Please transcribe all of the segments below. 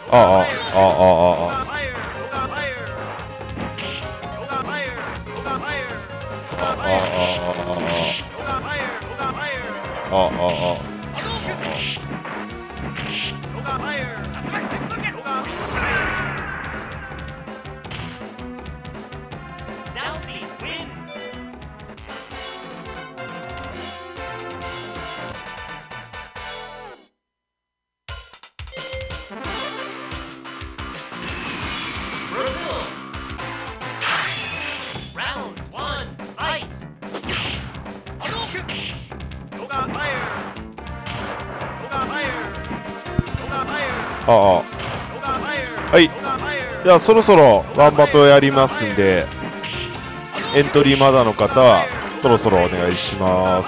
ああああああああ、はい。じゃあそろそろワンバトやりますんで、エントリーまだの方はそろそろお願いします。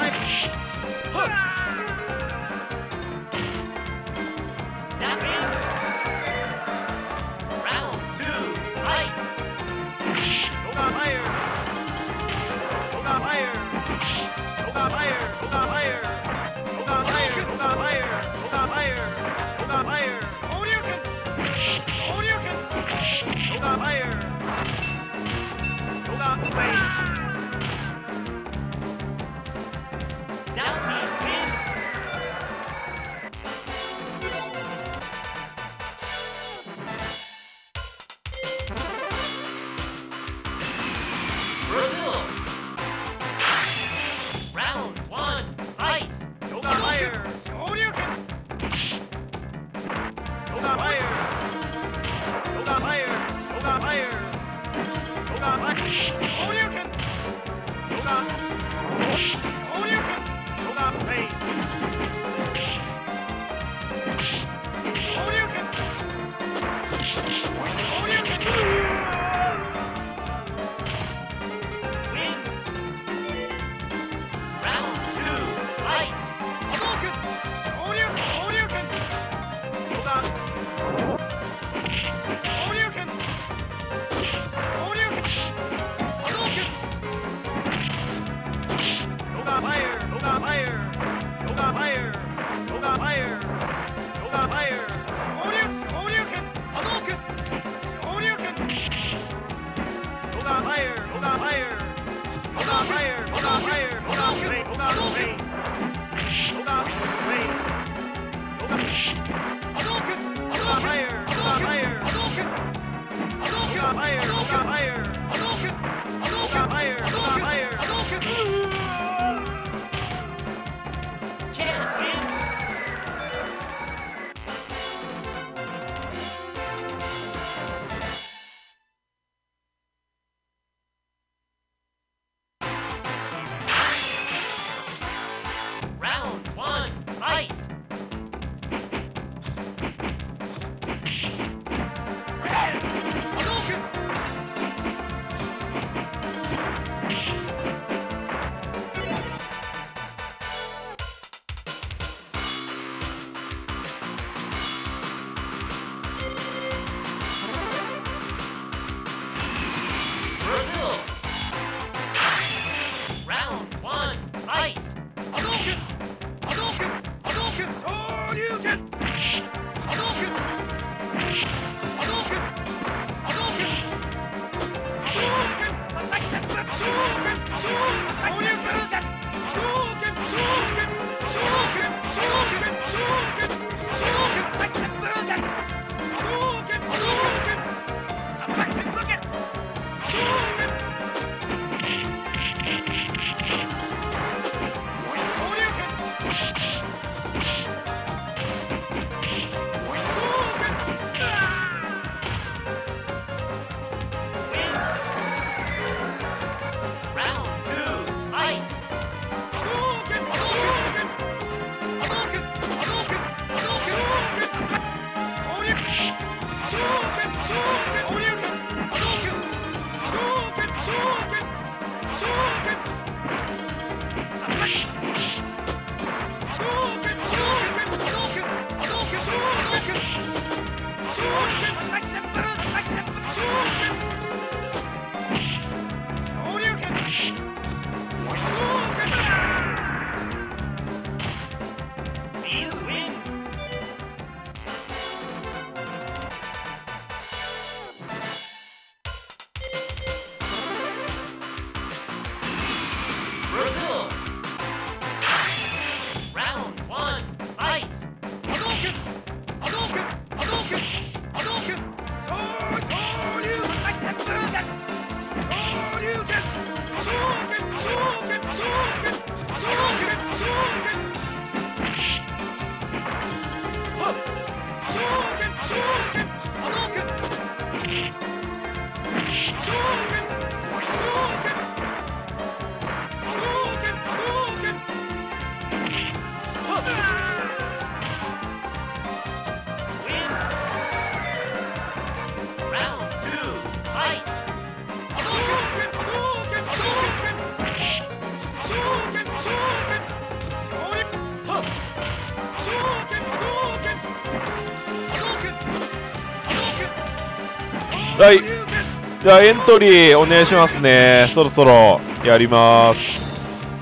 はい、じゃあエントリーお願いしますね。そろそろやります。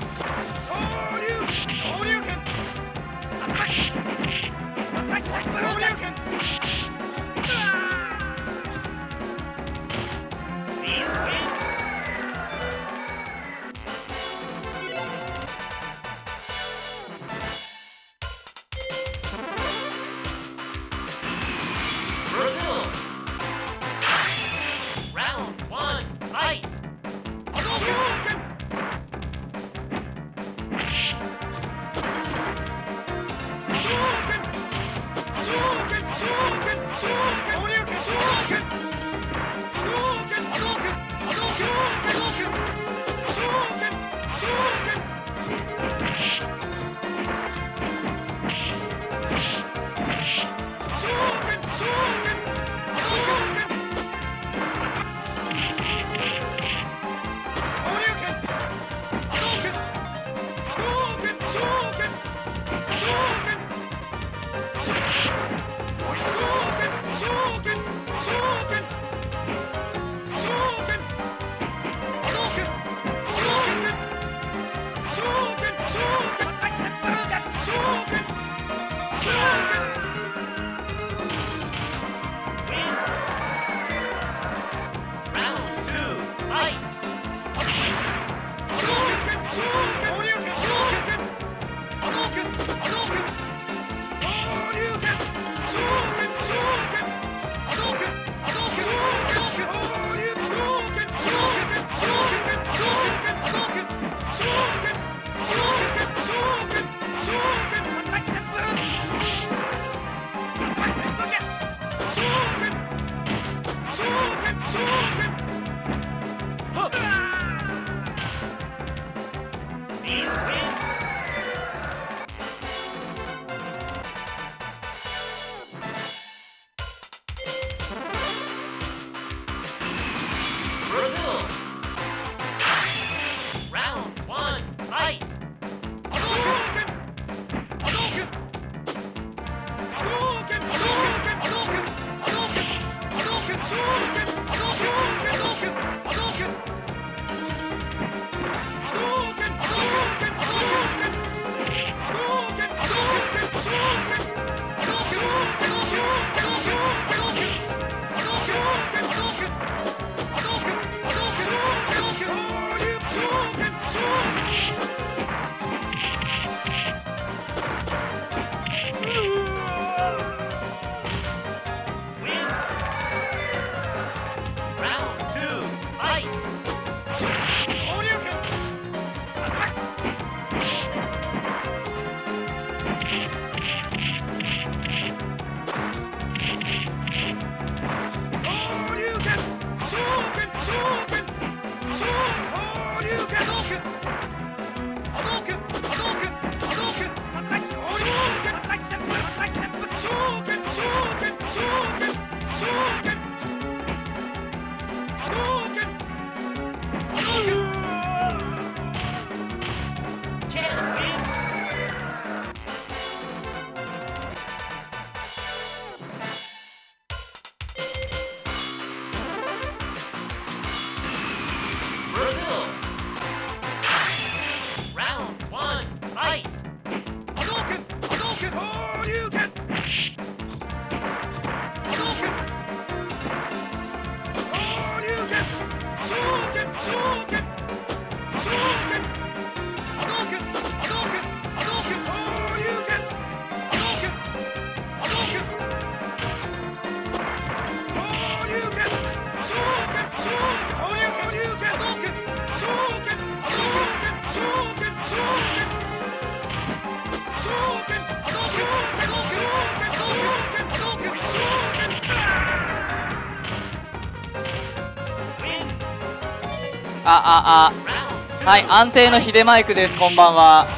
はい、安定のヒデマイクです。こんばんは。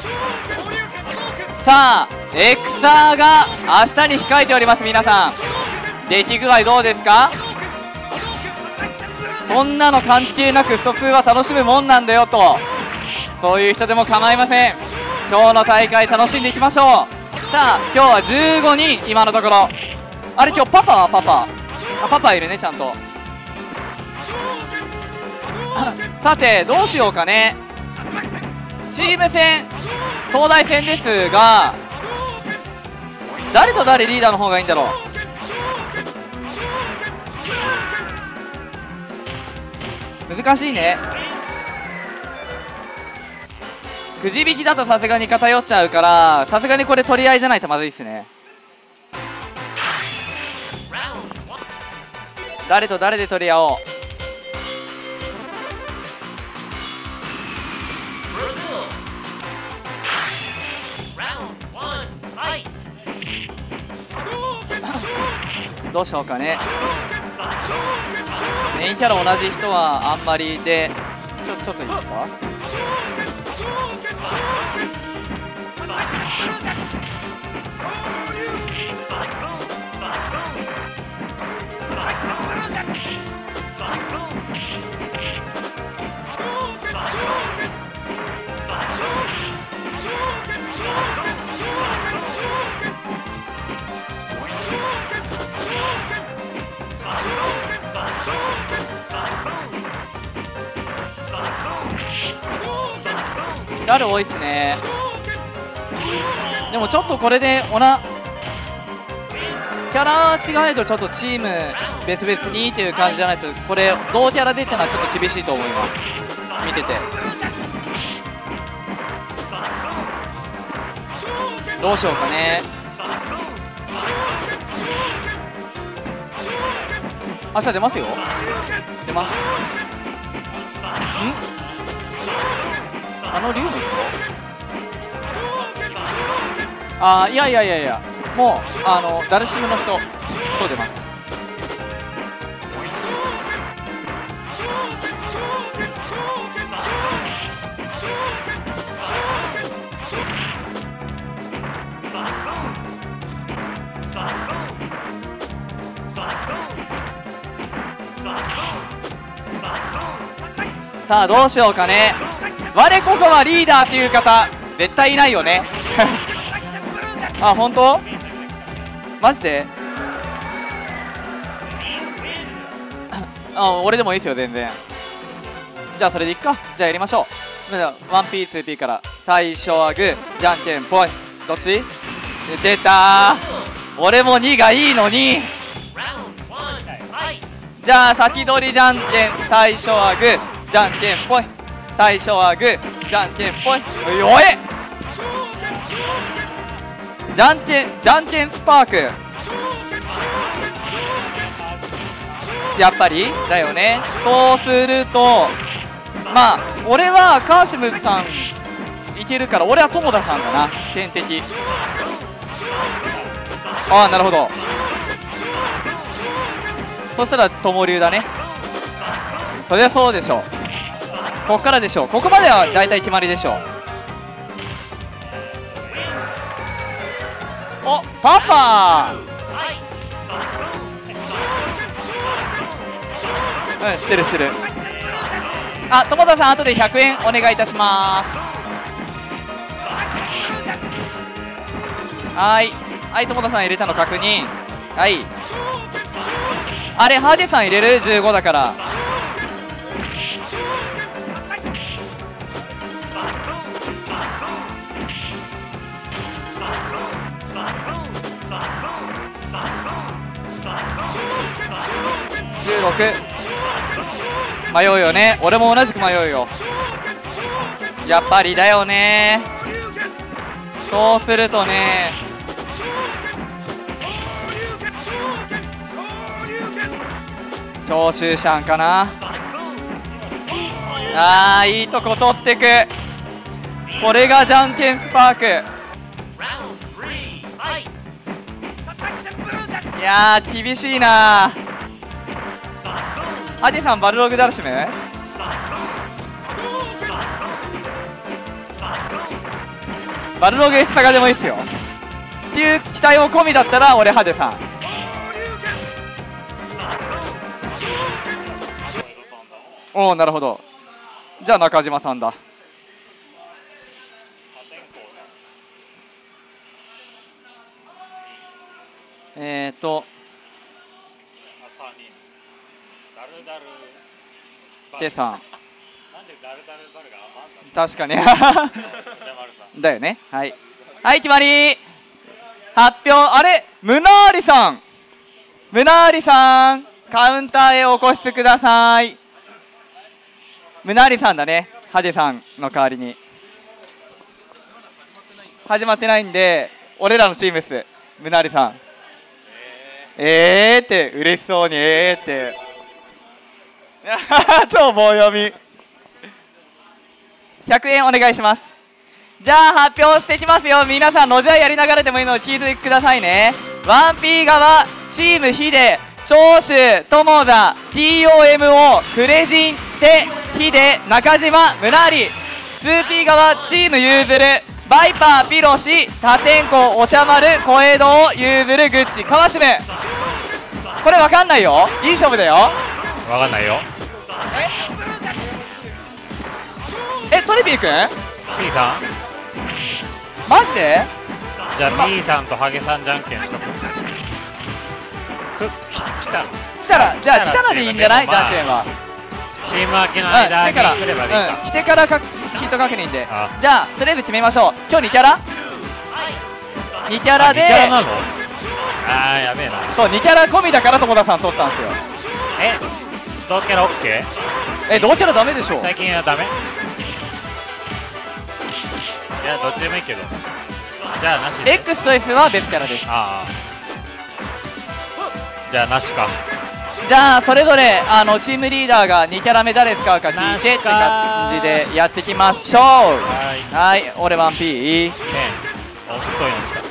さあ、エクサーが明日に控えております。皆さん、出来具合どうですか？そんなの関係なくスト2は楽しむもんなんだよと、そういう人でも構いません。今日の大会楽しんでいきましょう。さあ、今日は15人今のところ。あれ、今日パパいるね、ちゃんと。 さてどうしようかね。チーム戦東大戦ですが、誰と誰リーダーの方がいいんだろう。難しいね。くじ引きだとさすがに偏っちゃうから、さすがにこれ取り合いじゃないとまずいっすね。誰と誰で取り合おう。どうしようかね。メインキャラ同じ人はあんまりで、ちょっといいですか。ラル多いっすね。でもちょっとこれでキャラ違えとちょっとチーム別々にっていう感じじゃないと、これ同キャラでってのはちょっと厳しいと思います、見てて。どうしようかね。明日出ますよ。出ます。あの竜の人。いや、もうダルシムの人と出ます。さあどうしようかね。我こそはリーダーっていう方絶対いないよね。あ、本当？マジで？俺でもいいですよ全然。じゃあそれでいっか。じゃあやりましょう。じゃあ 1P2P から最初はグーじゃんけんぽい。どっち？出たー。俺も2がいいのに。じゃあ先取りじゃんけん最初はグーじゃんけんぽい。最初はグーじゃんけんぽい。おいじゃんけんスパーク。やっぱりだよね。そうするとまあ俺はカーシムさんいけるから、俺は友田さんだな。天敵。ああなるほど。そしたら友流だね。そりゃそうでしょう。こっからでしょう。ここまでは大体決まりでしょう。お、パパー。してる。あ、友田さん後で100円お願いいたします。はい、友田さん入れたの確認。はい、あれハデさん入れる15だから。16迷うよね。俺も同じく迷うよ。やっぱりだよね。そうするとね、長州シャンかな。いいとこ取ってく。これがじゃんけんスパーク。いやー厳しいな。ハデさんバルログダルシム。バルログ S サガでもいいっすよっていう期待を込みだったら俺ハデさん。おおなるほど。じゃあ中島さんだ。 テさん。確かにだよね。はい、はい、決まり。発表。あれ、ムナーリさん、ムナーリさん、カウンターへお越しください。ムナーリさんだね、ハデさんの代わりに。始まってないんで、俺らのチームっす。ムナーリさん、って嬉しそうにって超棒読み。100円お願いします。じゃあ発表していきますよ。皆さんロジャーやりながらでもいいので聞いてくださいね。 1P 側チームヒデ、長州、友田、 TOMO、クレジン、テ、ヒデ、中島、ムナーリ。 2P 側チームユーズル、バイパー、ピロシ、タテンコ、お茶丸、小江戸、ユーズル、グッチ、川島。これわかんないよ。いい勝負だよ。 わかんないよ。 トリビーくん P さんマジで。 じゃあ P さんとハゲさんじゃんけんしとく。来たら、じゃあ来たらでいいんじゃない。じゃんけんはチーム分けの間に来ればいいか。 来てからヒット確認で。じゃあとりあえず決めましょう。今日2キャラ2キャラで。2キャラなの。 あーやべえな。 そう、2キャラ込みだから友田さん取ったんですよ。 同キャラ OK？ 同キャラダメでしょ。 最近はダメ。いやどっちでもいいけど。じゃあなしで。 X と S は別キャラです。 ああ、じゃあなしか。 じゃあそれぞれチームリーダーが2キャラ目誰使うか聞いてって感じでやっていきましょう。はい、俺 1P。 太いの来た。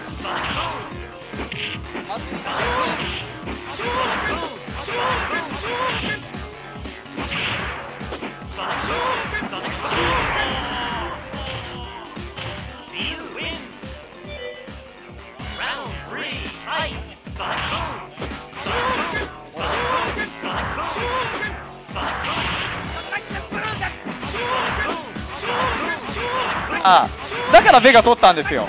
だからベガ取ったんですよ。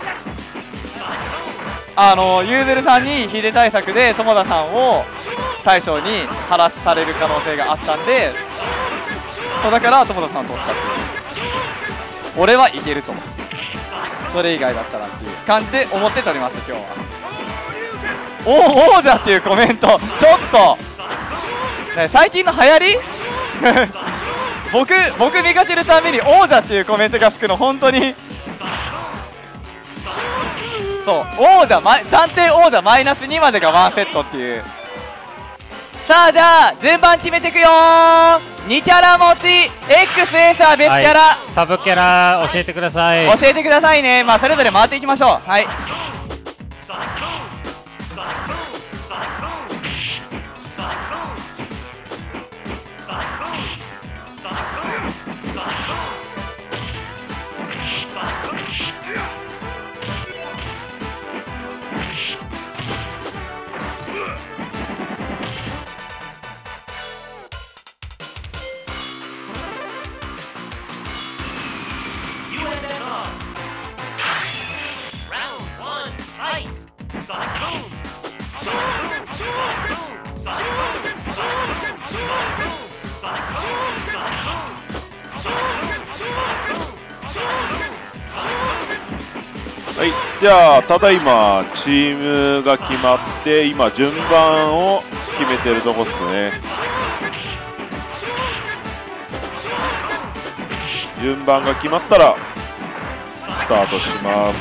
ユーゼルさんにヒデ対策で友田さんを大将に晴らされる可能性があったんで、そうだから友田さん取ったっていう。俺はいけると思う。それ以外だったらっていう感じで思って取りました今日は。王者っていうコメントちょっと、ね、最近の流行り僕見かけるたびに王者っていうコメントがつくの本当にそう、暫定王者マイナス2までが1セットっていう。さあじゃあ順番決めていくよー。2キャラ持ち X エーサー別キャラ、 サブキャラ教えてください。 教えてくださいね。それぞれ回っていきましょう。はい、 はい、じゃあただいまチームが決まって今順番を決めてるとこっすね。順番が決まったらスタートします。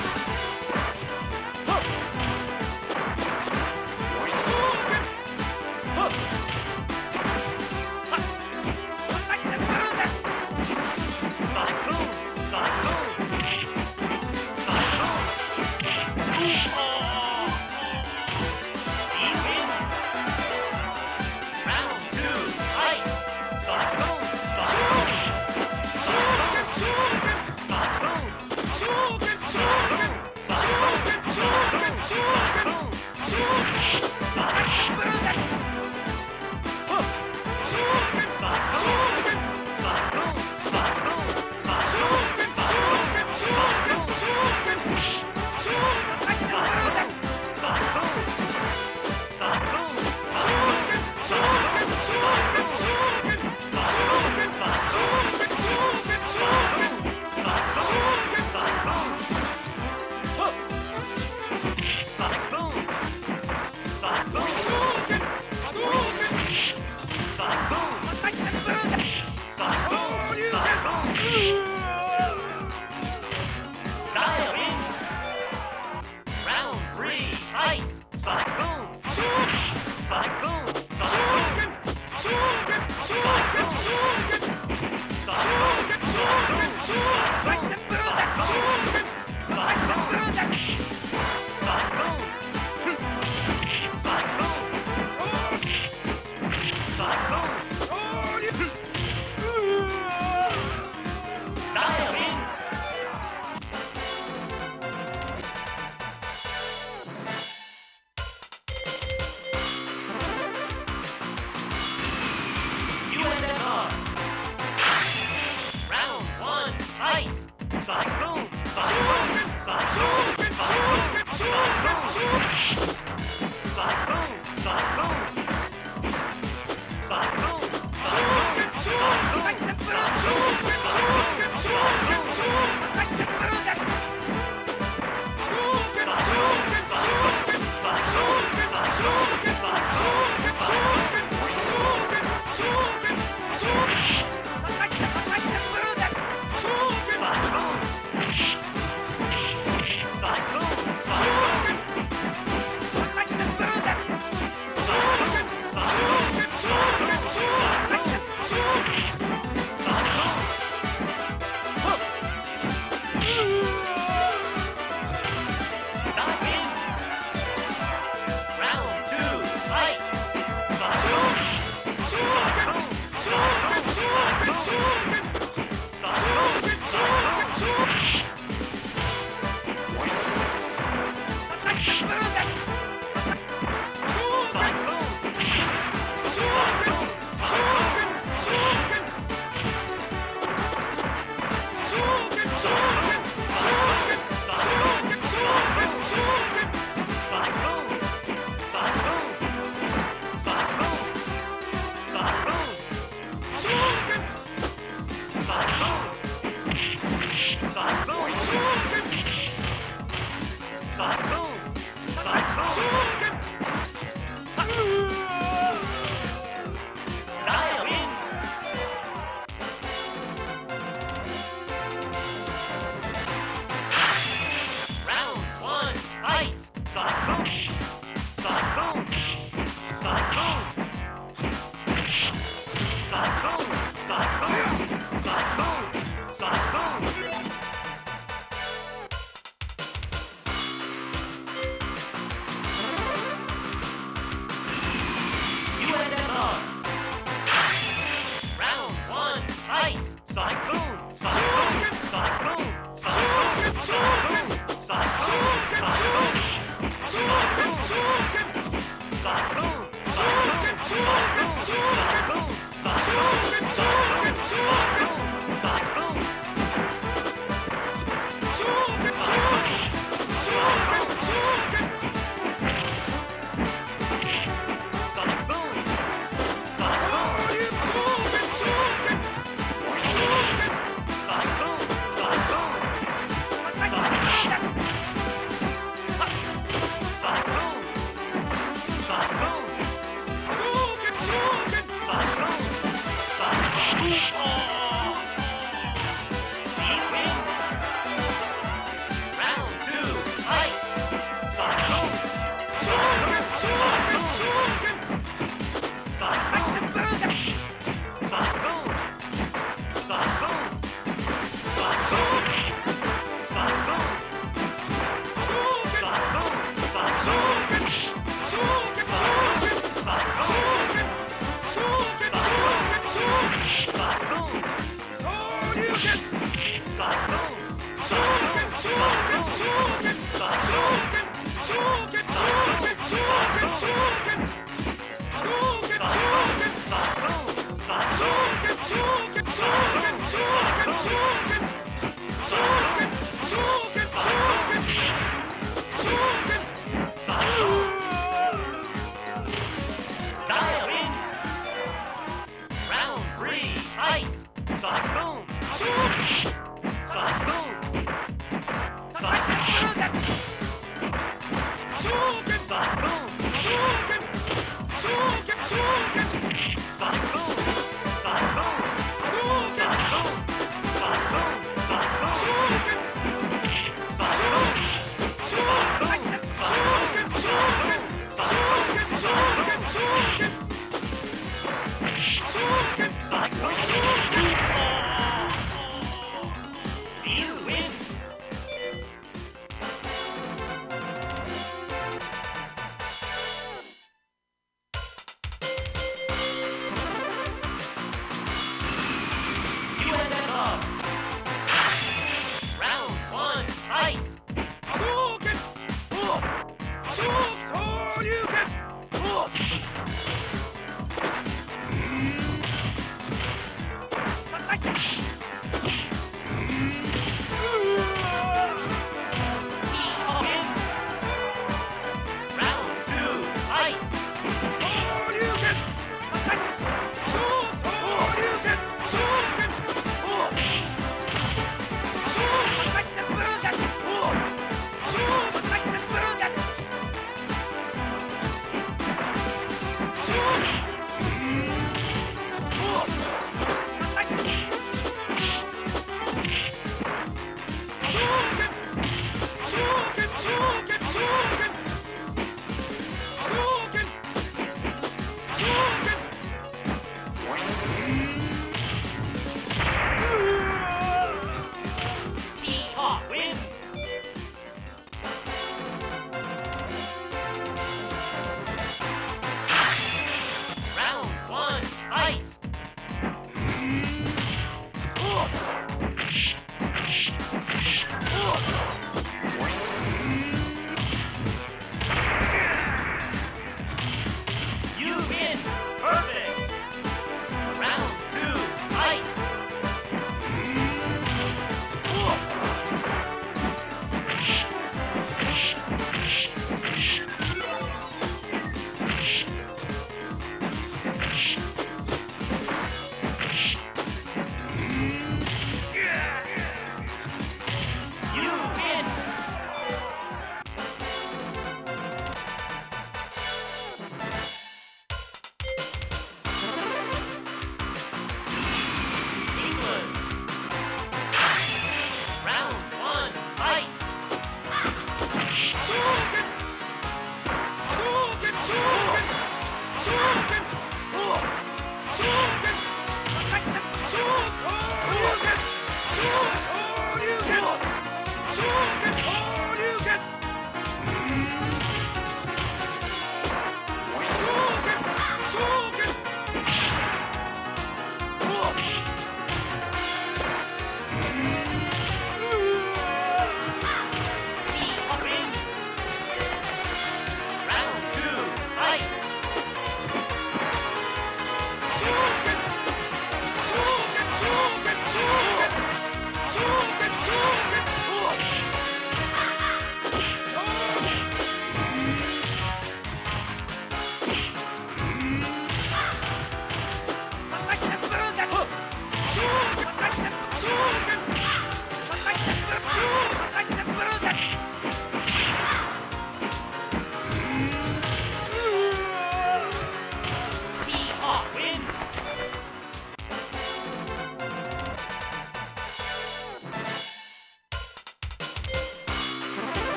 い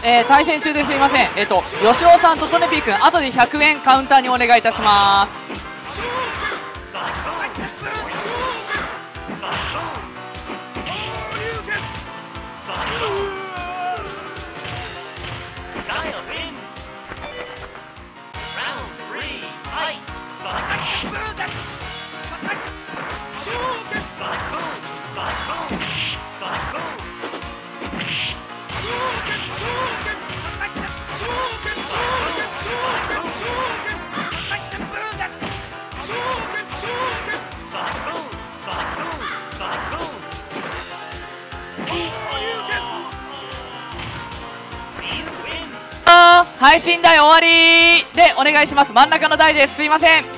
対戦中ですいません。吉尾さんとトネピー君、後で100円カウンターにお願いいたします。配信台終わりでお願いします。真ん中の台です。すいません。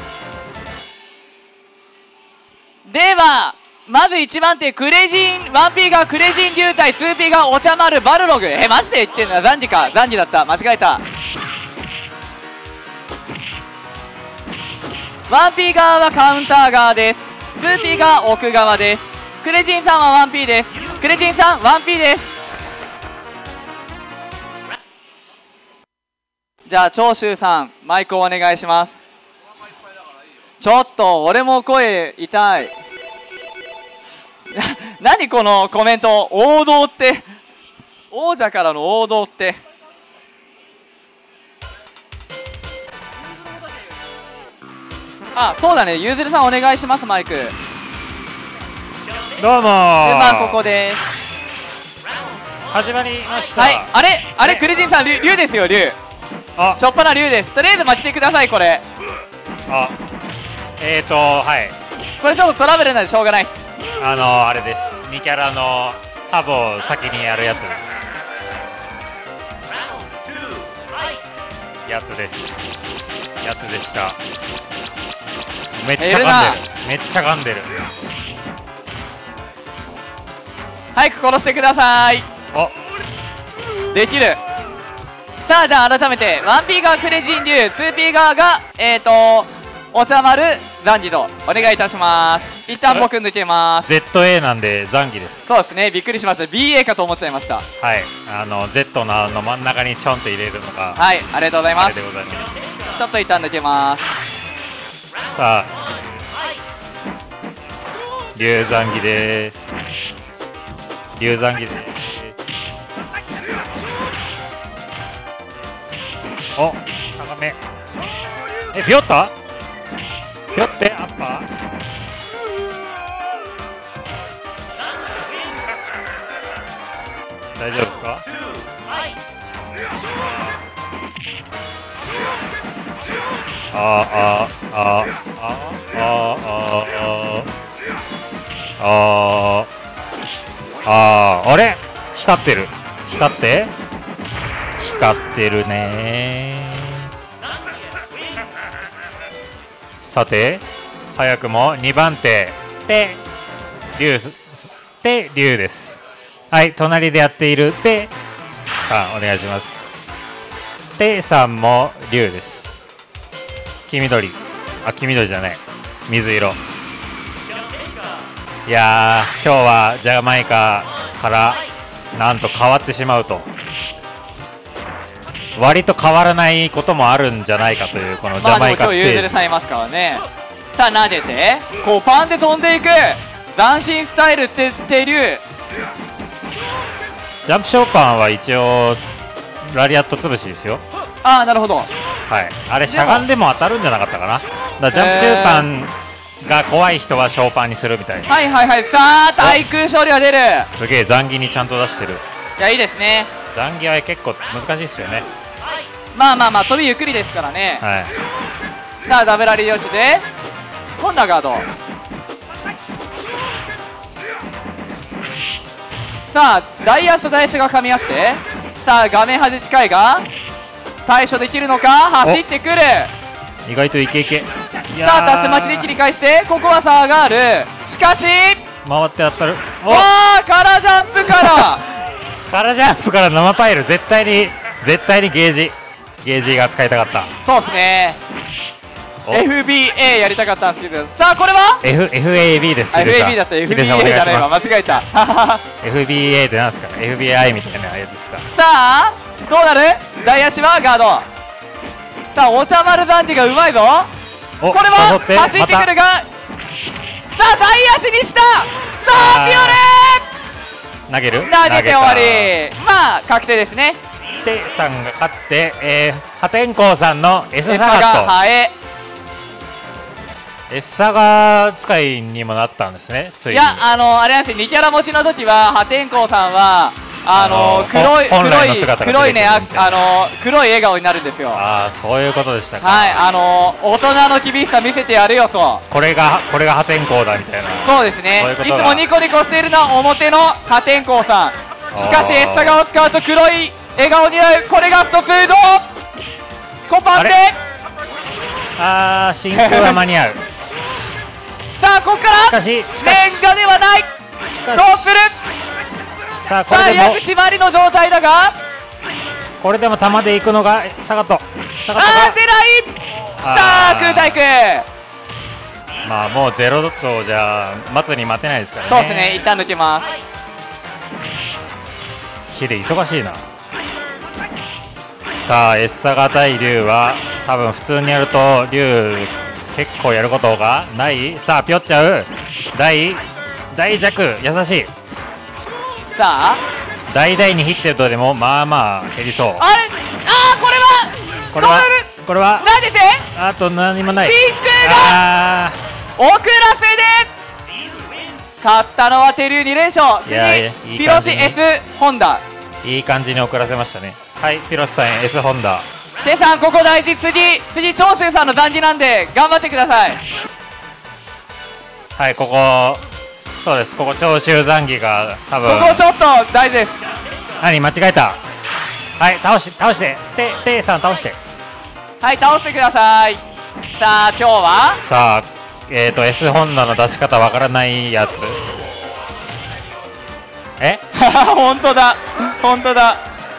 ではまず1番手クレジン 1P がクレジン流体 2P がお茶丸バルログ。マジで言ってんだ。ザンギか。ザンギだった。間違えた。 1P 側はカウンター側です。 2P が奥側です。クレジンさんは 1P です。クレジンさん 1P です。じゃあ長州さんマイクをお願いします。ちょっと俺も声痛い。何このコメント。王道って、王者からの王道って。あ、そうだね。ゆずるさんお願いします。マイクどうもー。 ここです。 始まりました。 はい、あれクレジンさん竜ですよ。竜。 あ、 しょっぱな竜です。とりあえず待ちてください。これあ、はい。 これちょっとトラブルなんでしょうがないです。 あれです。2キャラのサブを先にやるやつです。やつでした。めっちゃ噛んでる。めっちゃ噛んでる。 早く殺してください。できる。さあじゃあ改めて 1P 側クレジン流 2P 側がお茶丸ザンギとお願いいたします。一旦僕抜けます。 ZA なんでザンギです。 そうですね。びっくりしました。 BA かと思っちゃいました。 はい、Z の真ん中にちょんと入れるのが、 はい、ありがとうございます。 あれでございます。 ちょっと一旦抜けます。 さあ龍ザンギです。龍ザンギです。お、高め。ビョッタビョってアッパー。大丈夫ですか。あれ光ってる。光ってるね。さて早くも2番手で龍です。はい、隣でやっているでさんお願いします。でさんも龍です。黄緑じゃない、水色。いやー、今日はジャマイカからなんと変わってしまうと、割と変わらないこともあるんじゃないかというこのジャマイカステージ。 ユーゼルさんいますからね。さあ投げてこうパンで飛んでいく斬新スタイルって竜。 ジャンプショーパンは一応ラリアット潰しですよ。 ああ、なるほど。 はい、あれしゃがんでも当たるんじゃなかったかな。だからジャンプショーパンが怖い人はショーパンにするみたいな。 はいはいはい。さあ対空処理が出る。 すげえ残儀にちゃんと出してる。 いや、いいですね。 残儀は結構難しいですよね。 まあ飛びゆっくりですからね。 はい、 さあダブラリー落ちで今度はガード。さあ大足と大足が噛み合って、さあ画面端近いが対処できるのか。走ってくる。 意外とイケイケ。 さあタス待ちで切り返してここはサーガール。しかし回って当たる。 わあカラージャンプからカラージャンプから生パイル。絶対にゲージが使いたかった。 そうですね。 FBA やりたかったんですけど、さあこれは FAB です。 FAB だった。 ヒデさん FBA じゃないわ、 お願いします間違えた。 FBA ってなんですか？ FBI みたいなやつですか？ さあどうなる？大足はガード。さあお茶丸ザンディがうまいぞ。 おこれは誘って走ってくるが、さあ大足にした。さあピオ投げる？ レ投げて終わり。まあ確定ですね。 でさんが勝って、破天荒さんの S サガット。 ハエ。 S サガ使いにもなったんですね。ついに。 いやあれなんですよ、2キャラ持ちの時は破天荒さんは本来の姿が黒いね、 出てくるみたいな黒い笑顔になるんですよ。 ああ、そういうことでしたか。 はい、大人の厳しさ見せてやるよと。 これが破天荒だみたいな。 そうですね。いつそういうことだもニコニコしているのは表の破天荒さん。しかし S サガを使うと黒い笑顔になる。これがフトフードコパンで、 ああ、真空は間に合う。 さあここからしかしレンガではない。どうする？ さあこさあれでも矢口まりの状態だが、 これでも球で行くのがサガット。サガットあー出ない。さあ空対空。 まあもう0ドットじゃ待つに待てないですからね。 そうですね、一旦抜けます。 ヒデ忙しいな。さあ S サガ対竜は多分普通にやると竜結構やることがない。さあピョっちゃう。大弱優しい。 さあ大々にヒッテルとでもまあまあ減りそう。 あれ、あーこれはこれはこれは投げてあと何もない。 真空が遅らせで勝ったのはテリュー2連勝。 いやいや次ピロシいい感じに S ホンダ。 いい感じに遅らせましたね。はいピロシさん S ホンダ。 テさんここ大事。次長州さんの残機なんで頑張ってください。 はいここそうです。ここ長州残機が多分ここちょっと大事です。 何間違えた。はい倒してテさん倒して。 はい倒してください。さあ今日はさあS ホンダの出し方わからないやつ。 本当だ本当だ。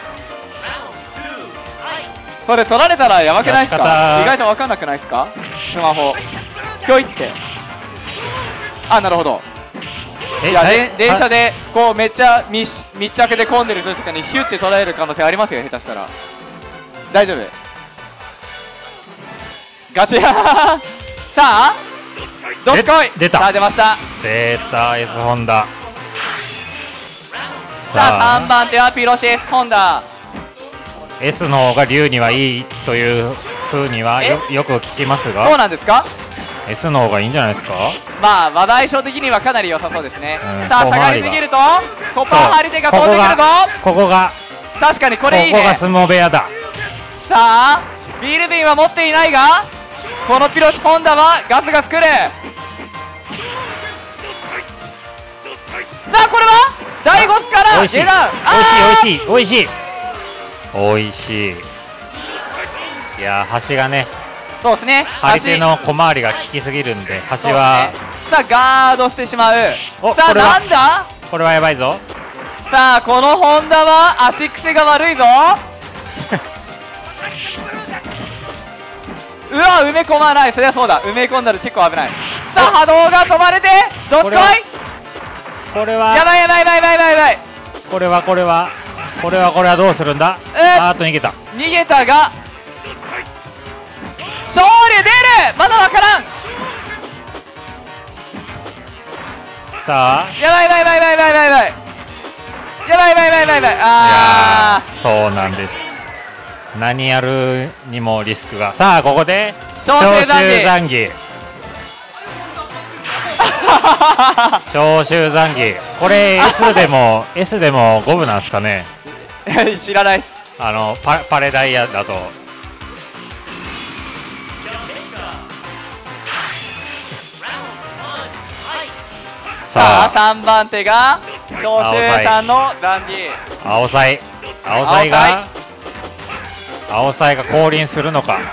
それ取られたらやばくないですか？意外と分かんなくないですか？スマホひょいって。あ、なるほど。いや電車でこうめっちゃ密着で混んでる人とかにヒュッて取られる可能性ありますよ、下手したら。大丈夫。ガチさあどっこい。 出た。 さあ出ました。 出た S ホンダ。 さあ3番手はピロシ S ホンダ。 S の方が竜にはいいというふうにはよく聞きますが、 そうなんですか？ S の方がいいんじゃないですか。 まあ話題賞的にはかなり良さそうですね。さあ下がりすぎるとコパン張り手が飛んでくるぞ。 ここが確かにこれいいね。 ここが相撲部屋だ。 さあビール瓶は持っていないが、このピロシホンダはガスが作る。さあこれは第5スからおいしい値段。 おいしい。いや橋がね、 そうですね、 張り手の小回りが効きすぎるんで橋は、 ね、さあガードしてしまう。さあこれはなんだ。 これはやばいぞ。 さあこのホンダは足癖が悪いぞ。うわ埋め込まない。そりゃそうだ、埋め込んだら結構危ない。さあ波動が飛ばれてどっこい。 これはやばい。 これはどうするんだ。あーっと逃げた。 逃げたが勝利出る。まだわからん。 さあやばい。あーそうなんです。何やるにもリスクが。さあここで長州残機長州残機。これ S でも5分なんですかね。 知らないっす。 パレダイヤだと。 さあ3番手が長州さんの残機。 青サイが降臨するのか。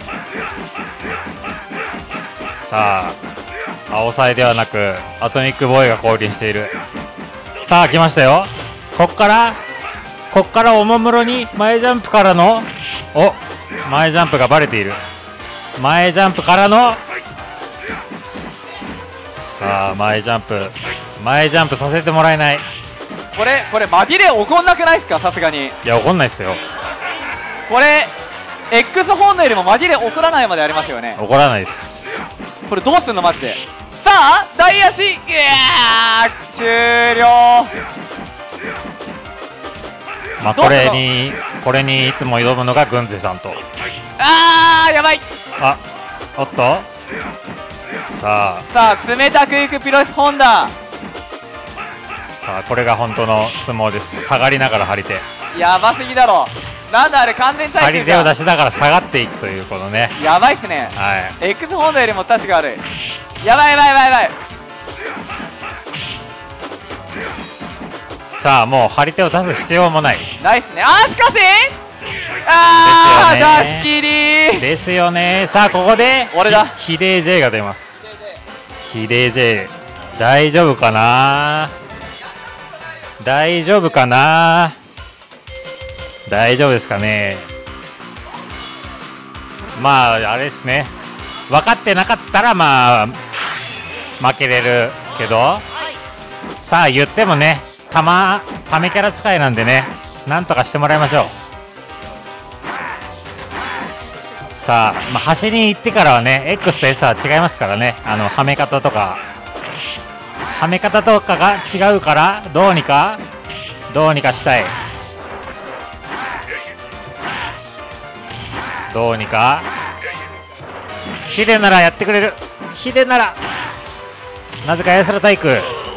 さあ青サイではなくアトミックボーイが降臨している。さあ来ましたよ。こっからおもむろに前ジャンプからの前ジャンプがバレている。 前ジャンプからの、さあ前ジャンプさせてもらえない。 これ紛れ起こんなくないですか、さすがに。 いや怒んないっすよ。 これ X 本能よりも紛れ起こらないまでありますよね。 怒らないです。 これどうすんのマジで。さあ大足、いやー終了。 まあこれにいつも挑むのが軍勢さんと。 あーやばい。 あ、おっと、さあ冷たくいくピロスホンダ。 あこれが本当の相撲です。下がりながら張り手、 やばすぎだろ。なんだあれ、完全張り耐久じゃん。 手を出しながら下がっていくというこのね。 やばいっすね。 はい、 X ホンダよりも確か悪い。やばいやばいやばいやばい。 さあもう張り手を出す必要もないナイスね。しかし出し切りですよね。さあここで俺だ、 比例 J が出ます。比例 J 大丈夫かな、大丈夫かな、大丈夫ですかね。まああれですね、分かってなかったらまあ負けれるけど、さあ言ってもね、ためキャラ使いなんでね、なんとかしてもらいましょう。さあ、端に行ってからはね X と S は違いますからね。はめ方とかが違うから、どうにかしたい。どうにかヒデならやってくれる。ヒデならなぜかエスラ体育。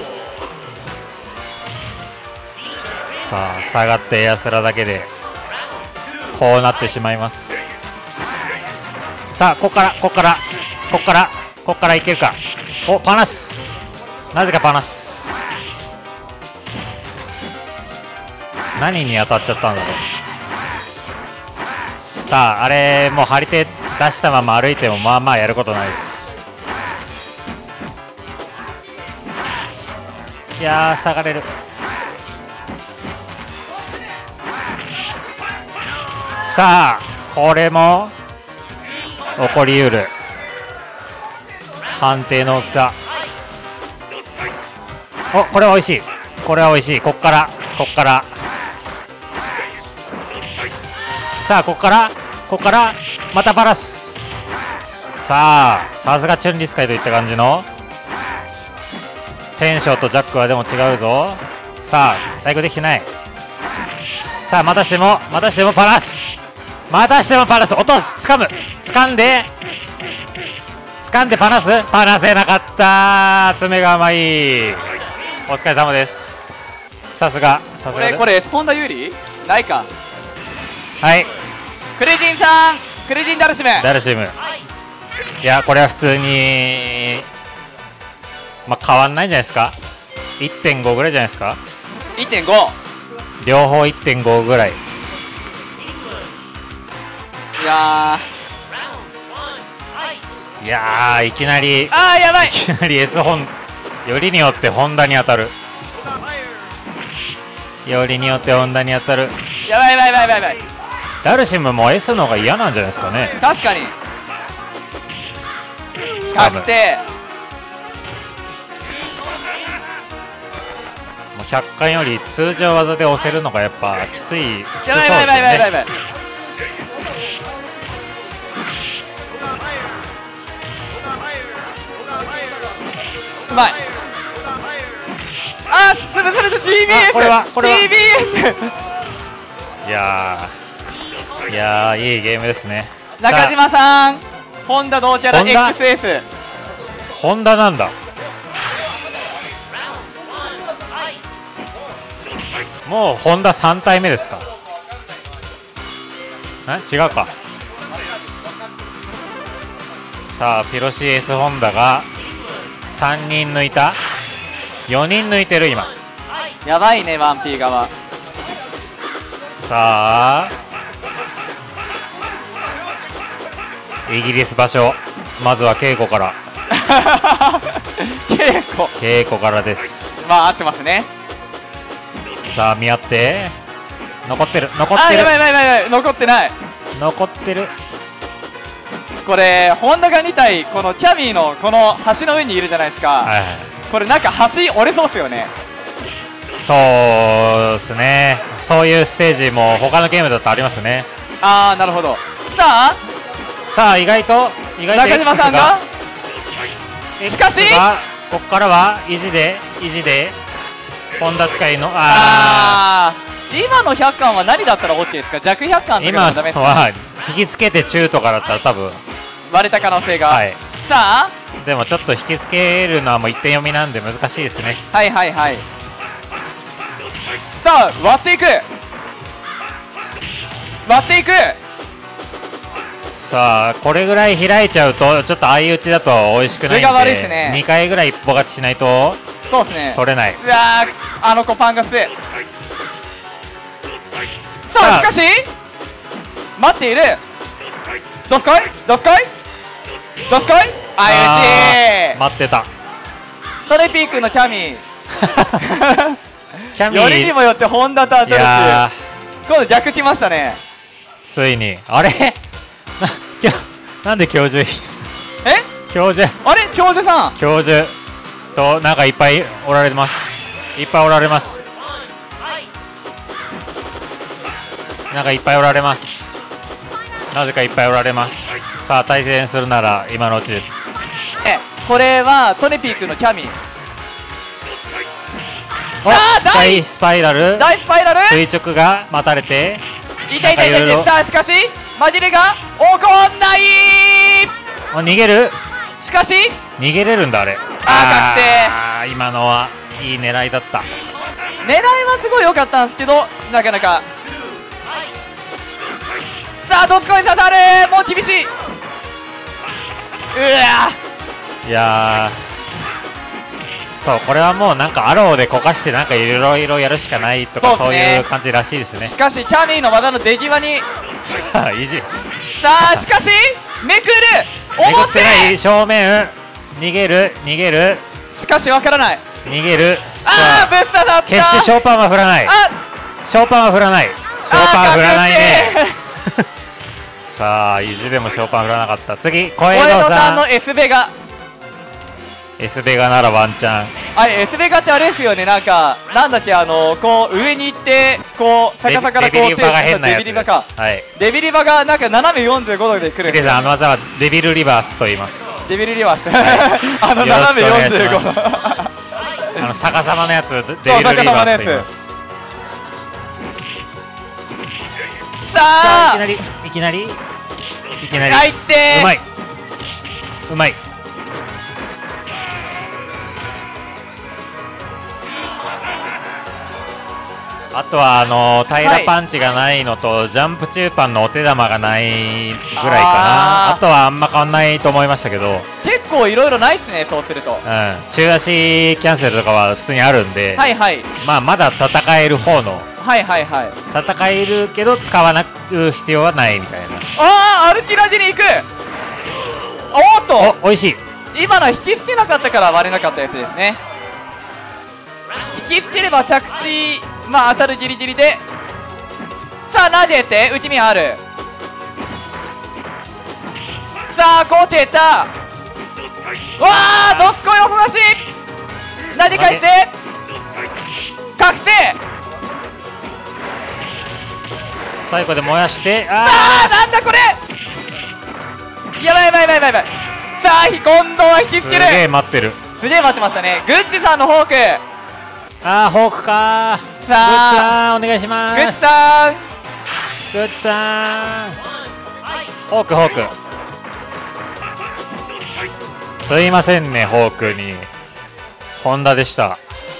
さあ下がってエアスラだけでこうなってしまいます。さあこっからいけるか。おパナス、なぜかパナス、何に当たっちゃったんだろう。さああれもう張り手出したまま歩いてもまあまあやることないです。いやー下がれる。さあこれも起こりうる判定の大きさ。おこれは美味しい、これは美味しい。こっからさあこっからまたバラス。さあさすがチュンリスカイといった感じのテンションとジャックはでも違うぞ。さあ対抗できてない。さあまたしてもパラス、落とす、掴んでパナせなかった。爪が甘い。お疲れ様です。さすがこれホンダ有利ないか。 はい、 クレジンダルシム。 いやこれは普通に変わんないんじゃないですか。 1.5 ぐらいじゃないですか。 1.5 両方 1.5 ぐらい。いやいきなりやばい。 S 本よりによってホンダに当たる。 やばい。 ダルシムも S の方が嫌なんじゃないですかね。 確かに確定。 もう100回より通常技で押せるのがやっぱきつそうですよね。 やばい。うまい。潰された。 TBS これは TBS いやいいゲームですね。 中島さん、ホンダ同キャラ XS。 ホンダなんだ。もうホンダ3体目ですか。違うか。さあピロシ S ホンダが3人抜いた、4人抜いてる今。 やばいね 1P 側。 さあイギリス場所、まずは稽古から稽古からです。 合ってますね。 さあ見合って残ってる。 やばい残ってない。 これホンダが2体このキャミーのこの橋の上にいるじゃないですか、 はいはい、 これなんか橋折れそうっすよね。 そうですね。そういうステージも他のゲームだとありますね。 ああなるほど。さあ意外と中島さんがしかしここからは意地でホンダ使いの今の100巻は何だったら OK ですか？弱100巻とかもダメですか？ 今は引きつけて中とかだったら多分割れた可能性が、 はい、 さあでもちょっと引きつけるのはもう一点読みなんで難しいですね。 はいはいはい。さあ割っていくさあこれぐらい開いちゃうとちょっと相打ちだと美味しくないんで、 上が悪いですね。 2回ぐらい一歩勝ちしないとそうですね取れない。 うわーあの子パンガス。さあしかし待っている。どすこい相打ち待ってた。 トレピー君のキャミーキャミーよりにもよってホンダと当たるっていう。今度逆来ましたね。 ついにあれなんで教授教授あれ教授さん教授となんかいっぱいおられます。なんかいっぱいおられます。なぜかいっぱいおられます。さあ対戦するなら今のうちです。 これはトネピー君のキャミー。 大スパイラル垂直が待たれて痛い。さあしかし紛れが起こんない。 逃げる。 しかし逃げれるんだあれ。 確定。 今のはいい狙いだった。 狙いはすごい良かったんですけどなかなか。さあどすこい刺さる。もう厳しい。 いやそうこれはもうなんかアローでこかしてなんかいろいろやるしかないとかそういう感じらしいですね。 しかしキャミーの技の出際にさあ意地。 さあしかしめくる思ってない正面逃げるしかしわからない。 逃げる。 ぶっ刺さった。 決してショーパンは振らない。ショーパンは振らないねさあ意地でもショーパン振らなかった。次小江戸さんの S ベガならワンチャン。 S ベガってあれですよね。なんだっけこう上に行ってこう逆さからこうデビリバが変なやつです。 デビリバがなんか斜め45度で来るんです。 あの技はデビルリバースと言います。 デビルリバース斜め45度逆さまのやつデビルリバースと言います。 さあいきなり入ってうまい。あとは平らパンチがないのと、ジャンプ中パンのお手玉がないぐらいかな。あとはあんま変わんないと思いましたけど、 結構いろいろないっすね。そうすると、 中足キャンセルとかは普通にあるんで、まだ戦える方の、戦えるけど使わなく必要はないみたいな。 アルキラジに行く。おっとおいしい。今のは引きつけなかったから割れなかったやつですね。引きつければ着地当たるギリギリで。さあ投げて内身ある。さあコーテータわあどすこいおふがし投げ返して確定。 最後で燃やして、 さあなんだこれ。やばい。さあ今度は引きつける。 すげえ待ってる。 すげえ待ってましたね。グッチさんのフォーク。 フォークか。 さあグッチさんお願いします。 グッチさんフォークすいませんね。フォークにホンダでした。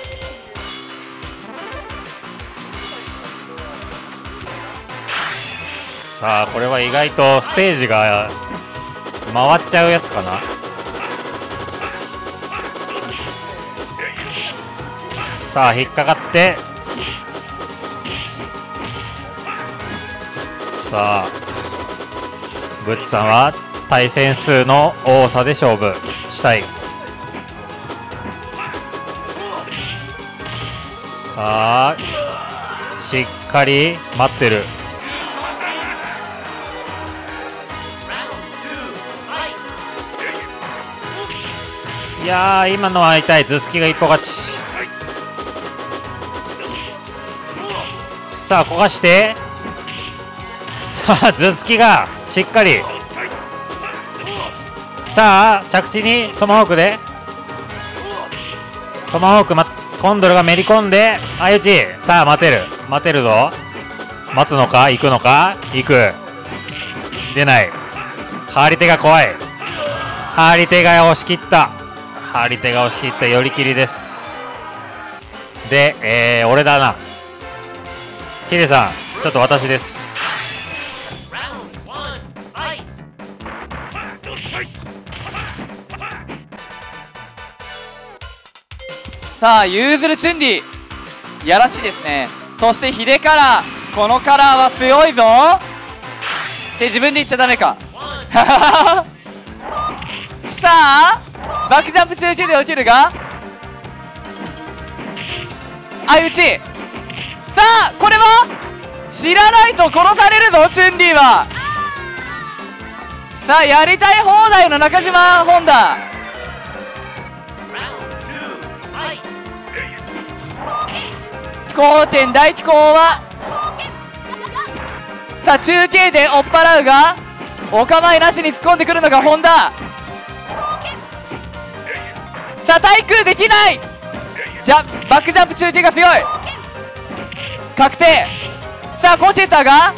さあこれは意外とステージが回っちゃうやつかな。さあ引っかかって、さあグッチさんは対戦数の多さで勝負したい。さあしっかり待ってる。 いやー今のは痛い。頭突きが一歩勝ち。さあ焦がして、さあ頭突きがしっかり。さあ着地にトマホークで、トマホーク、コンドルがめり込んで相打ち。さあ待てるぞ。待つのか行くのか。行く。出ない。張り手が怖い。張り手が押し切った。寄り切りです。で、俺だな。ヒデさんちょっと私です。 さあユーズルチュンリーやらしいですね。そしてヒデカラー、このカラーは強いぞって自分で言っちゃダメかさあバックジャンプ中級で落ちるが相打ち。さあこれは知らないと殺されるぞチュンリーは。さあやりたい放題の中島本田。飛行点大飛行はさあ中継で追っ払うがお構いなしに突っ込んでくるのが本田。さあ対空できない。バックジャンプ中継が強い。確定。さあコーチェンターが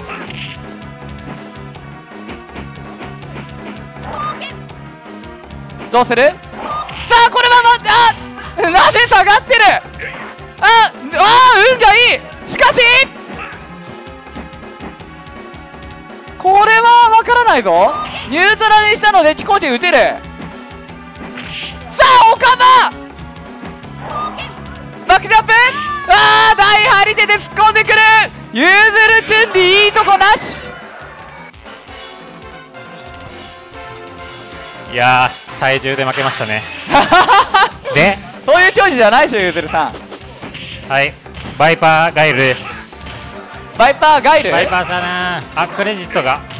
どうする。さあこれはなぜ下がってる。運がいい。しかしこれは分からないぞ。ニュートラルにしたのでコーチ打てる。さあ岡場バックジャンプ。大張り手で突っ込んでくる。ユーズルチュンリーいいとこなし。 いやー体重で負けましたねでそういう競技じゃないでしょユーズルさん。 はい、バイパーガイルです。 バイパーガイル。 バイパーさなあ。クレジットが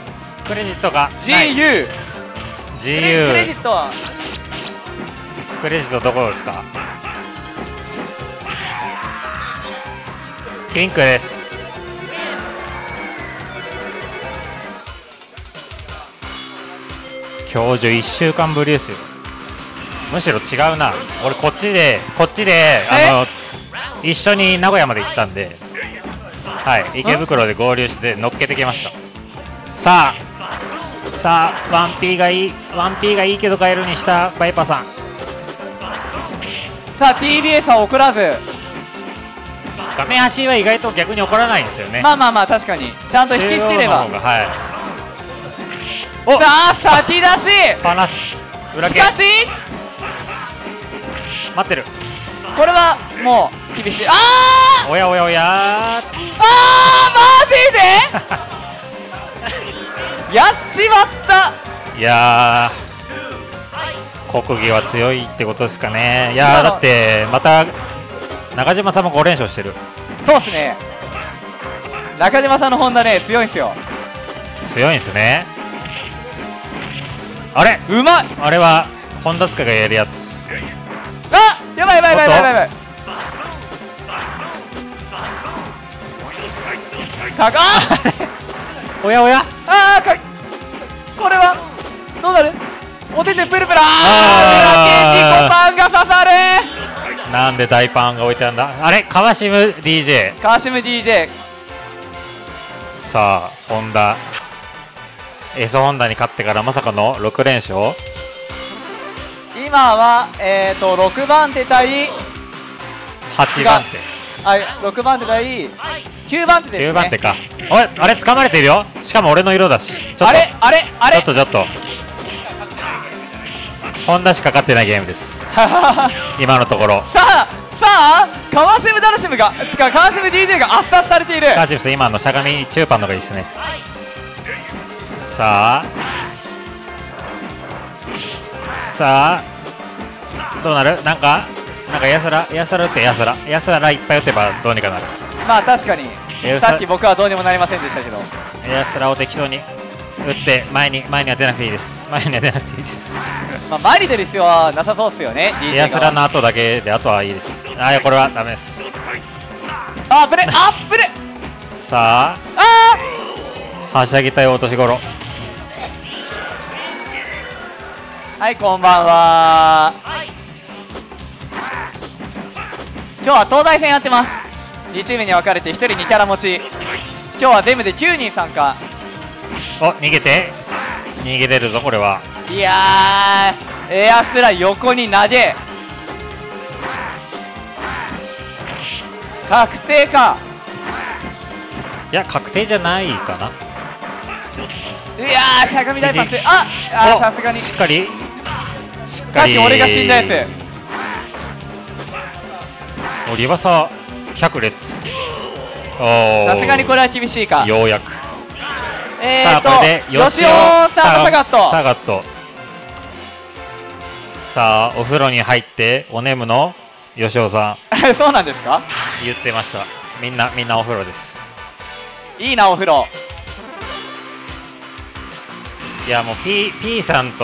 GU クレジットはクレジットどこですか。ピンクです。教授1週間ぶりですよ。むしろ違うな。俺こっちで一緒に名古屋まで行ったんで、はい、池袋で合流して乗っけてきました。さあ 1P がいいけどガエルにしたバイパーさん。 さあ TBS は送らず。 画面端は意外と逆に怒らないんですよね。 まあ確かにちゃんと引きつければ。 はい、 さあ先出しパナス裏系。しかし待ってる。 これはもう厳しい。 おやマジでやっちまった。 いやー国技は強いってことですかね。いやーだってまた中島さんも5連勝してる。 そうっすね。中島さんのホンダね強いんすよ。 強いんすね。あれうまい。 あれは本田塚がやるやつ。 やばいおやこれはどうなる。お手でプルプラー。ニコパンが刺さる。 なんで大パンが置いてあるんだ。あれ川島 DJ。さあホンダエソホンダに勝ってからまさかの6連勝。 今は6番手対 8番手。 6番手対9番手ですね。 9番手か。あれ掴まれてるよ。しかも俺の色だし。ちょっとホンダしか勝ってないゲームです今のところ。 さあ川島ダルシムが川島 DJ が圧殺されている。 川島今のしゃがみ中パンのがいいですね。さあどうなる。なんかやすらいっぱい打てばどうにかなる。 まあ確かにさっき僕はどうにもなりませんでしたけど。 やすらを適当に打って前には出なくていいです。前には出なくていいです。 まあ前に出る必要はなさそうっすよね。 エアスラの後だけで、あとはいいです。ああ、これはダメです。 あぶねあぶね。 さあはしゃぎたい落とし頃。 はい、こんばんは。今日は東大戦やってます。2チームに分かれて1人2キャラ持ち。今日はデムで9人参加。 お、逃げれるぞこれは。 いやー、エアスラ横に投げ。確定か。 いや、確定じゃないかな。 いやー、しゃがみ大パンツ。あー、さすがにしっかりさっき俺が死んだやつ。 リバサ百列。 さすがにこれは厳しいか。 ようやく。 さあこれでよしおさんのサガット。 さあお風呂に入ってお眠のよしおさんそうなんですか。 言ってました。みんなお風呂です。 いいなお風呂。 いやもう P さんと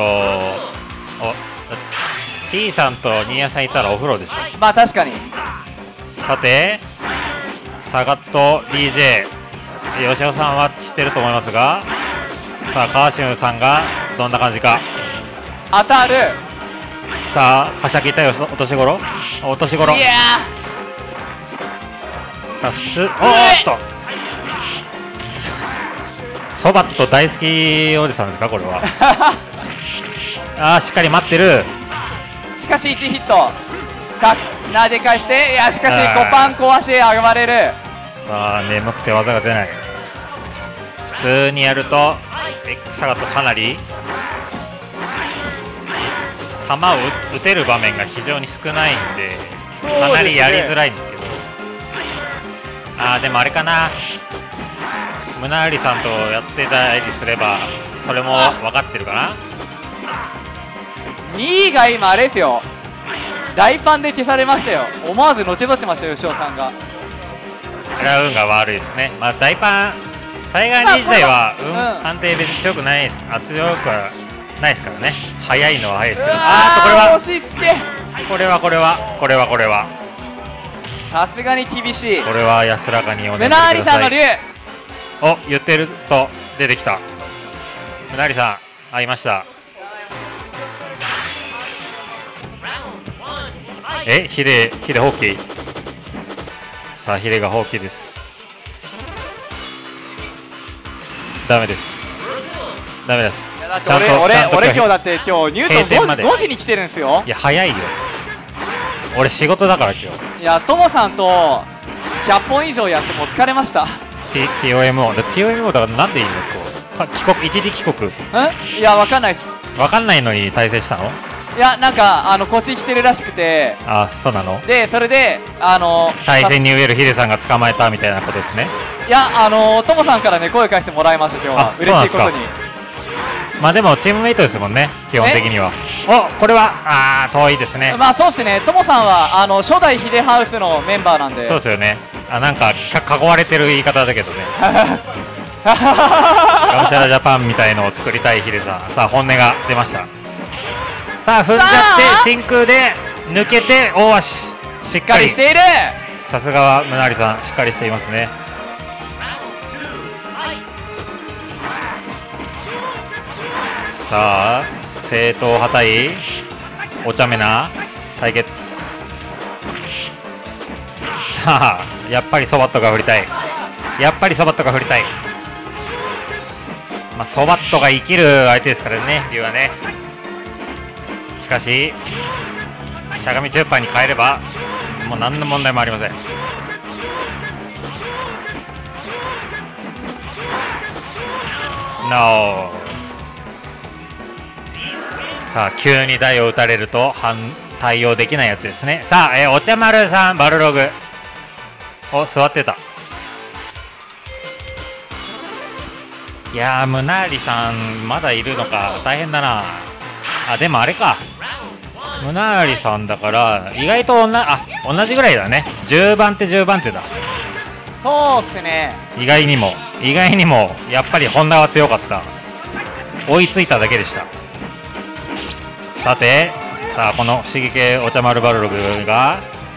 P さんとニーヤさんいたらお風呂でしょ。 まあ確かに。 さてサガット DJ 吉尾さんは知ってると思いますが、さあ川島さんがどんな感じか。 当たる。 さあはしゃぎたい落とし頃。いやさあ普通、おーっとそばっと大好きおじさんですかこれはあーしっかり待ってる。 しかし1ヒット投げ返して、いやしかし5パン壊して上がれる。 さあ眠くて技が出ない。普通にやると X サガットかなり球を打てる場面が非常に少ないんでかなりやりづらいんですけど、あーでもあれかな、ムナーリさんとやってたりすればそれも分かってるかな。 2位が今あれですよ、大パンで消されましたよ。思わずのけぞってましたよ吉尾さんが。 これは運が悪いですね。まあ大パンタイガー2自体は判定別に強くないです。強くはないですからね。速いのは速いですけど、 これは押し付け。 これはさすがに厳しい。 これは安らかにおムナーリさんの竜。 お、言ってると出てきた。ムナーリさん会いました。ヒデ放棄。さあヒデが放棄です。ダメです。ちゃんと俺今日だって今日ニュートン 5時に来てるんですよ。 いや早いよ。俺仕事だから今日。 いやトモさんと100本以上やってもう疲れました。 TOMO だからなんでいいの帰国一時帰国。 いやわかんないです。 わかんないのに対戦したの。 いやなんかこっち来てるらしくて。 あ、そうなの。 でそれで対戦に飢えるヒデさんが捕まえたみたいなことですね。 いやトモさんからね声返してもらいました今日は。嬉しいことに。 まあでもチームメイトですもんね基本的には。これは遠いですね。 まあそうですね。トモさんは初代ヒデハウスのメンバーなんで。 そうですよね。なんか囲われてる言い方だけどねがむしゃらジャパンみたいのを作りたいヒデさん。さあ本音が出ました。さあ踏んじゃって真空で抜けて大足しっかりしている。 さすがはムナーリさんしっかりしていますね。さあ正統派対お茶目な対決。さあやっぱりソバットが振りたい。まあソバットが生きる相手ですからね龍はね。しかししゃがみ中盤に変えればもう何の問題もありません。No。さあ急に台を打たれると対応できないやつですね。さあ、お茶丸さんバルログ座ってた。いやームナーリさんまだいるのか大変だな。でもあれか、ムナーリさんだから意外と同じぐらいだね。10番手だ。 そうっすね。 意外にもやっぱりホンダは強かった。 追いついただけでした。さて、さあこの不思議系お茶丸バルログが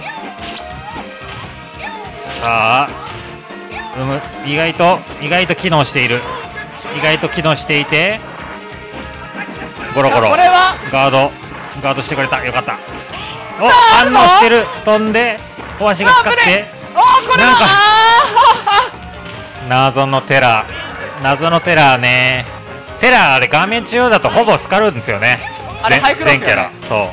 さあ意外と機能している。意外と機能していてゴロゴロこれはガードしてくれた。よかった。お、反応してる。飛んで小足が使ってこれは謎のテラね。テラあれ画面中央だとほぼスカるんですよね。 あれハイクロスよね。 全キャラそう。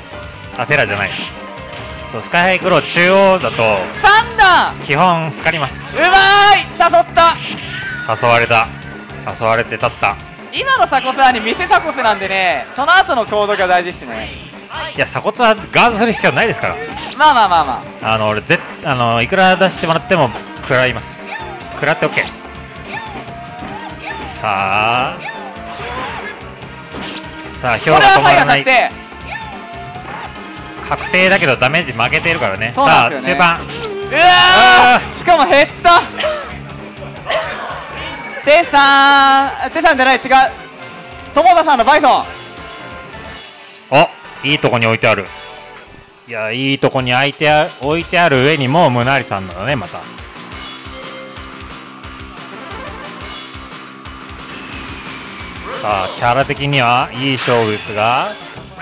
テラじゃない。そうスカイハイクロー中央だと 3段基本スカります。 うまーい。誘った誘われて立った。 今の鎖骨は偽鎖骨なんでね、その後の行動が大事ですね。 いや鎖骨はガードする必要ないですから。 まあ俺いくら出してもらっても食らいます。食らって OK。 さあ票が止まらない。確定だけどダメージ負けているからね。さあ中盤うわーしかも減ったテさんじゃない、違う友田さんのバイソン。 いいとこに置いてある。いやいいとこに置いてある上にもうムナリさんだね。またさあキャラ的にはいい勝負ですが、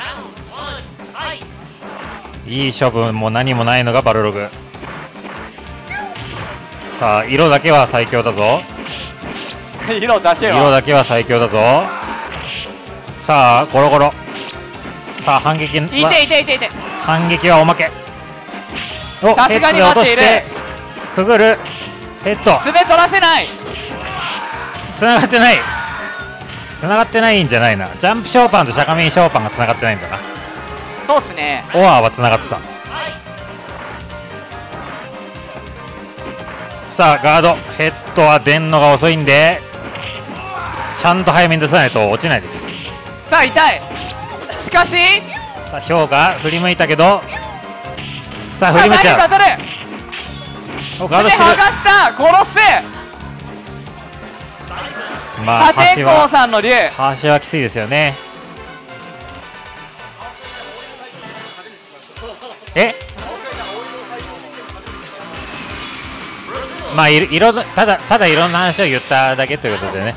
いい勝負も何もないのがバルログ。さあ色だけは最強だぞ。 色だけは最強だぞ。さあゴロゴロ。さあ反撃はおまけ。ヘッドで落としてくぐる。ヘッド爪取らせない。 つながってないんじゃないな。ジャンプショーパンとシャカミンショーパンがつながってないんだな。 そうっすね。 オアはつながってた。さあガードヘッドは出んのが遅いんでちゃんと早めに出さないと落ちないです。 さあ痛い。しかしさあヒョウが振り向いたけどさあ振り向いちゃう。 ガードしてる。剥がした。殺せ。 まあ破天荒さんの竜。 端はきついですよね。まあただいろんな話を言っただけということでね。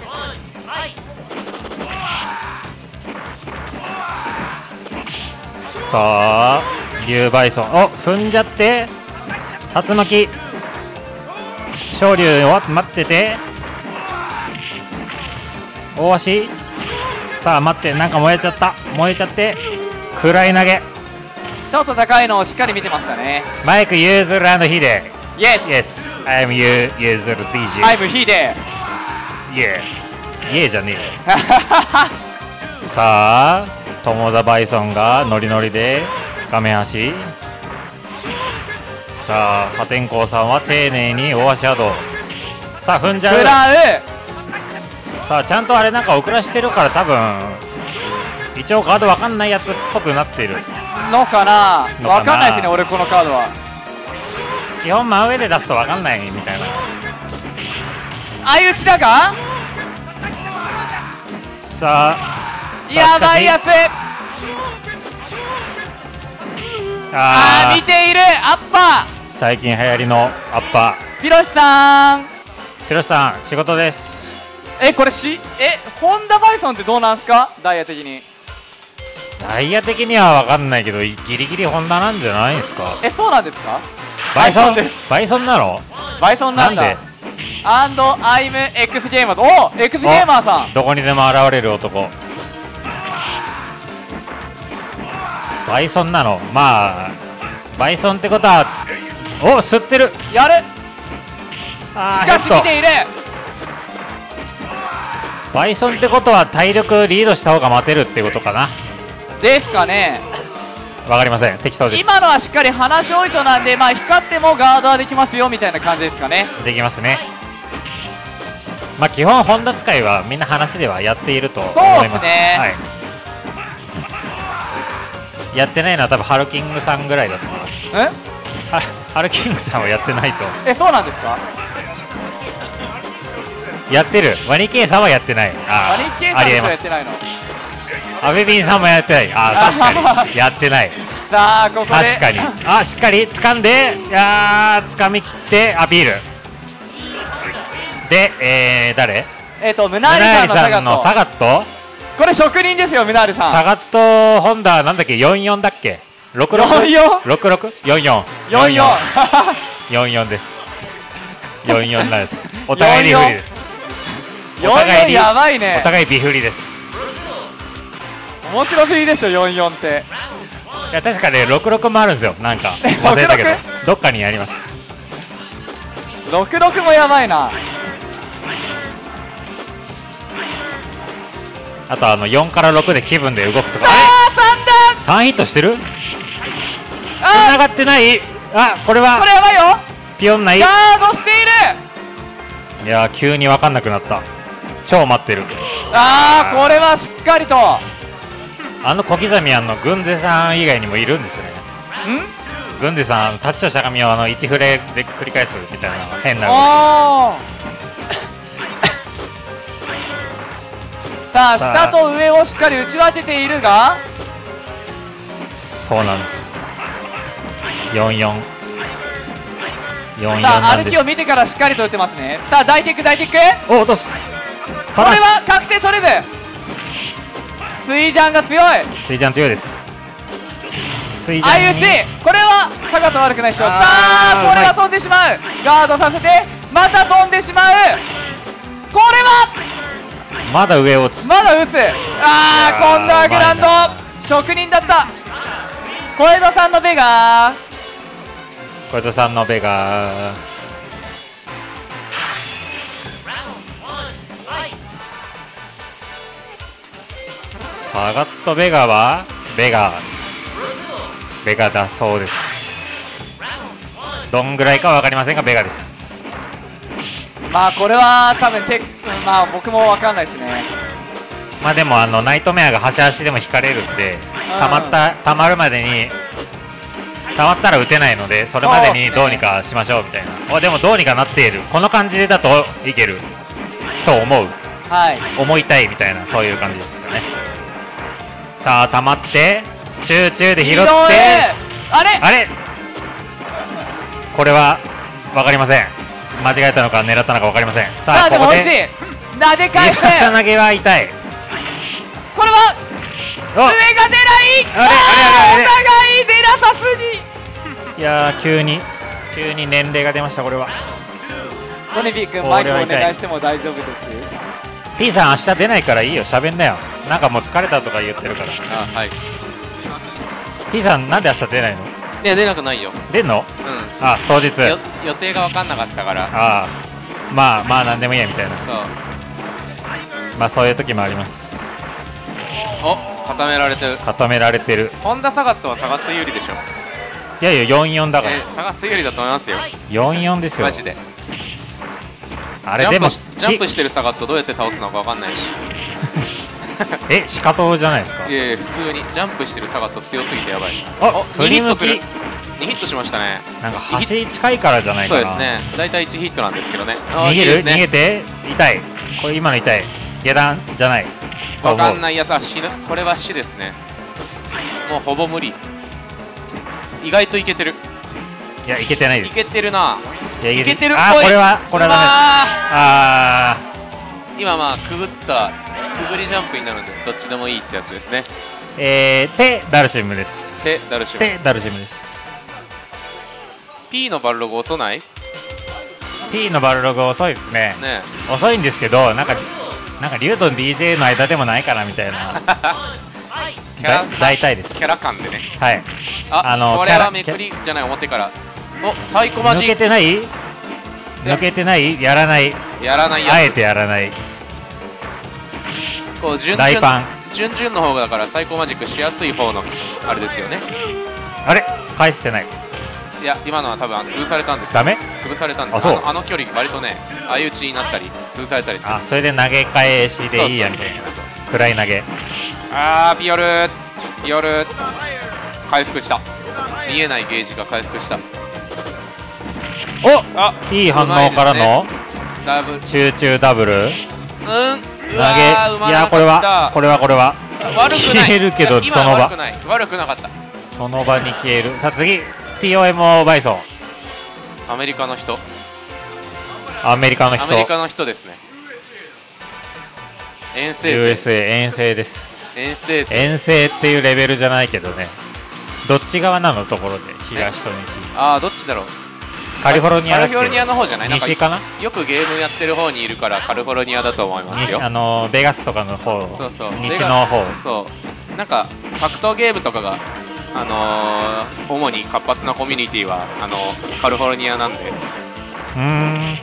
さあ竜バイソン踏んじゃって竜巻昇竜を待ってて大足。さあ待って、なんか燃えちゃって暗い投げ。 ちょっと高いのをしっかり見てましたね。 マイクユーズル&ヒデ。 Yes I'm you user DJ I'm ヒデ。 イエじゃねえよさあ友田バイソンがノリノリで画面端。さあ破天荒さんは丁寧に大足アド。さあ踏んじゃう。 食らう。 さあちゃんとあれなんか遅らしてるから多分一応カード分かんないやつっぽくなっているのかな。分かんないですね俺このカードは。 基本真上で出すと分かんないみたいな。 相打ちだがさあやばいやつ。見ているアッパー。 最近流行りのアッパー。ピロシさん仕事です。 これホンダバイソンってどうなんすか。ダイヤ的には分かんないけどギリギリホンダなんじゃないですか。 そうなんですか。 バイソンなの。 バイソンなんだ。アンドアイム X ゲーマー。X ゲーマーさん。 どこにでも現れる男。バイソンなの。まあバイソンってことは吸ってる。 やる。しかし見ている。 バイソンってことは体力リードした方が待てるってことかな。 ですかね。 わかりません。適当です。 今のはしっかり話し置いちょなんで、光ってもガードはできますよみたいな感じですかね。 できますね。基本ホンダ使いはみんな話ではやっていると思います。 そうですね。 はい、やってないのは多分ハルキングさんぐらいだと思います。ハルキングさんはやってないと。 そうなんですか。 やってる。ワニケイさんはやってない。 ワニケイさんしかやってないの。 アベビンさんもやってない。確かにやってない。 さあここで確かに。しっかり掴んで、掴み切ってアピールで、誰？ ムナーリさんのサガット。 これ職人ですよ、ムナーリさん。 サガットホンダなんだっけ、44だっけ、66？44です。44なんです。お互いビフリです。 44やばいね。 お互いビフリです。 面白すぎでしょ44って。 いや確かね66もあるんですよ。なんか忘れたけどどっかにあります。 66もやばいな。 あと4から6で気分で動くとか。3ヒットしてる？繋がってない。これはやばいよ。 ピヨンない。 ガードしている。 いや急に分かんなくなった。超待ってる。 これはしっかりと小刻み軍勢さん以外にもいるんですよね。軍勢さん立ちとしゃがみを1フレで繰り返すみたいな変な。 さあ下と上をしっかり打ち分けているが、 そうなんです。44 さあ歩きを見てからしっかりと打ってますね。さあ大テック落とす。 これは確定取れず。スイジャンが強い。 スイジャン強いです。 相打ち、これはサガット悪くないでしょ。さあこれは飛んでしまう。ガードさせてまた飛んでしまう。これはまだ上を打つ。 今度はグランド職人だった。小江戸さんのベガサガットベガはベガだそうです。どんぐらいか分かりませんがベガです。 これは多分僕も分かんないですね。 でもナイトメアが端々でも引かれるんで、たまるまでにたまったら打てないので、それまでにどうにかしましょうみたいな。でもどうにかなっている。この感じだといけると思いたいみたいな、そういう感じですかね。さあ溜まって中で拾って、あれこれは分かりません。間違えたのか狙ったのか分かりません。さあでも惜しい。投げ返す。 朝投げは痛い。 これは上が出ない。お互い出なさすぎ。 いや急に年齢が出ました。これはトニビー君マイクお願いしても大丈夫です。 P さん明日出ないからいいよ、喋んなよ。なんかもう疲れたとか言ってるから。 はい。 P さんなんで明日出ないの？ いや出なくないよ。 出んの？当日予定が分かんなかったから。 まあ何でもいいやみたいな。そういう時もあります。 固められてる。ホンダサガットはサガット有利でしょ。 いや44だから。 サガット有利だと思いますよ。 44ですよ。 マジで。 でもジャンプしてるサガットどうやって倒すのか分かんないし。 シカトじゃないですか。 いや普通にジャンプしてるサガット強すぎてやばい。 2ヒットする。 2ヒットしましたね。 なんか端近いからじゃないかな。 そうですね。だいたい1ヒットなんですけどね。 逃げて痛い。これ今の痛い。下段じゃない。 分かんないやつは死ぬ。これは死ですね。もうほぼ無理。意外といけてる。 いやいけてないです。 いけてるな。 いけてるっぽい。 これはダメです。 今くぐりジャンプになるんでどっちでもいいってやつですね。 ダルシムです。 ダルシムです。 P のバルログ遅ない？ P のバルログ遅いですね。遅いんですけど、なんかリュウと DJ の間でもないかなみたいな。大体です。 キャラ感でね。 はい。 これはめくりじゃない、表から。サイコマジ。 抜けてないやらない。あえてやらない。大パン。 順々の方がだからサイコマジックしやすい方のあれですよね。 返してない。 いや今のは多分潰されたんですよ。 ダメ？ 潰されたんですよ。距離割とね相打ちになったり潰されたりする。 それで投げ返しでいいやみたいな。暗い投げ。 ピヨル回復した。見えないゲージが回復した。 いい反応からのダブル集中ダブルう投わーげ。いやこれは悪くない。 消えるけどいやその場今悪くない、悪くなかった。 その場に消える。さあ次 TOMO バイソン。 アメリカの人アメリカの人。 アメリカの人ですね。遠征 USA 遠征です。 遠征遠征っていうレベルじゃないけどね。どっち側なのところで東と西。 ああどっちだろう。 カリフォルニアだっけ。 カリフォルニアの方じゃない。なんか西かな。 よくゲームやってる方にいるからカリフォルニアだと思いますよ。 ベガスとかの方。 そうそう西の方。 そうなんか格闘ゲームとかが主に活発なコミュニティはカリフォルニアなんで。はい。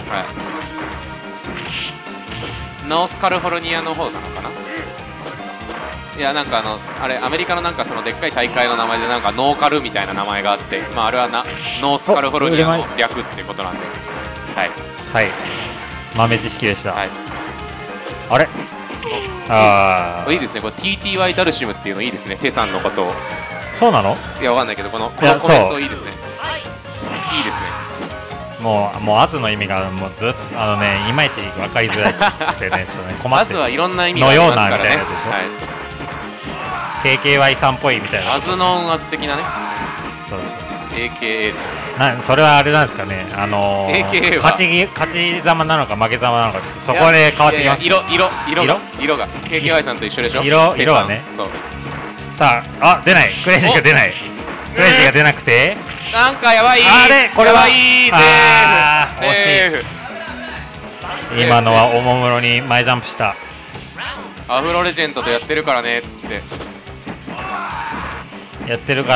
ノースカリフォルニアの方なのかな。いやなんかあれアメリカのなんかそのでっかい大会の名前でなんかノーカルみたいな名前があって、まああれはノースカリフォルニアの略ってことなんで。はいはい。豆知識でした。 はい。 あれいいですね。これ TTY ダルシムっていうのいいですね。テさんのことを。 そうなの。 いやわかんないけどこのコメントいいですね。いいですね。 もうアズの意味がもうずっといまいち分かりづらくてね困って。 アズはいろんな意味がありますからね。 のようなみたいなやつでしょ。KKY さんっぽいみたいな。 アズノンアズ的なね。 そう AKA ですね。 それはあれなんですかね。 AKA は勝ち様なのか負け様なのかそこで変わってきます。 色が KKY さんと一緒でしょ。 色はね。 そう。 さあ出ない。クレイジーが出ない。クレイジーが出なくて。 なんかやばい。 あれこれはセーフ。 今のはおもむろに前ジャンプした。 アフロレジェンドとやってるからねっつって。 やってる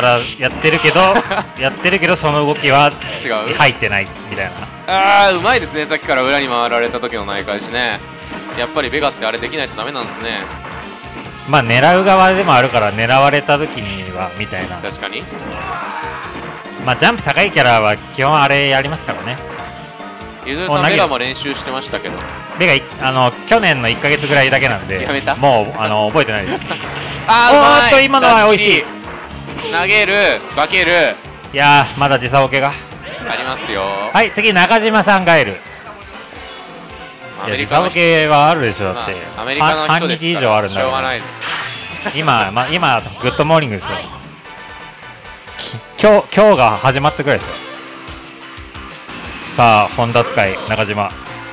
けどその動きは入ってないみたいな。うまいですね。さっきから裏に回られた時の内返しね。やっぱりベガってあれできないとダメなんですね。 まあ狙う側でもあるから狙われた時にはみたいな。 確かに。 まあジャンプ高いキャラは基本あれやりますからね。 ゆずるさんベガも練習してましたけど。 ベガ去年の1ヶ月ぐらいだけなんでやめた。 もう覚えてないです。 おっと今のは美味しい。 投げる化ける。 いやまだ時差ボケがありますよ。 はい次中島さんガエル。時差ボケはあるでしょ。だってアメリカの人ですから半日以上あるんだから。 しょうがないです。 今グッドモーニングですよ。今日が始まったくらいですよ。さあ本田使い中島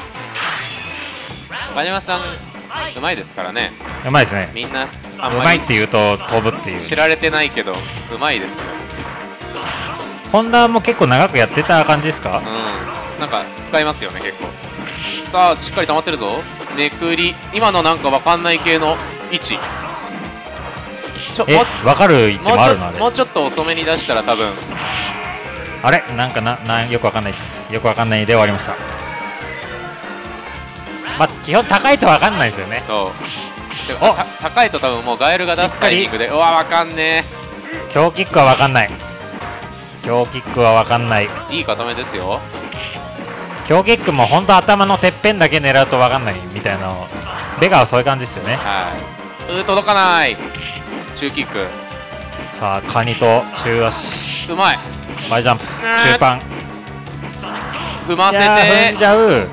さんうまいですからね。 うまいですね。 みんなあんうまいって言うと飛ぶっていう知られてないけどうまいですよ。 本田も結構長くやってた感じですか。 なんか使いますよね結構。さあしっかり溜まってるぞ。めくり今のなんかわかんない系の位置。 わかる位置もあるの。 もうちょっと遅めに出したら多分。 あれなんかよくわかんないです。よくわかんないで終わりました。まあ基本高いとわかんないですよね。 そう高いと多分もうガエルが出すタイミングでうわわかんねえ。強キックはわかんない。強キックはわかんない。 いい固めですよ。 強キックも本当頭のてっぺんだけ狙うとわかんないみたいな。ベガはそういう感じですよね。 届かない。中キック。 さあカニと中足うまい。 前ジャンプ中盤踏ませて踏んじゃう。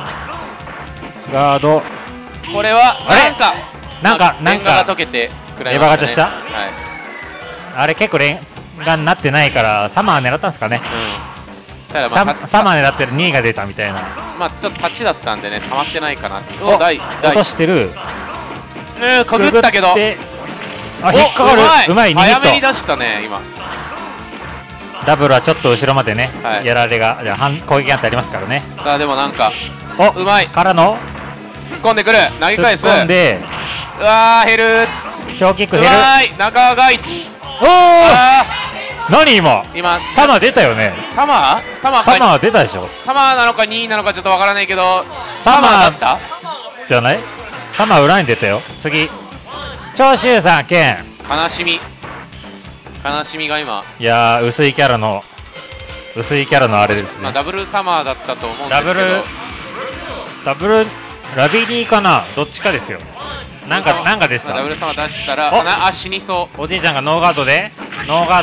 ガード。 これはなんかレンガが溶けて食らいましたね。レバガチャした。あれ結構レンガになってないからサマー狙ったんですかね。サマー狙ってる2位が出たみたいな。 まあちょっとタッチだったんでね溜まってないかな。 落としてる。 かぐったけど引っかかる。うまい。 早めに出したね今。 ダブルはちょっと後ろまでねやられが攻撃なんてありますからね。 さあでもなんかうまいからの突っ込んでくる投げ返す。 突っ込んでうわ減る。 強キック減る。 中川一。 おお何今サマー出たよね。 サマー出たでしょ。 サマーなのか2位なのかちょっとわからないけどサマーだったじゃない。サマー裏に出たよ。次長州さん剣悲しみが今いや薄いキャラのあれですね。 ダブルサマーだったと思うんですけどダブルラビリーかなどっちかですよ。なんかです。 ダブルサマー出したら死にそう。 おじいちゃんがノーガードで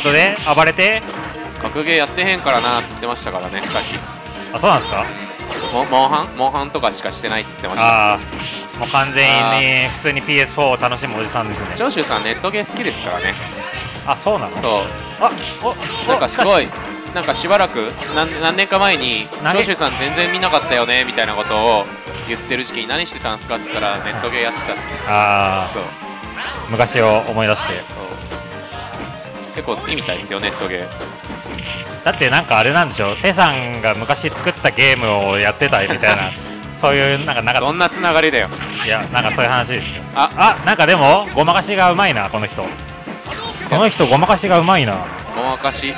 暴れて格ゲーやってへんからなっつってましたからねさっき。 あそうなんですか。 モンハンとかしかしてないって言ってました。 ああ、もう完全に普通に PS4 を楽しむおじさんですね。 長州さんネットゲー好きですからね。 あ、そうなの。 そうなんかすごいなんかしばらく何年か前に長州さん全然見なかったよねみたいなことを言ってる時期に何してたんすかって言ったらネットゲーやってたって言ってました。 ああ、 そう昔を思い出して。 そう結構好きみたいですよネットゲー。 だってなんかあれなんでしょ、テさんが昔作ったゲームをやってたみたいなそういうなんかどんなつながりだよ。 いや、なんかそういう話ですよ。なんかでもごまかしがうまいな、この人ごまかしがうまいな。 ごまかし、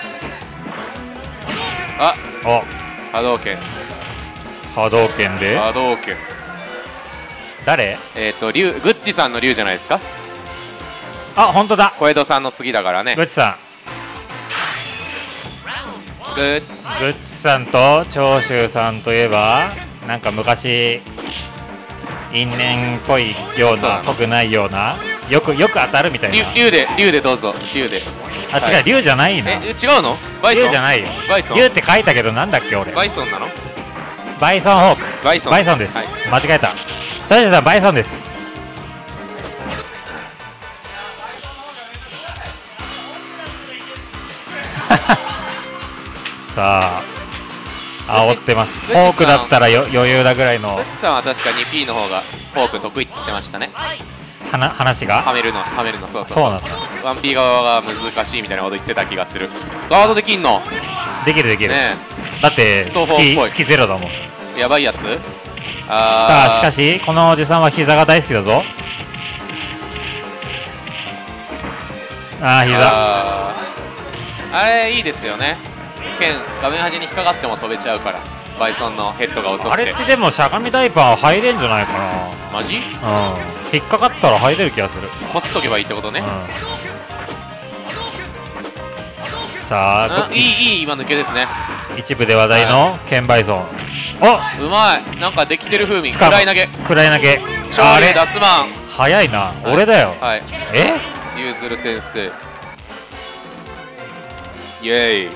お、 波動拳で波動拳誰？ グッチさんの竜じゃないですか。 あ、本当だ、 小江戸さんの次だからね。 グッチさん、 グッチさんと長州さんといえばなんか昔因縁っぽいような、ぽくないような、よく当たるみたいな。 竜でどうぞ。竜で。 あ、違う、竜じゃないな。 違うの？バイソン竜じゃないよ。 バイソン。 竜って書いたけどなんだっけ俺。 バイソンなの？ バイソンホーク。バイソンです。間違えた。長州さんバイソンです。さあ、煽ってます。フォークだったら余裕だぐらいの。 グッチさんは確か 2P の方がフォーク得意って言ってましたね。 話がはめるのそうなんだ。 1P 側が難しいみたいなこと言ってた気がする。ガードできんの？ できるね。 だって好きゼロだもん。 やばいやつ。 さあ、しかしこのおじさんは膝が大好きだぞ。膝あれいいですよね。剣画面端に引っかかっても飛べちゃうから。バイソンのヘッドが遅くて。 あれってでもしゃがみダイパー入れんじゃないかな。 マジ？ 引っかかったら入れる気がする。 こすっとけばいいってことね。 さあ、 いい今抜けですね。 一部で話題のケンバイソン。 うまい。なんかできてる風味。食らい投げ。 あれダスマン早いな。俺だよ。 ゆずる先生。イエーイ。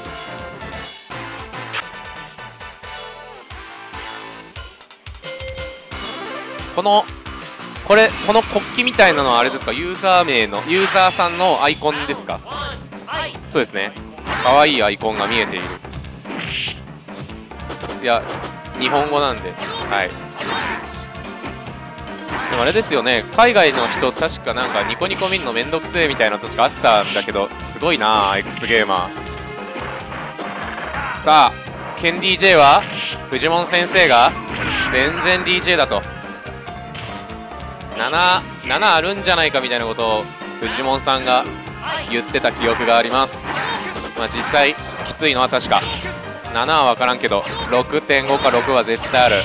この国旗みたいなのはあれですか？ユーザーさんのアイコンですか？そうですね。可愛いアイコンが見えている。いや、日本語なんで。はい。でもあれですよね、海外の人確かなんかニコニコ見るのめんどくせえみたいなの確かあったんだけど、すごいなあ X ゲーマー。さあケン DJ はフジモン先生が全然 DJ だと7あるんじゃないかみたいなことをフジモンさんが言ってた記憶があります。まあ実際きついのは確か7は分からんけど 6.5 か6は絶対ある。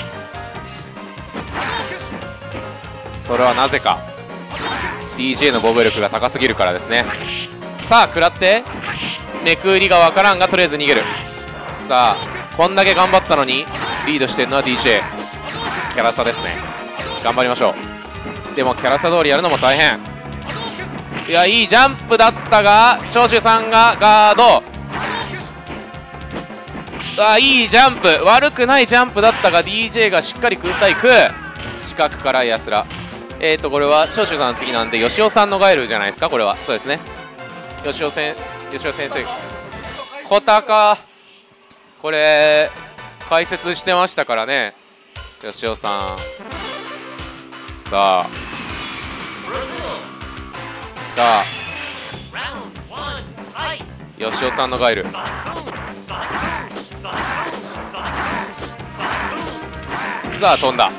それはなぜか DJ の防御力が高すぎるからですね。さあ食らってめくりが分からんがとりあえず逃げる。さあこんだけ頑張ったのにリードしてるのは DJ キャラ差ですね。頑張りましょう。でもキャラ差通りやるのも大変。いやいいジャンプだったが長州さんがガード。いいジャンプ、悪くないジャンプだったが DJ がしっかり空対空。近くから安ら。これは長州さんの次なんで吉尾さんのガエルじゃないですか。これはそうですね。吉尾先生小高これ解説してましたからね、吉尾さん。さあきた。吉尾さんのガエル。さあ飛んだ。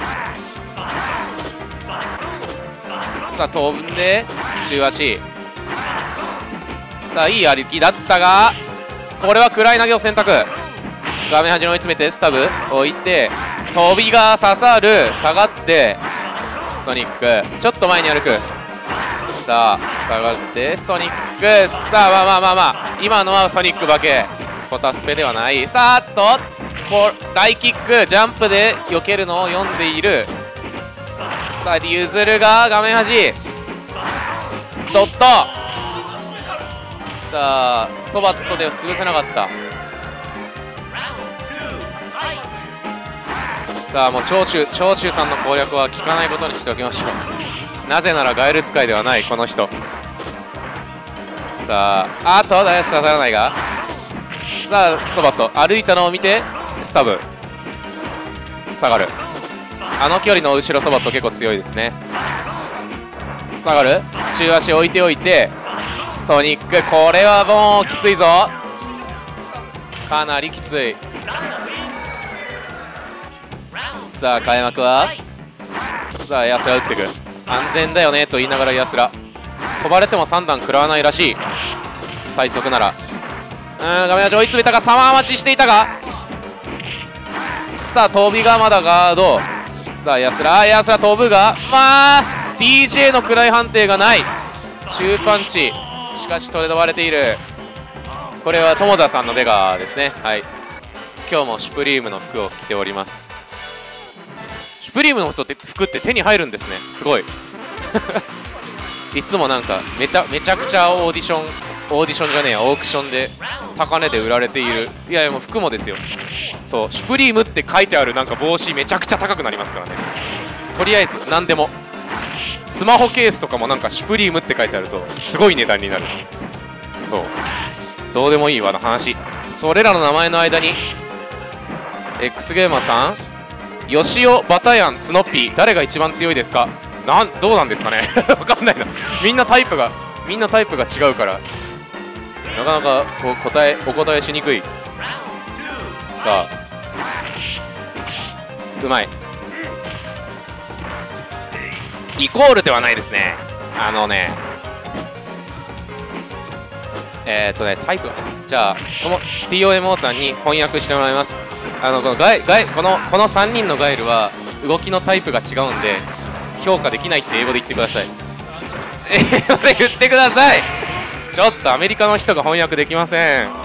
さあ飛んで中足。さあいい歩きだったがこれは暗い投げを選択。画面端に追い詰めてスタブ置いて飛びが刺さる。下がってソニックちょっと前に歩く。さあ下がってソニック。さあまあ今のはソニック化けコタスペではない。さあっと大キックジャンプで避けるのを読んでいる。さあリュズルが画面端ドット。さあソバットでは潰せなかった。 さあもう長州さんの攻略は聞かないことにしておきましょう。なぜならガエル使いではないこの人。さあ大足当たらないが、さあそばと歩いたのを見てスタブ下がる。あの距離の後ろそばと結構強いですね。下がる、中足置いておいてソニック、これはもうきついぞ、かなりきつい。さあ開幕はさあヤスラ打っていく。安全だよねと言いながらヤスラ飛ばれても3段食らわないらしい。最速なら画面端追い詰めたがサマー待ちしていたが、さあ飛びがまだガード。さあヤスラ飛ぶがまあ DJ の位判定がない。中パンチしかし取れ飛ばれている。これは友田さんのベガですね。はい、今日もシュプリームの服を着ております。シュプリームの服って手に入るんですね、すごいいつもなんかめちゃくちゃオーディションじゃねえや、オークションで高値で売られている。いやいやもう服もですよ。そうシュプリームって書いてあるなんか帽子めちゃくちゃ高くなりますからね。とりあえず何でもスマホケースとかもなんかシュプリームって書いてあるとすごい値段になる。そうどうでもいいわの話。それらの名前の間に X ゲーマーさん、ヨシオ、バタヤン、ツノッピー、誰が一番強いですか。どうなんですかねわかんないな。みんなタイプが違うからなかなかこうお答えしにくい。さあうまい。イコールではないですね。タイプじゃあこの TOMO さんに翻訳してもらいます。このこの3人のガイルは動きのタイプが違うんで評価できないって英語で言ってください。英語で言ってください。ちょっとアメリカの人が翻訳できません。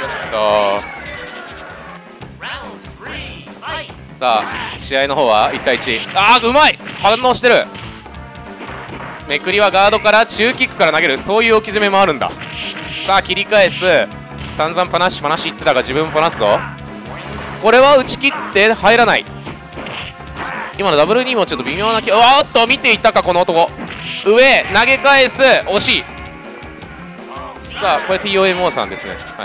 さあ試合の方は1対1。うまい、反応してる。めくりはガードから中キックから投げる、そういう置き詰めもあるんだ。さあ切り返す。散々パナッシュ言ってたが自分もパナすぞ。これは打ち切って入らない。今のダブル2もちょっと微妙なおっと見ていたかこの男。上投げ返す、惜しい。さあこれ TOMO さんですね。はい、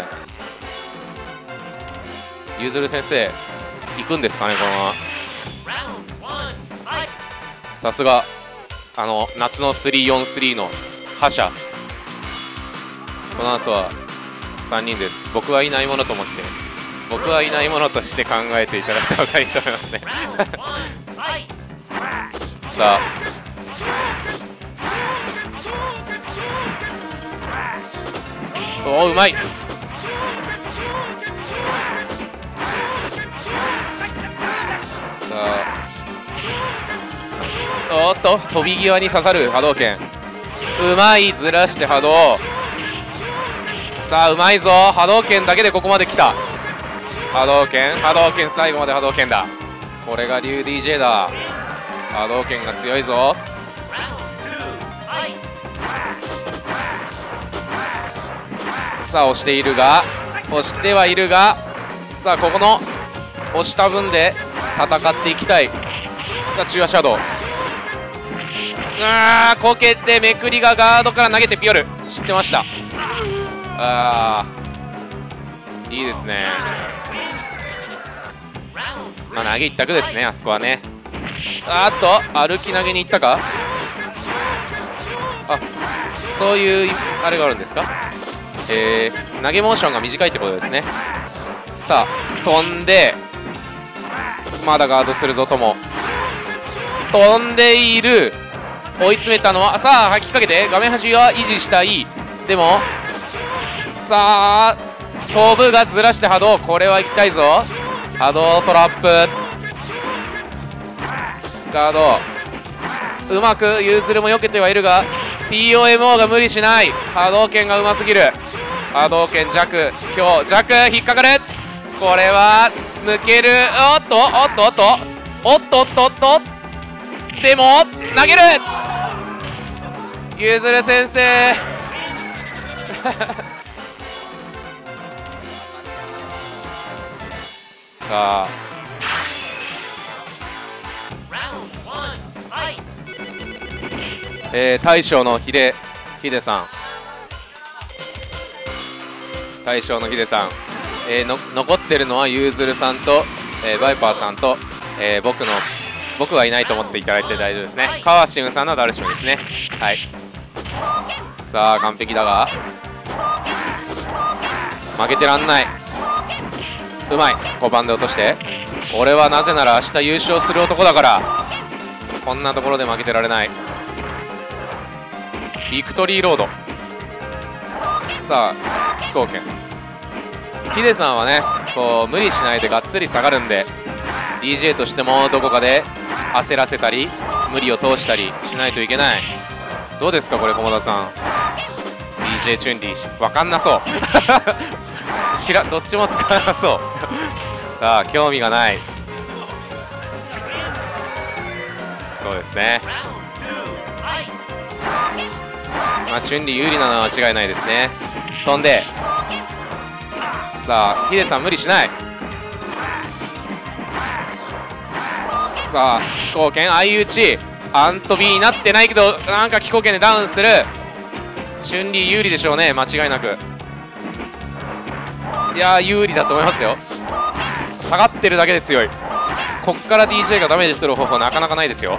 ゆずる先生行くんですかねこのまま。さすが夏の 3on3 の覇者。この後は3人です。僕はいないものと思って僕はいないものとして考えていただいた方がいいと思いますねさあうまい。おっと飛び際に刺さる波動拳、うまい。ずらして波動。さあうまいぞ、波動拳だけでここまで来た。波動拳最後まで波動拳だ。これが竜 DJ だ。波動拳が強いぞ。さあ押してはいるがさあここの押した分で戦っていきたい。さあ中和シャドウこけてめくりがガードから投げてピヨル、知ってました。いいですね。投げ一択ですねあそこはね。歩き投げに行ったか。そういうあれがあるんですか。投げモーションが短いってことですね。さあ飛んでまだガードするぞとも。飛んでいる。追い詰めたのはさあ吐きかけて画面端は維持したい。でもさあ飛ぶがずらして波動、これは行きたいぞ。波動トラップガードうまくユーズルも避けてはいるが TOMO が無理しない。波動拳がうますぎる。波動拳弱、今日弱引っかかる。これは抜ける。おっとでも投げるゆずる先生さあ大将のヒデさん、大将のヒデさん、残ってるのはゆうずるさんと、バイパーさんと、僕はいないと思っていただいて大丈夫ですね。川シムさんのダルシムですね。はい、さあ完璧だが負けてらんない。うまい、5番で落として。俺はなぜなら明日優勝する男だから、こんなところで負けてられない。ビクトリーロード。さあ飛行権、ヒデさんはねこう無理しないでがっつり下がるんで、 DJ としてもどこかで焦らせたり無理を通したりしないといけない。どうですかこれ、菰田さん。 DJ チュンリー分かんなそうどっちも使わなそうさあ興味がない。そうですね、まあ、チュンリー有利なのは間違いないですね。飛んで、さあヒデさん無理しない。さあ飛行権相打ち、アントビーになってないけどなんか飛行権でダウンする。チュンリー有利でしょうね、間違いなく。いやー有利だと思いますよ。下がってるだけで強い。こっから DJ がダメージ取る方法なかなかないですよ。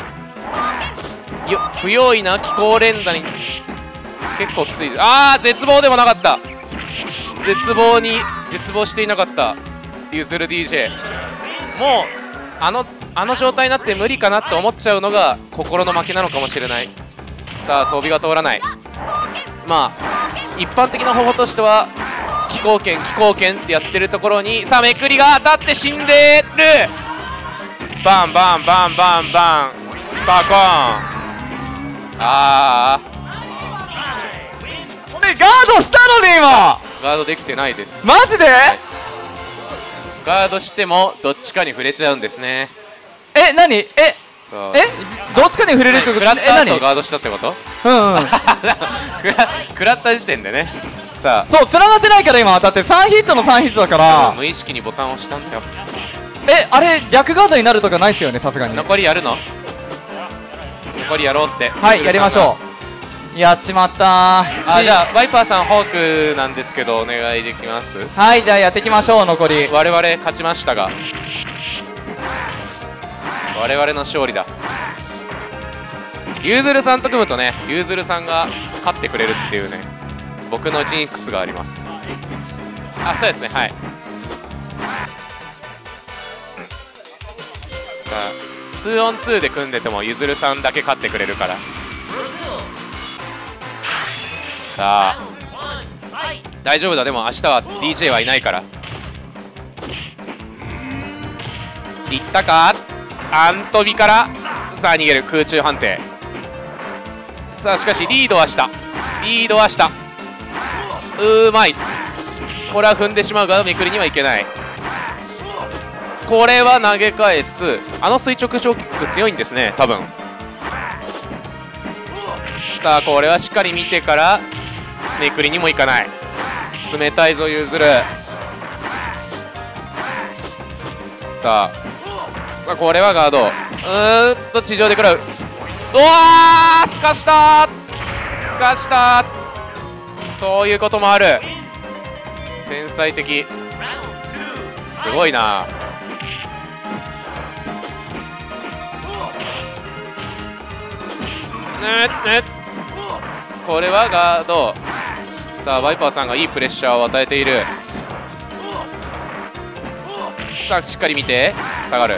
不用意な気候連打に結構きつい。ああ絶望でもなかった。絶望していなかったゆずる DJ。 もうあの状態になって無理かなって思っちゃうのが心の負けなのかもしれない。さあ飛びが通らない。まあ一般的な方法としては気候圏ってやってるところに、さあめくりが当たって死んでる。バンバンバンバンバンスパコーン。ああ俺ガードしたのに今ガードできてないです。 マジで、はい、 ガードしてもどっちかに触れちゃうんですね。 何どっちかに触れるってこと？ 食らった後ガードしたってこと？ うんうん食らった時点でね。さあそう繋がってないから今だって3ヒットの3ヒットだから、 無意識にボタンを押したんだよ。 あれ逆ガードになるとかないっすよね、さすがに。 残りやるの？残りやろうって。 はいやりましょう。やっちまったー。 じゃあバイパーさんホークなんですけどお願いできます？ はい、じゃあやっていきましょう。残り我々勝ちましたが、我々の勝利だ。ゆうずるさんと組むとね、ゆうずるさんが勝ってくれるっていうね、僕のジンクスがあります。あ、そうですね、はい。2on2 で組んでてもゆずるさんだけ勝ってくれるから。さあ大丈夫だ。でも明日は DJ はいないから。いったか、アントビから。さあ逃げる、空中判定。さあしかしリードはした、うまい。これは踏んでしまうがめくりにはいけない。これは投げ返す。垂直上キック強いんですね多分。さあこれはしっかり見てからめくりにもいかない。冷たいぞゆずる。さあこれはガード。地上で食らう。うわーすかした。そういうこともある。天才的、すごいな。これはガード。さあワイパーさんがいいプレッシャーを与えている。さあしっかり見て下がる。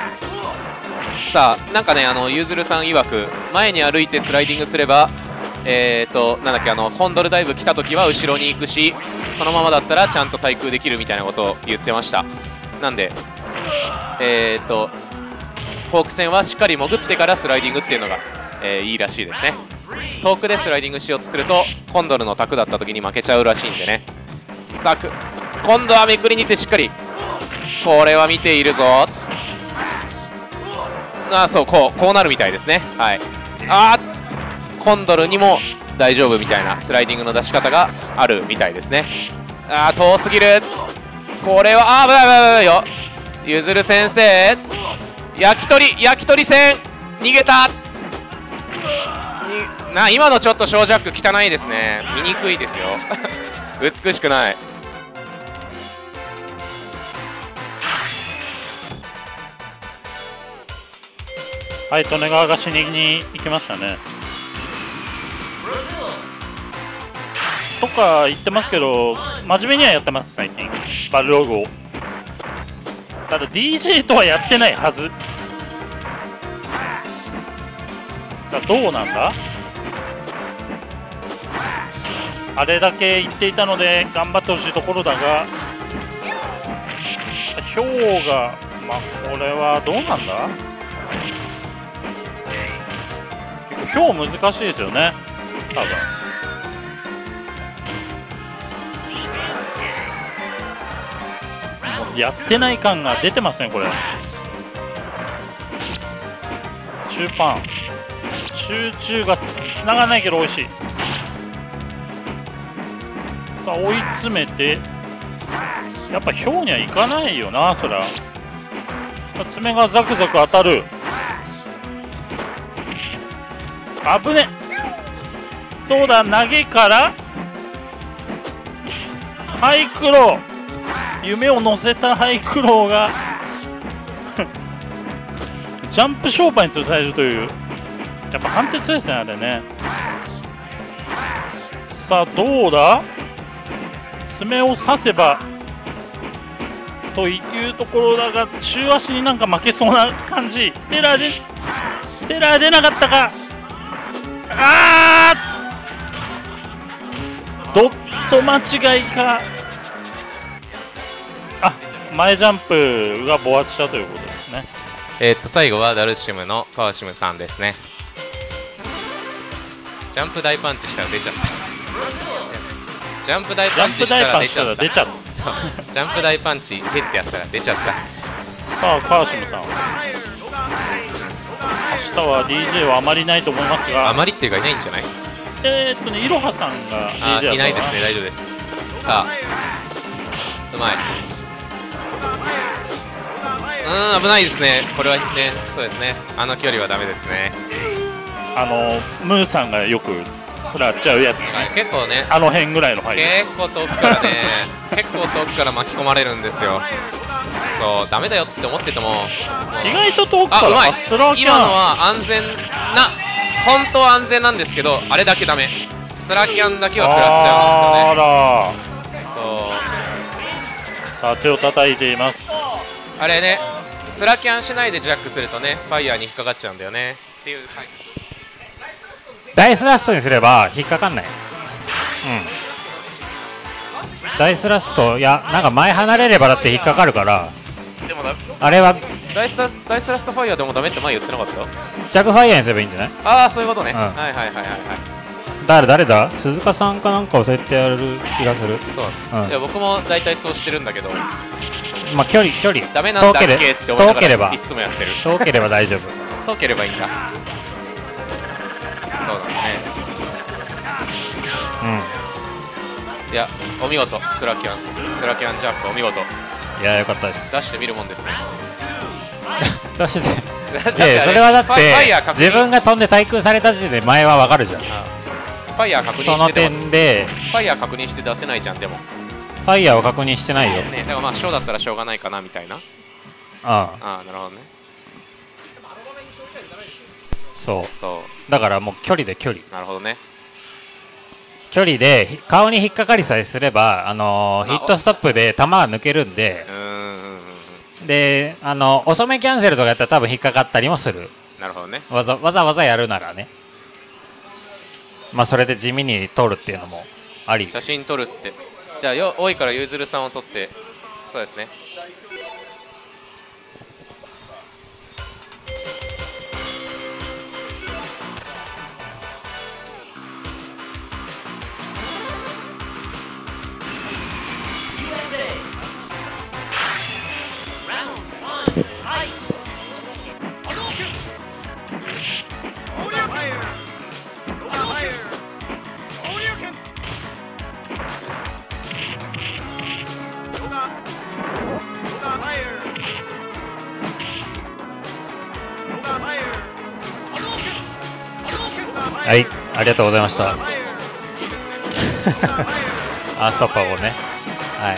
さあなんかねゆずるさん曰く前に歩いてスライディングすればなんだっけコンドルダイブ来た時は後ろに行くし、そのままだったらちゃんと対空できるみたいなことを言ってました。なんでホーク戦はしっかり潜ってからスライディングっていうのが、いいらしいですね。遠くでスライディングしようとするとコンドルの卓だった時に負けちゃうらしいんでね。さあ今度はめくりにてしっかり。これは見ているぞ。そうこうなるみたいですね。はい。コンドルにも大丈夫みたいなスライディングの出し方があるみたいですね。遠すぎる。これは危ないよ。ゆずる先生焼き鳥戦逃げた。 今のちょっと小ジャック汚いですね。見にくいですよ美しくない。 はい、利根川が死に行きましたね。とか言ってますけど、真面目にはやってます、最近。バルログを。ただ DJ とはやってないはず。さあ、どうなんだ。あれだけ言っていたので頑張ってほしいところだが、ヒョウが、まあこれはどうなんだ。結構ヒョウ難しいですよね、多分。やってない感が出てますね、これ。中パン中がつながらないけど美味しい。さあ追い詰めて、やっぱヒョウにはいかないよな、そりゃ。爪がザクザク当たる。危ね。どうだ、投げからハイクロー、夢を乗せたハイクローがジャンプ商売に潰されるという、やっぱ判定強いですね、あれね。さあどうだ、爪を刺せばというところだが、中足になんか負けそうな感じ。テラー出なかったか。ドット間違いか。前ジャンプが暴発したということですね。 最後はダルシムの川シムさんですね。ジャンプ大パンチしたら出ちゃったジャンプ大パンチしたら出ちゃったジャンプ大パンチヘッてやったら出ちゃった。 さあ川シムさん、明日は DJ はあまりないと思いますが、 あまりっていうかいないんじゃない。 いろはさんが DJ だった。 いないですね、大丈夫です。さあうまい。危ないですね、これはね。そうですね、あの距離はダメですね。 ムーさんがよく食らっちゃうやつ、 結構ね、 あの辺ぐらいの範囲、 結構遠くからね結構遠くから巻き込まれるんですよ。そうダメだよって思ってても意外と遠くから。 うまい。今のは安全な、本当は安全なんですけど、あれだけダメ。スラキャンだけは食らっちゃうんですよね。そうさあ手を叩いています。 あれね、スラキャンしないでジャックするとね、ファイヤーに引っかかっちゃうんだよねっていう。 ダイスラストにすれば引っかかんない。ダイスラスト、いやなんか前離れればだって引っかかるから。 でもあれはダイスラストファイヤーでもダメって前言ってなかった。 ジャグファイヤーにすればいいんじゃない。 ああそういうことね。はいはいはいはいはい。 誰だ、鈴鹿さんかなんか教えてやる気がする。 そう、いや僕も大体そうしてるんだけど、 まあ距離ダメなんだっけって思いながらいつもやってる。 遠ければ大丈夫。 遠ければいいんだ。そうだね。いやお見事、スラキャンジャンプお見事。 いやよかったです。 出してみるもんですね出してそれはだって自分が飛んで対空された時点で前はわかるじゃん。 ファイヤー確認して、 その点でファイヤー確認して出せないじゃん。でもファイヤーを確認してないよね。だからまあショーだったらしょうがないかなみたいな。なるほどね。 そうだからもう距離。 なるほどね。 距離で顔に引っかかりさえすればヒットストップで球が抜けるんで、で遅めキャンセルとかやったら多分引っかかったりもする。 なるほどね。 わざやるならね。まあそれで地味に撮るっていうのもあり。 写真撮るって、じゃあ多いからゆずるさんを撮って。そうですね。 はい、ありがとうございました。アンストッパーをね。はい。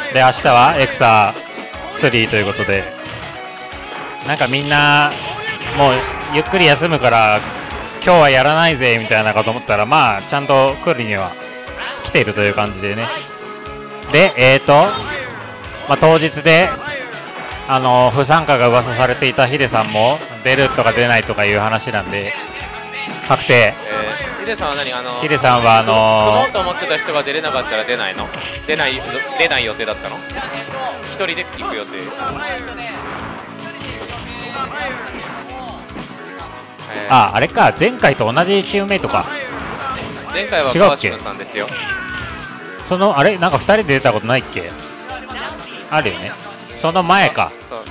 で、明日はエクサ3ということで、なんかみんなもうゆっくり休むから今日はやらないぜみたいなかと思ったら、まあちゃんと来るには来ているという感じでね。で、まあ、当日で不参加が噂されていたヒデさんも出るとか出ないとかいう話なんで確定。 ヒデさんは何ヒデさんは来ようと思ってた人が出れなかったら出ないの？出ない予定だったの？一人で行く予定。 あれか、前回と同じチームメイトか。 前回は川島さんですよ。 あれなんか2人で出たことないっけ？あるよね。その前か。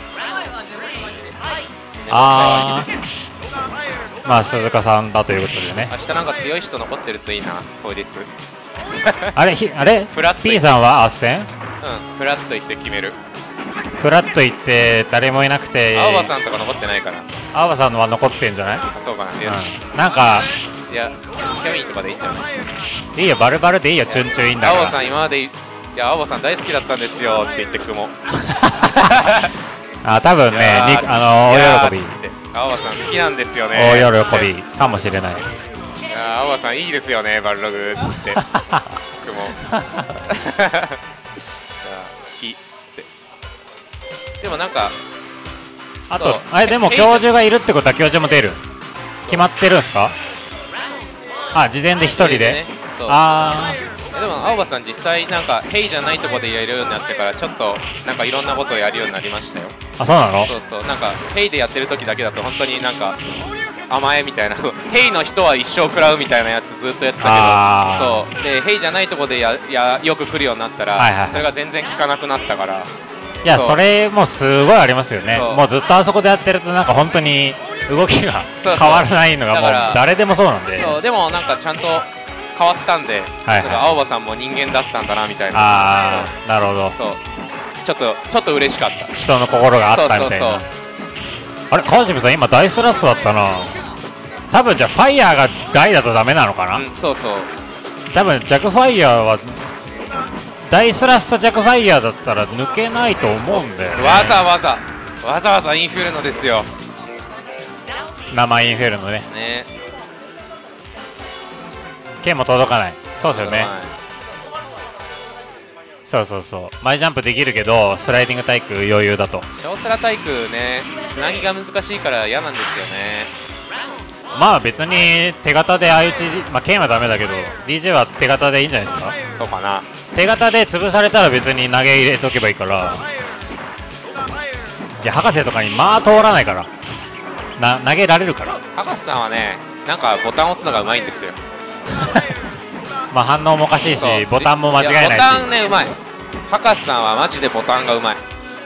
まあ鈴鹿さんだということでね。 明日なんか強い人残ってるといいな、当日。 あれ P さんは斡旋？ フラッと行って決める。 フラッと行って誰もいなくて、 青葉さんとか残ってないから。 青葉さんのは残ってんじゃない？ そうかな。よし。 なんかいや、キャミンとかでいいんじゃない？ いいよ、バルバルでいいよ、チュンチュンいいんだから。 青葉さん今までいや、青葉さん大好きだったんですよって言って雲。 多分ね、大喜び。 青葉さん好きなんですよね。 大喜びかもしれない。 いや、青葉さんいいですよね、バルログっつって雲。好きっつって。でもなんかあとでも教授がいるってことは教授も出る。決まってるんですか？事前で1人で。でも青葉さん実際なんかヘイじゃないとこでやるようになってからちょっとなんかいろんなことをやるようになりましたよ。 そうなの？ そうなんかヘイでやってる時だけだと本当になんか甘えみたいなヘイの人は一生食らうみたいなやつずっとやってたけど、そうでヘイじゃないとこでよく来るようになったら、それが全然効かなくなったから。 いや、それもすごいありますよね。もうずっとあそこでやってるとなんか本当に動きが変わらないのがもう誰でもそうなんで。 でもなんかちゃんと変わったんで、青葉さんも人間だったんだなみたいな。 なるほど。 ちょっと嬉しかった。 人の心があったみたいな。あれ、川島さん今ダイスラストだったな。多分じゃあファイヤーが大だとダメなのかな。多分ジャクファイヤーはダイスラストジャクファイヤーだったら抜けないと思うんだよね。 わざわざインフェルノですよ。 生インフェルノね。剣も届かない。そうですよね。そう前ジャンプできるけどスライディング対空余裕だと。 小スラ対空ね、つなぎが難しいから嫌なんですよね。 まあ別に手形で相打ち、剣はダメだけど DJ は手形でいいんじゃないですか。 そうかな。 手形で潰されたら別に投げ入れとけばいいから。いや博士とかに通らないから投げられるから。 博士さんはね、なんかボタン押すのがうまいんですよ。 反応もおかしいしボタンも間違えないし。 ボタンねうまい。博士さんはマジでボタンがうまい。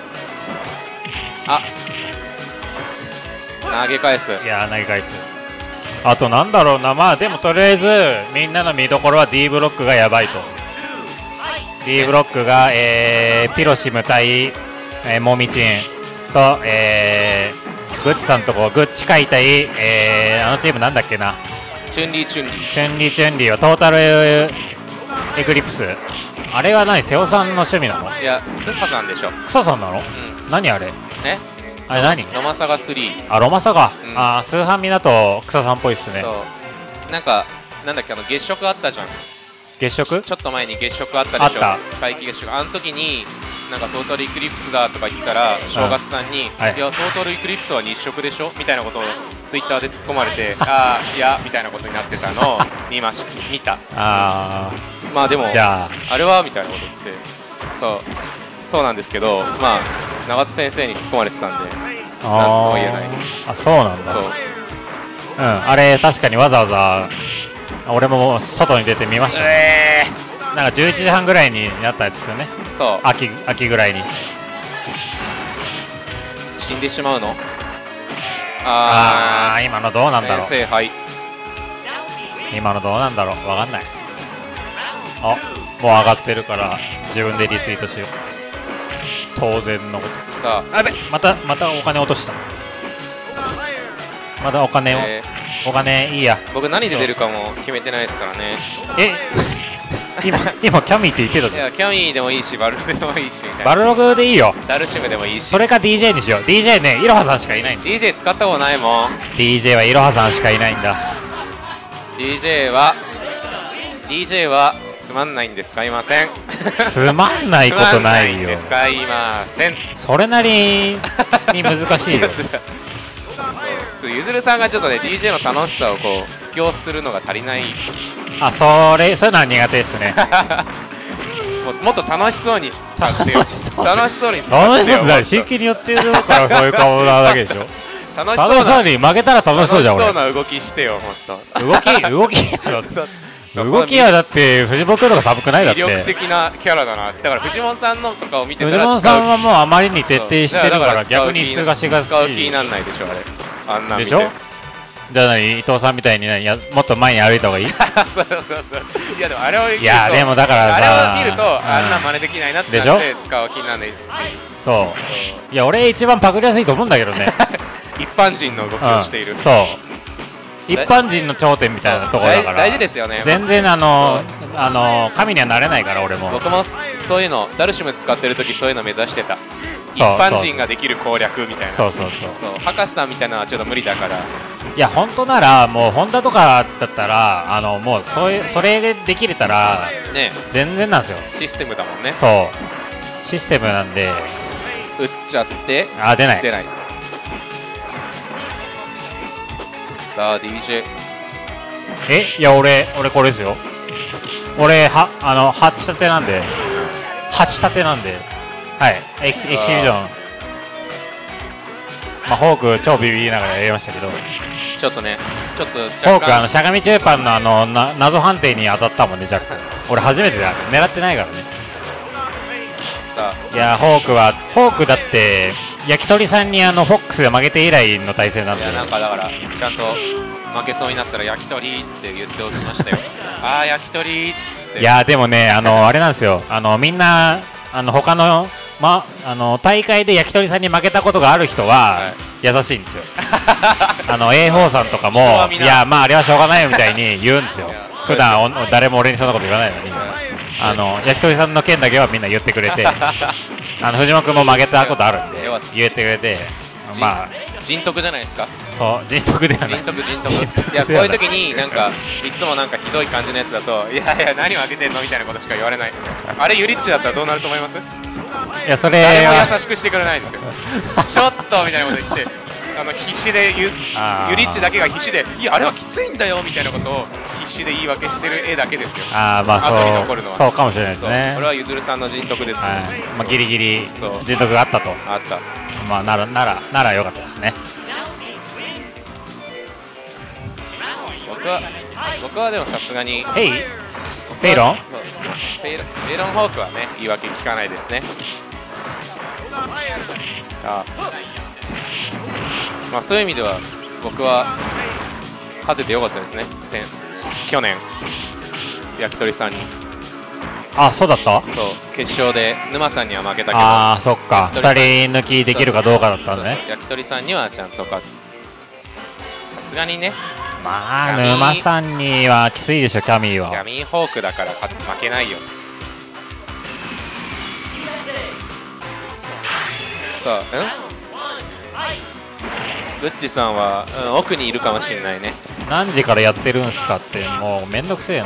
投げ返す。 いや投げ返す。あとなんだろうな、でもとりあえずみんなの見どころは D ブロックがやばいと。D ブロックが、ピロシム対、モミチンと、グッチさんとこグッチ会対、あのチームなんだっけな。 チュンリーはトータルエクリプス。あれは何、瀬尾さんの趣味なの？ いや、クサさんでしょ。 クサさんなの？何あれ？あれ何？ ロマサガ3。 ロマサガ。スーハンミだと草さんっぽいっすね。 なんかなんだっけ、月食あったじゃん。 月食？ ちょっと前に月食あったでしょ。皆既月食。あの時になんかトータルイクリプスだとか言ってたら正月さんに、いやトータルイクリプスは日食でしょみたいなことをツイッターで突っ込まれていやみたいなことになってたのを見た。でもじゃあれはみたいなこと言ってて、そうなんですけど、永田先生に突っ込まれてたんで何とも言えない。 そうなんだ。あれ確かにわざわざ俺も外に出てみましたね。なんか11時半ぐらいになったやつですよね。秋ぐらいに死んでしまうの。 今のどうなんだろう。 先生、 今のどうなんだろう、分かんない。もう上がってるから自分でリツイートしよう。当然のこと。 さあ、 またお金落とした。まだお金を、 お金いいや。 僕何で出るかも決めてないですからね。 今キャミーって言ってたじゃん。 いやキャミーでもいいしバルログでもいいしみたいな。 バルログでいいよ。 ダルシムでもいいし。 それか DJ にしよう。DJ ね、いろはさんしかいないんです。 DJ 使ったことないもん。 DJ はいろはさんしかいないんだ。 DJ はつまんないんで使いません。 つまんないことないよ。 使いません。 それなりに難しいよ。 ゆずるさんがちょっとね DJ の楽しさをこう布教するのが足りない。 あ、そういうのは苦手ですね。 もっと楽しそうに使ってよ。楽しそうに使ってよ。 楽しそうって真剣にやってるからそういう顔なだけでしょ。楽しそうに負けたら楽しそうじゃん俺。 楽しそうな動きしてよほんと。 動きはだって藤本君とか寒くないだって。 魅力的なキャラだな。だから藤本さんのとかを見てたら藤本さんはもうあまりに徹底してるから逆にすがしがしい。 使う気になんないでしょあれ。あんな見て。 でしょ。じゃあ何伊藤さんみたいにもっと前に歩いた方がいい？ そういやでもあれを見ると、 いやでもだからさ、 あれを見るとあんな真似できないなってなって使う気にならないし。 そう。いや俺一番パクりやすいと思うんだけどね。 一般人の動きをしている。 そう。一般人の頂点みたいなところだから。 大事ですよね。 全然神にはなれないから俺も。 僕もそういうのダルシム使ってる時そういうの目指してた。一般人ができる攻略みたいな。そう博士さんみたいなのはちょっと無理だから。 いや本当ならもうホンダとかだったらもうそれできれたらね全然なんですよ。 システムだもんね。 そうシステムなんで打っちゃって出ない。 さあ DJ いや俺これですよ。俺8立てなんではいエキシビジョン。まあホーク超ビビりながらやりましたけど、 ちょっとホークしゃがみ中盤の謎判定に当たったもんね。ジャック俺初めてだ。狙ってないからね。 さあいやホークだって焼き鳥さんにフォックスで負けて以来の対戦なんで。いやなんかだからちゃんと負けそうになったら焼き鳥って言っておきましたよ。ああ焼き鳥っつって。 いやでもねあれなんですよ。みんな他の大会で焼き鳥さんに負けたことがある人は優しいんですよ。A 4さんとかもいやまああれはしょうがないよみたいに言うんですよ。普段誰も俺にそんなこと言わないのに焼き鳥さんの件だけはみんな言ってくれて藤本君も負けたことあるんで言ってくれて、まあ人徳じゃないですか。 そう人徳ではない。 人徳いやこういう時になんかいつもなんかひどい感じのやつだといや何をあげてんのみたいなことしか言われない。あれユリッチだったらどうなると思います？ いやそれ誰も優しくしてくれないんですよ。ちょっとみたいなこと言って必死でユリッチだけが必死でいやあれはきついんだよみたいなことを必死で言い訳してる絵だけですよ。 まあ後に残るのはそうかもしれないですね。 これはゆずるさんの人徳です。 まあギリギリ人徳があったと。 あった。 まあなら良かったですね。 僕はでもさすがにフェイロンホークはね言い訳聞かないですね。まあそういう意味では僕は勝ててよかったですね。去年焼き鳥さんに。 そうだった。 そう決勝で沼さんには負けたけど。 そっか2人抜きできるかどうかだったんね。 焼き鳥さんにはちゃんとさすがにね。 まあ沼さんにはきついでしょ。キャミーはキャミーホークだから負けないよ。さあグッチさんは、奥にいるかもしれないね。 何時からやってるんすかってもうめんどくせえな。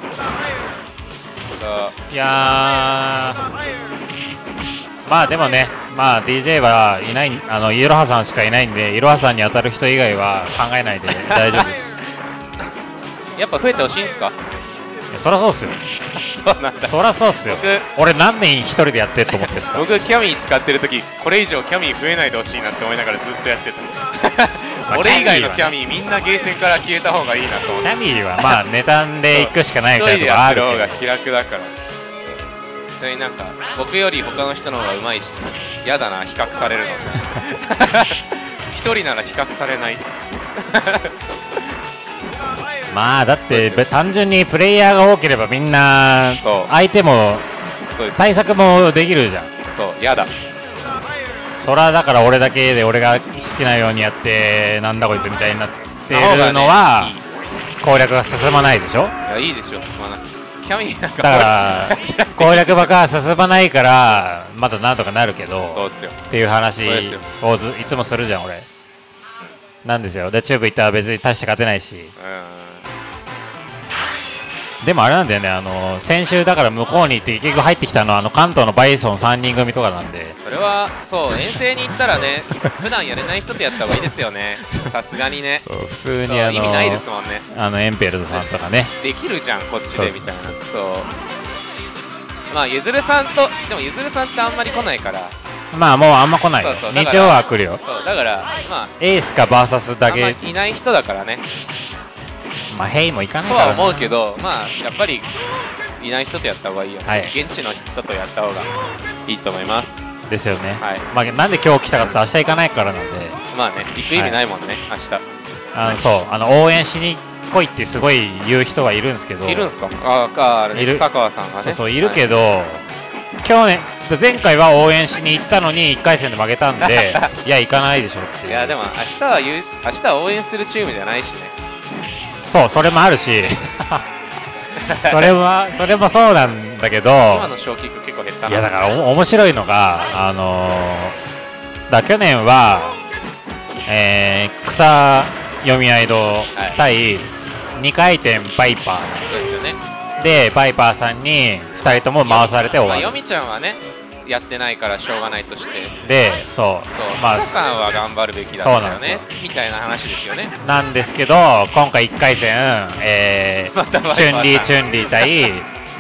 いやまあでもねまあ DJ はいないいろはさんしかいないんでいろはさんに当たる人以外は考えないで大丈夫です。 やっぱ増えてほしいんすか？ そりゃそうっすよ。 そうなんだ。 そりゃそうっすよ。俺何年一人でやってると思ってんすか？ 僕キャミー使ってる時これ以上キャミー増えないでほしいなって思いながらずっとやってた。俺以外のキャミーみんなゲーセンから消えた方がいいなと思って。 キャミーはまあネタで行くしかないみたいなとこあるけど。 一人でやってる方が気楽だから。それになんか僕より他の人の方がうまいし嫌だな比較されるの。一人なら比較されないです。 まあだって単純にプレイヤーが多ければみんな相手も対策もできるじゃん。 そう嫌だ。 そらだから俺だけで俺が好きなようにやってなんだこいつみたいにっているのは攻略が進まないでしょ。 いやいいでしょ、進まない。キャミなんかだから攻略ばか進まないからまだなんとかなるけど、 そうですよっていう話そうですよをいつもするじゃん俺。なんですよ。でチューブ行ったら別に大して勝てないし。でもあれなんだよね、先週だから向こうに行って結局入ってきたのは関東のバイソン3人組とかなんで、 それはそう遠征に行ったらね普段やれない人とやった方がいいですよね。さすがにね。 そう普通にそう意味ないですもんね。 エンペルトさんとかねできるじゃんこっちでみたいな。 そうそうまあゆずるさんとでもゆずるさんってあんまり来ないから、 まあもうあんま来ないよ。 そうそう日曜は来るよ。 そうだからまあエースかバーサスだあんまけ。 りいない人だからねまあヘイも行かないとからな。 は思うけど、まあやっぱりいない人とやった方がいいよね、 はい現地の人とやった方がいいと思います。 ですよね。 はいまあなんで今日来たかって明日行かないからなんで。 まあね行く意味ないもんね、明日そう応援しに来いってすごい言う人がいるんですけど。 いるんすか。あれねいる草川さんがね。 そうそういるけど、前回は応援しに行ったのに1回戦で負けたんでいや行かないでしょっていう。 いやでも明日は応援するチームじゃないしね。 そうそれもあるしそれもそうなんだけど、 今の賞金結構減ったな。 いやだから面白いのが去年は、草読み合い堂対2回転バイパーなんですよ。 そうですよね。 でバイパーさんに2人とも回されて終わる。 よみちゃんはねやってないからしょうがないとして、 でそうまあ草さんは頑張るべきだったよねみたいな話ですよね。 なんですけど今回1回戦またバイパーさんチュンリー対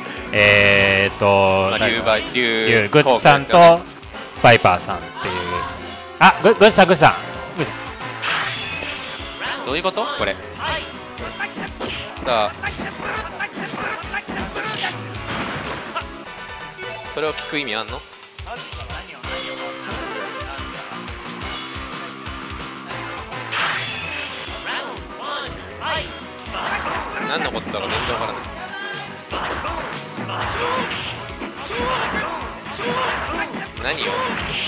グッズさんとバイパーさんっていう。グッズさんどういうことこれ。さあそれを聞く意味あんの。何のことだろう全然わからない。何を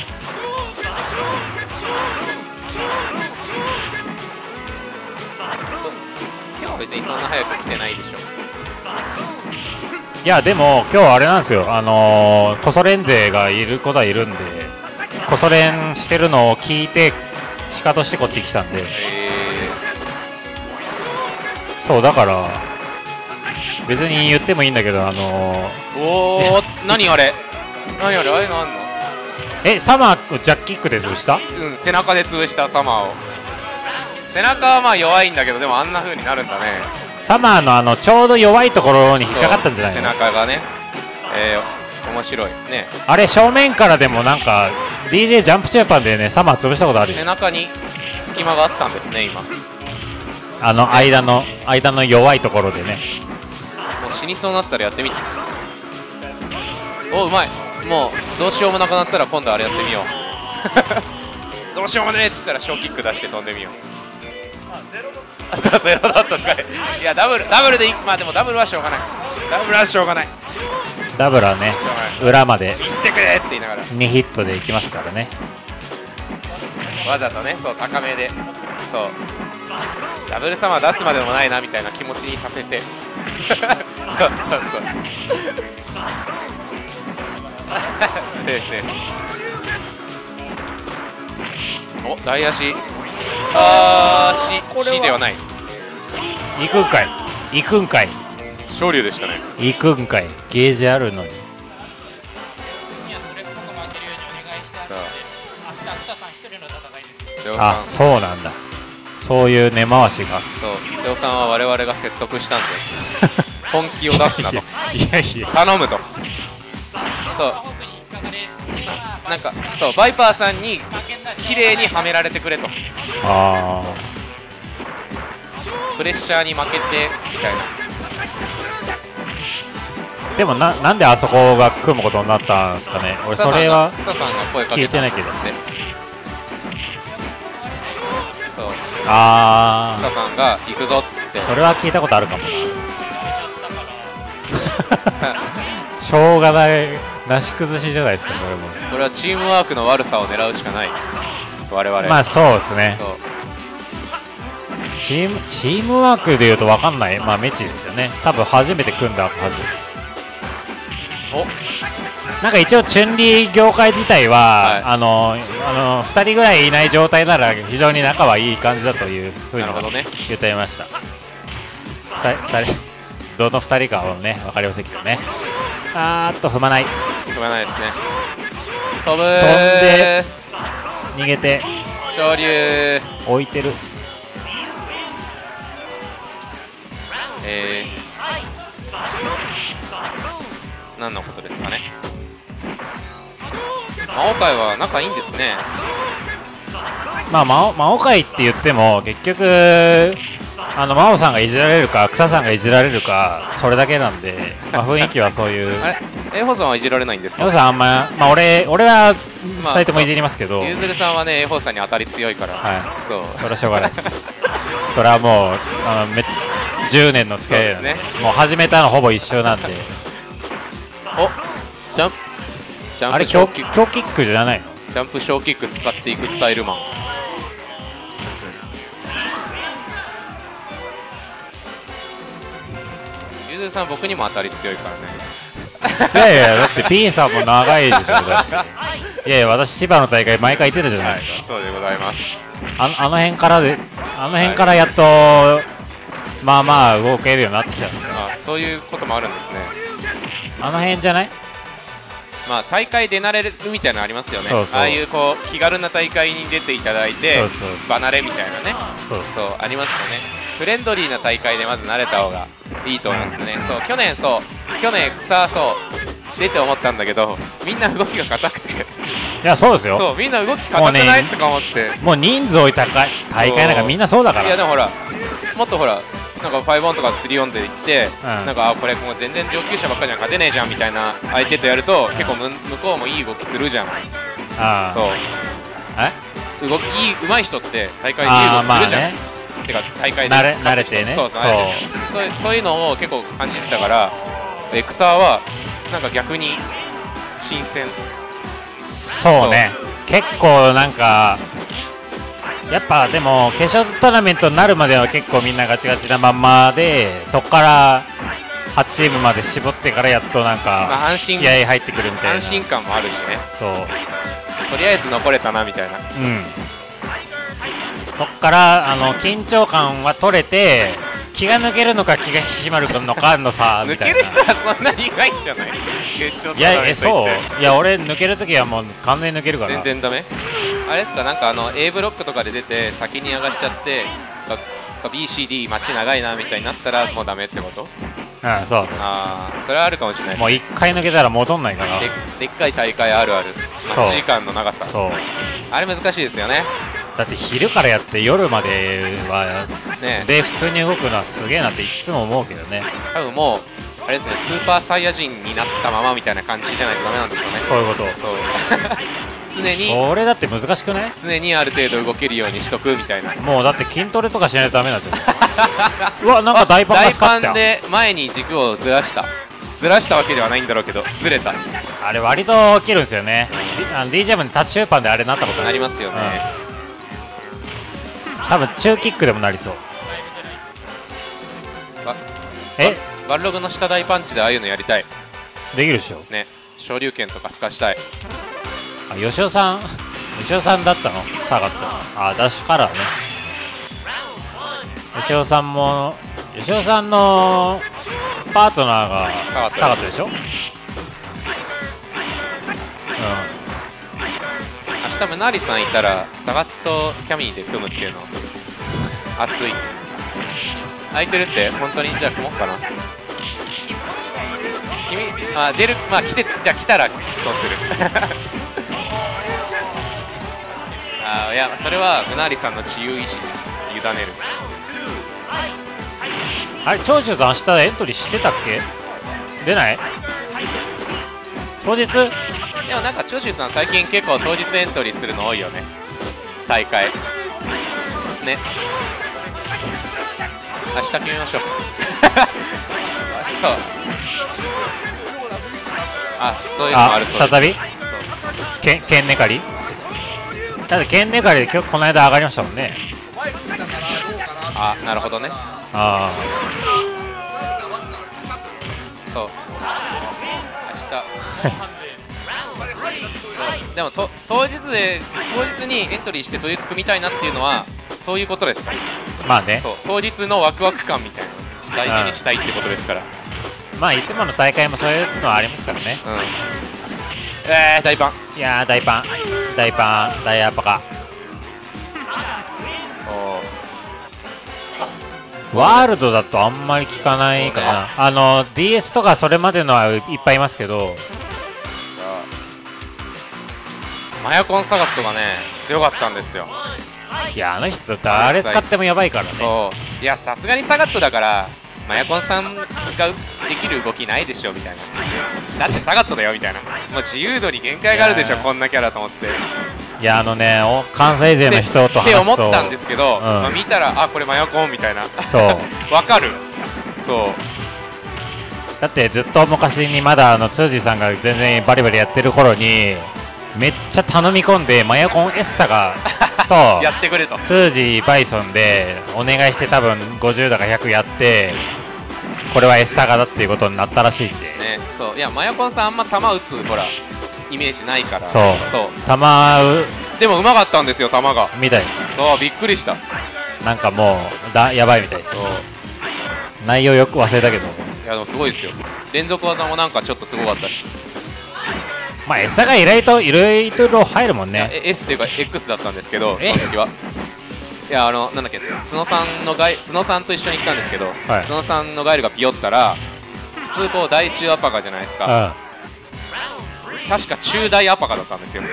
今日は別にそんな早く来てないでしょ。 いやでも今日あれなんですよ、コソ連勢がいることはいるんで、コソ連してるのを聞いて鹿としてこっちに来たんで、そうだから別に言ってもいいんだけどおお何あれああいうのあんの。 サマージャッキックで潰した。 うん背中で潰したサマーを。背中はまあ弱いんだけどでもあんな風になるんだね。 サマーのちょうど弱いところに引っかかったんじゃないの。 背中がね面白いね。 あれ正面からでもなんか DJ ジャンプジャパンでねサマー潰したことあるよ。 背中に隙間があったんですね今。 間の弱いところでね。 もう死にそうになったらやってみて。おうまい。もうどうしようもなくなったら今度あれやってみようどうしようもねえっつったら小キック出して飛んでみよう。そうゼロだったのかい。いやダブルでいい。まあでもダブルはしょうがない。ダブルはね裏まで見せてくれって言いながら 2ヒットでいきますからね。 わざとねそう高めでそうダブルサマー出すまでもないなみたいな気持ちにさせてそうセーフお大足C ではない。 行くんかい昇竜でしたね。 行くんかいゲージあるのに。あそうなんだ。そういう根回しが。 そう瀬尾さんは我々が説得したんで本気を出すなといや頼むと。そうなんかそうバイパーさんに綺麗にはめられてくれと。プレッシャーに負けてみたいな。 でもなんであそこが組むことになったんですかね。俺それは草さんが声かけ聞いてないけど。 そう草さんが行くぞっつって。 それは聞いたことあるかもなしょうがないなし崩しじゃないですかそれも。 これはチームワークの悪さを狙うしかない我々。 まあそうですね。 チームワークでいうと分かんない、まあメチですよね。多分初めて組んだはず。なんか一応チュンリー業界自体は、2人ぐらいいない状態なら非常に仲はいい感じだというふうに言っていました。2人どの2人かはね分かりませんけどね。踏まないですね。 飛んで逃げて昇竜置いてる。 何のことですかね。魔王界は仲いいんですね。 まあ魔王界って言っても結局魔王さんがいじられるか草さんがいじられるかそれだけなんで、まあ、雰囲気はそういうあれエホさんはいじられないんですか。 エホさんあんま、まあ、俺は2人ともいじりますけど、 ゆずるさんはねエホさんに当たり強いから、 それはしょうがないですそれはもう10年の付き合いなんで、もう始めたのほぼ一緒なんでジャンプあれ強キックじゃないの。 ジャンプ小キック使っていくスタイルマン。ゆずるさん僕にも当たり強いからね。いやだって P さんも長いでしょだって。いや私千葉の大会毎回行ってたじゃないですか。 そうでございます。 あの辺からやっとまあ動けるようになってきたんですよ。 そういうこともあるんですね。 あの辺じゃない。 まあ大会出慣れるみたいなのありますよね。ああいうこう気軽な大会に出ていただいて離れみたいなね。そうありますよね。フレンドリーな大会でまず慣れた方がいいと思いますね。去年草出て思ったんだけどみんな動きが硬くて。 いやそうですよ。 そうみんな動き硬くないとか思って。もう人数多い大会なんかみんなそうだから。 いやでもほらもっとほらなんか5オンとか3オンでいって、なんかこれもう全然上級者ばっかりじゃ勝てねえじゃんみたいな相手とやると、結構向こうもいい動きするじゃん。そう動きうまい人って大会でいい動きするじゃん。てか大会で慣れてね。 そういうのを結構感じてたからエクサーはなんか逆に新鮮。 そうね結構なんかやっぱでも決勝トーナメントになるまでは結構みんなガチガチなまんまで、そこから8チームまで絞ってからやっとなんか気合入ってくるみたいな安心感もあるしね。 そうとりあえず残れたなみたいな。 そこから緊張感は取れて気が抜けるのか気が引き締まるのかのさみたいな。 抜ける人はそんなにいないんじゃない決勝トーナメントそういや俺抜けるときはもう完全に抜けるから。 全然ダメ。あれですか、なんかA ブロックとかで出て先に上がっちゃって BCD 待ち長いなみたいになったらもうダメってこと。 そうそれはあるかもしれないです。 もう1回抜けたら戻んないから。 でっかい大会あるある待ち時間の長さ。あれ難しいですよね。 だって昼からやって夜まではねで普通に動くのはすげえなっていつも思うけどね。 多分もうあれですね、スーパーサイヤ人になったままみたいな感じじゃないとダメなんでしょうね。 そういうこと。 常にそれだって難しくない？ 常にある程度動けるようにしとくみたいな。 もうだって筋トレとかしないとダメなんですようわなんか大パンがスカッて大パンで前に軸をずらしたわけではないんだろうけどずれた。 あれ割と切るんですよね。DJ もタッチシューパンであれなったことなりますよね。 多分中キックでもなりそう。 バルログの下大パンチでああいうのやりたい。 できるでしょね。昇竜拳とか透かしたい。 吉尾さんだったの下がった。ダッシュカラーね。吉尾さんのパートナーが下がったでしょ。 明日ムナリさんいたらサガットキャミーで組むっていうの熱い。空いてるって本当に。じゃあ組もうかな。出るじゃあ来たらそうするいやそれはムナリさんの自由意志に委ねる。 あれ長州さん明日エントリーしてたっけ？出ない？当日？ でもなんか長州さん最近結構当日エントリーするの多いよね。大会ね。明日決めましょうそうそういうのもある。 再びケンネカリだってケンネカリで今日この間上がりましたもんね。 あ、なるほどね。 あそう。明日。でも当日にエントリーして当日組みたいなっていうのはそういうことですから。 まあね。 そう、当日のワクワク感みたいなの大事にしたいってことですから。 まあいつもの大会もそういうのはありますからね。 うん。大パン。 いやー、大パン大アパカ。ワールドだとあんまり聞かないかな。DS とかそれまでのはいっぱいいますけど、 マヤコンサガットがね強かったんですよ。 いや、あの人誰使ってもやばいからね。 そう、いや、さすがにサガットだからマヤコンさんができる動きないでしょみたいな。だってサガットだよみたいな。もう自由度に限界があるでしょこんなキャラと思って。 いや、関西勢の人と話すとって思ったんですけど、まあ、見たらこれマヤコンみたいな。 そうわかる。そうだってずっと昔にまだツージーさんが全然バリバリやってる頃にめっちゃ頼み込んでマヤコンエッサがとやってくれとツージーバイソンでお願いして多分50だか100やってこれはエッサガだっていうことになったらしいんでね。そう、いやマヤコンさんあんま球打つほらイメージないから。 そうでもうまかったんですよ球が。 みたいです。 そうびっくりした。 なんかもうやばいみたいです。内容よく忘れたけど、 いやでもすごいですよ。連続技もなんかちょっとすごかったし、 まあエサがいろいろ入るもんね。 S っていうか X だったんですけど、その時は。いやなんだっけ、角さんと一緒に行ったんですけど、はい、角さんのガイルがピヨったら普通こう大中アパカじゃないですか。確か中大アパカだったんですよ。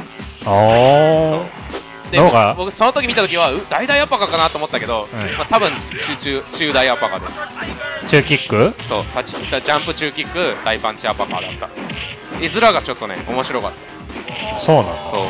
で僕その時見た時は大アパカかなと思ったけど、まあ、多分中大アパカです。 中キック？ そう、ジャンプ中キック大パンチアパカだった。絵面がちょっとね面白かった。 そうなの？ そう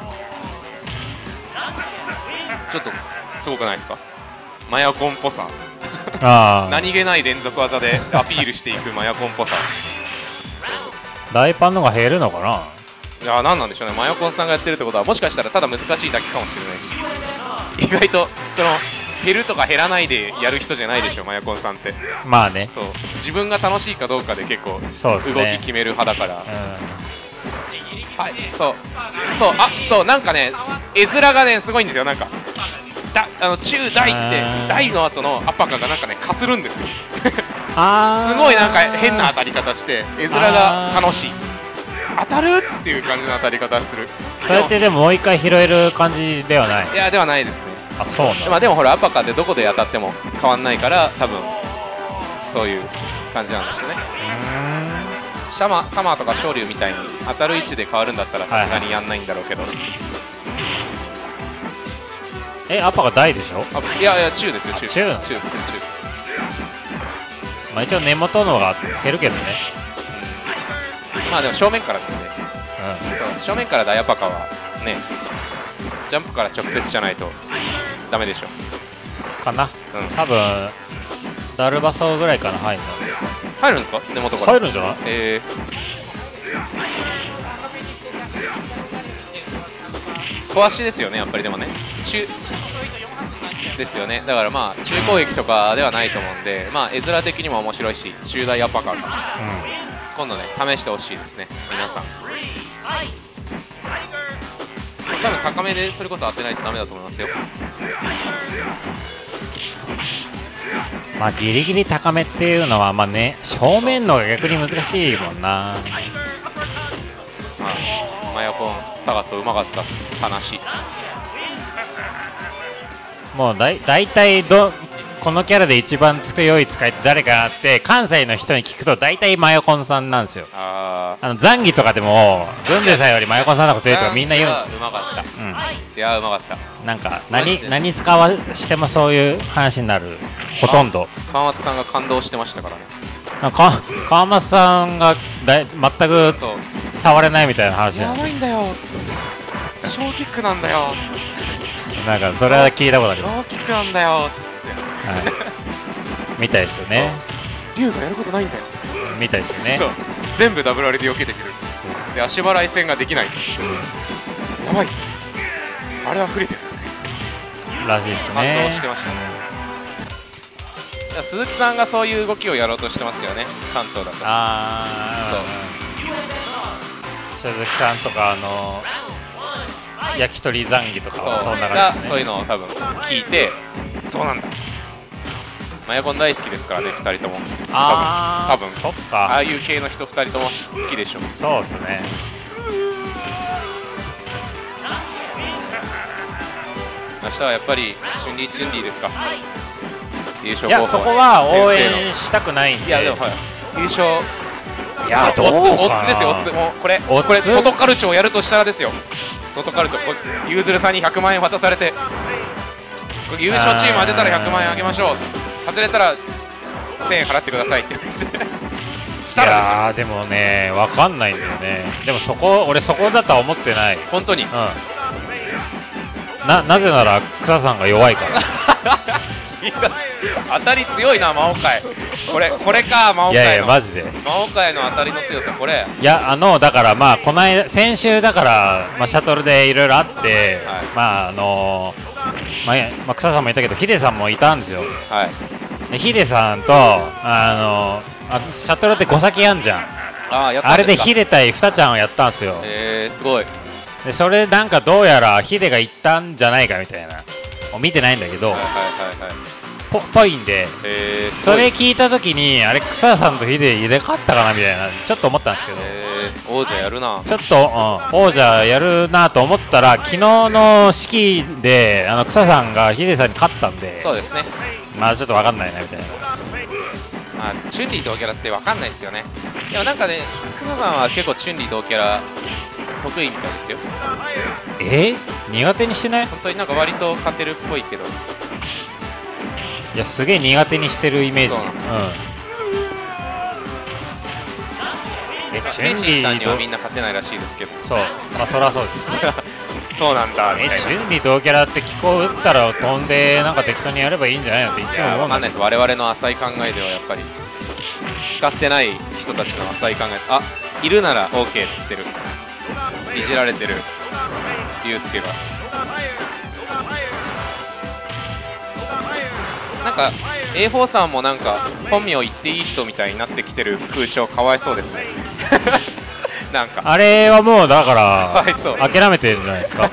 ちょっとすごくないですか、マヤコンっぽさ。何気ない連続技でアピールしていくマヤコンっぽさ。 大パンのが減るのかな。 いや、なんなんでしょうね。マヤコンさんがやってるってことはもしかしたらただ難しいだけかもしれないし、意外と減るとか減らないでやる人じゃないでしょマヤコンさんって。 まあね、 そう、自分が楽しいかどうかで結構動き決める派だから。はい、そうなんかね絵面がねすごいんですよ。なんか中大って大の後のアパカがなんかねかするんですよ。すごいなんか変な当たり方して絵面が楽しい。当たるっていう感じの当たり方する。 そうやってでももう一回拾える感じではない。 いやではないですね。 あ、そうなんだ。 まあでもほらアパカでどこで当たっても変わんないから多分そういう感じなんですよね。サマーとか昇竜みたいに当たる位置で変わるんだったらさすがにやんないんだろうけど、 アパが大でしょ。 いや中ですよ。中。 まあ一応根元のが減るけどね。 まあでも正面からなんで、そう正面から大アパカはねジャンプから直接じゃないとダメでしょかな。多分ダルバソぐらいから入るの。 入るんですか、根元から。 入るんじゃない？ 小足ですよねやっぱり。でもね中ですよね。だからまあ中攻撃とかではないと思うんで、まあ絵面的にも面白いし中大アパカが、今度ね試してほしいですね皆さん。多分高めでそれこそ当てないとダメだと思いますよ。 まあギリギリ高めっていうのはまあね正面のが逆に難しいもんな。 マヤコンサガットうまかった話。 もうだいたいこのキャラで一番強い使いって誰かなって関西の人に聞くと大体マヤコンさんなんですよ。ザンギとかでもグンデさんよりマヤコンさんの方が強いとかみんな言う。 うまかった。いやうまかった。 なんか何使わしてもそういう話になる。ほとんど川松さんが感動してましたからね。 川松さんが全く触れないみたいな話やばいんだよっつって小キックなんだよ。 なんかそれは聞いたことあります。 ローキックなんだよっつって、 みたいですよね。 龍がやることないんだよみたいですよね。 全部ダブルあれで避けてくる。で足払い戦ができないんです。やばい、あれは触れてるらしいですね。 感動してましたね。 鈴木さんがそういう動きをやろうとしてますよね、関東だと。 そう鈴木さんとか焼き鳥ザンギとかはそんな感じですね。 そういうのを多分聞いて、そうなんだっつって。マヤコン大好きですからね、2人とも。多分そっか、 ああいう系の人2人とも好きでしょ。 そうですね。 明日はやっぱりチュンリーですか、優勝候補。いや、そこは応援したくないんで。 いやでもはい、優勝、 いやどうかな、 オッズですよ、オッズ。もうこれトトカルチョをやるとしたらですよ、トトカルチョ、ゆうずるさんに100万円渡されて、優勝チーム当てたら100万円あげましょう、外れたら1000円払ってくださいって言ってしたらですよ。 いやでもね、分かんないんだよね。でも俺そこだとは思ってない。 本当に。 なぜなら草さんが弱いから当たり強いな、魔王界。これか、魔王界の。 いやいやマジで魔王界の当たりの強さ、これ。 いやだからまあ先週だから、シャトルでいろいろあって、はい、草さんもいたけどヒデさんもいたんですよ。はい、ヒデさんとシャトルって5先やんじゃん。あれでヒデ対ふたちゃんをやったんですよ。 すごい。 でそれなんかどうやらヒデが行ったんじゃないかみたいな、見てないんだけど、ぽいんで、それ聞いた時にあれ草さんとヒデ入れ勝ったかなみたいなちょっと思ったんですけど、 王者やるな、 ちょっと、王者やるなと思ったら、昨日の式で草さんがヒデさんに勝ったんで、 そうですね、 まあちょっと分かんないなみたいな。 チュンリー同キャラって分かんないですよね。でもなんかね、草さんは結構チュンリー同キャラ得意みたいですよ。 苦手にしてない？ 本当になんか割と勝てるっぽいけど、 いやすげえ苦手にしてるイメージ。 チュンリーさんにはみんな勝てないらしいですけど。 そう、そりゃそうですそうなんだ。 チュンリー同キャラって気候打ったら飛んでなんか適当にやればいいんじゃないのっていつも思うんだけど。 分かんないです。我々の浅い考えではやっぱり使ってない人たちの浅い考え、いるなら OK っつってる、いじられてるユウスケが。なんか A4 さんもなんか本名言っていい人みたいになってきてる風潮、かわいそうですねなんかあれはもうだからかわいそう、 諦めてるんじゃないですか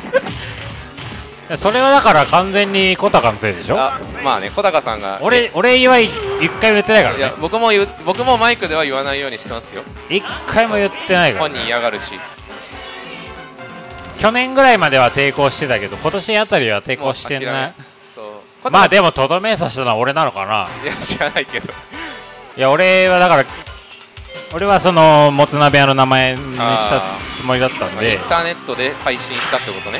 それはだから完全に小高のせいでしょ。 まあね、小高さんが俺は一回も言ってないからね。 いや僕もマイクでは言わないようにしてますよ。 一回も言ってないから、ね、 本人嫌がるし。 去年ぐらいまでは抵抗してたけど、今年あたりは抵抗してない。 そうまあでもとどめさせたのは俺なのかな。 いや知らないけど、 いや俺はだからそのもつ鍋屋の名前にしたつもりだったんで、 インターネットで配信したってことね。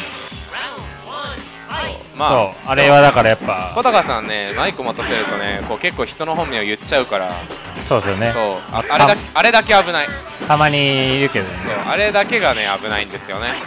そうあれはだからやっぱ小高さんね、マイク持たせるとね、こう結構人の本名を言っちゃうから。 そうですよね。 そうあれだけ危ない。 たまにいるけどね。 そうあれだけがね危ないんですよね。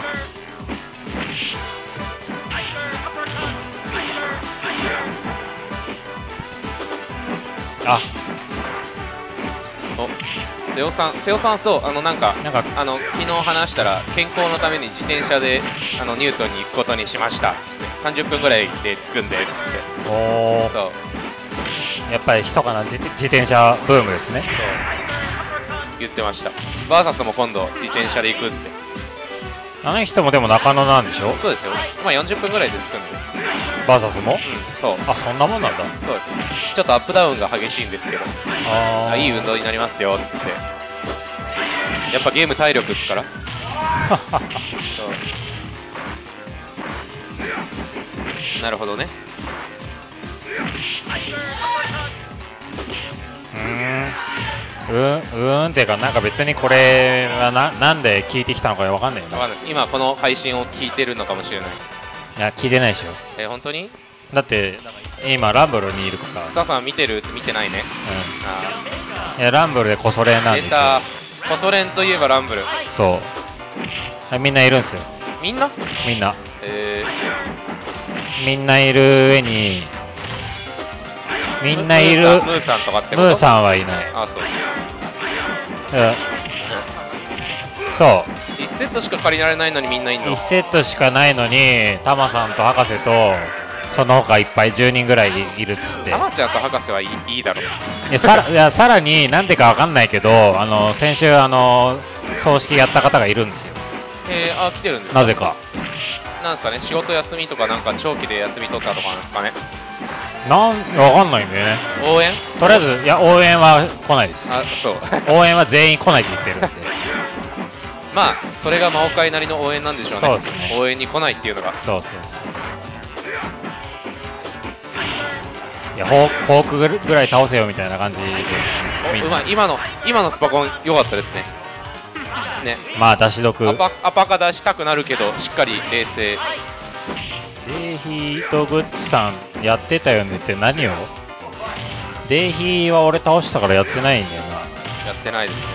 瀬尾さん、そうなんか昨日話したら健康のために自転車でニュートンに行くことにしましたっつって30分ぐらいで着くんでっつって。 そうやっぱり密かな自転車ブームですね。そう言ってました。バーサスも今度自転車で行くって。 あの人もでも中野なんでしょ。 そうですよ。まあ40分ぐらいで着くんで。 バーサスも？ そう。 そんなもんなんだ。 そうです。ちょっとアップダウンが激しいんですけど、いい運動になりますよっつって。やっぱゲーム体力っすからそうなるほどね。 っていうか、なんか別にこれはなんで聞いてきたのか分かんないよね。 分かんないです。今この配信を聞いてるのかもしれない。 いや聞いてないでしょ。 本当に？ だって今ランブルにいるから。 草さん見てるって見てないね。 いやランブルでコソ練なんで。 出た。コソ練といえばランブル。 そうみんないるんですよ。 みんなみんないる上にみんないる。 ムーさんとかってこと？ ムーさんはいない。 そう。 そう 1セットしか借りられないのにみんないんの。 1セットしかないのにタマさんと博士とその他いっぱい10人ぐらいいるっつって。 たまちゃんと博士はいいだろう。 いやさらになんでかわかんないけど、先週葬式やった方がいるんですよ。 あ、来てるんですか。 なぜかなんですかね、仕事休みとかなんか長期で休み取ったとかなんですかね。 わかんないんだよね。 応援とりあえず、いや応援は来ないです。 あ、そう応援は全員来ないって言ってるんでまあそれが魔王会なりの応援なんでしょうね。 そうですね、 応援に来ないっていうのが。 そういやフォークぐらい倒せよみたいな感じですね。 うまい。今のスパコン良かったですね。ね、 まあ出し毒アパカ出したくなるけどしっかり冷静。 デイヒーとグッチさんやってたよねって何を。デイヒーは俺倒したからやってないんだよな。 やってないですね。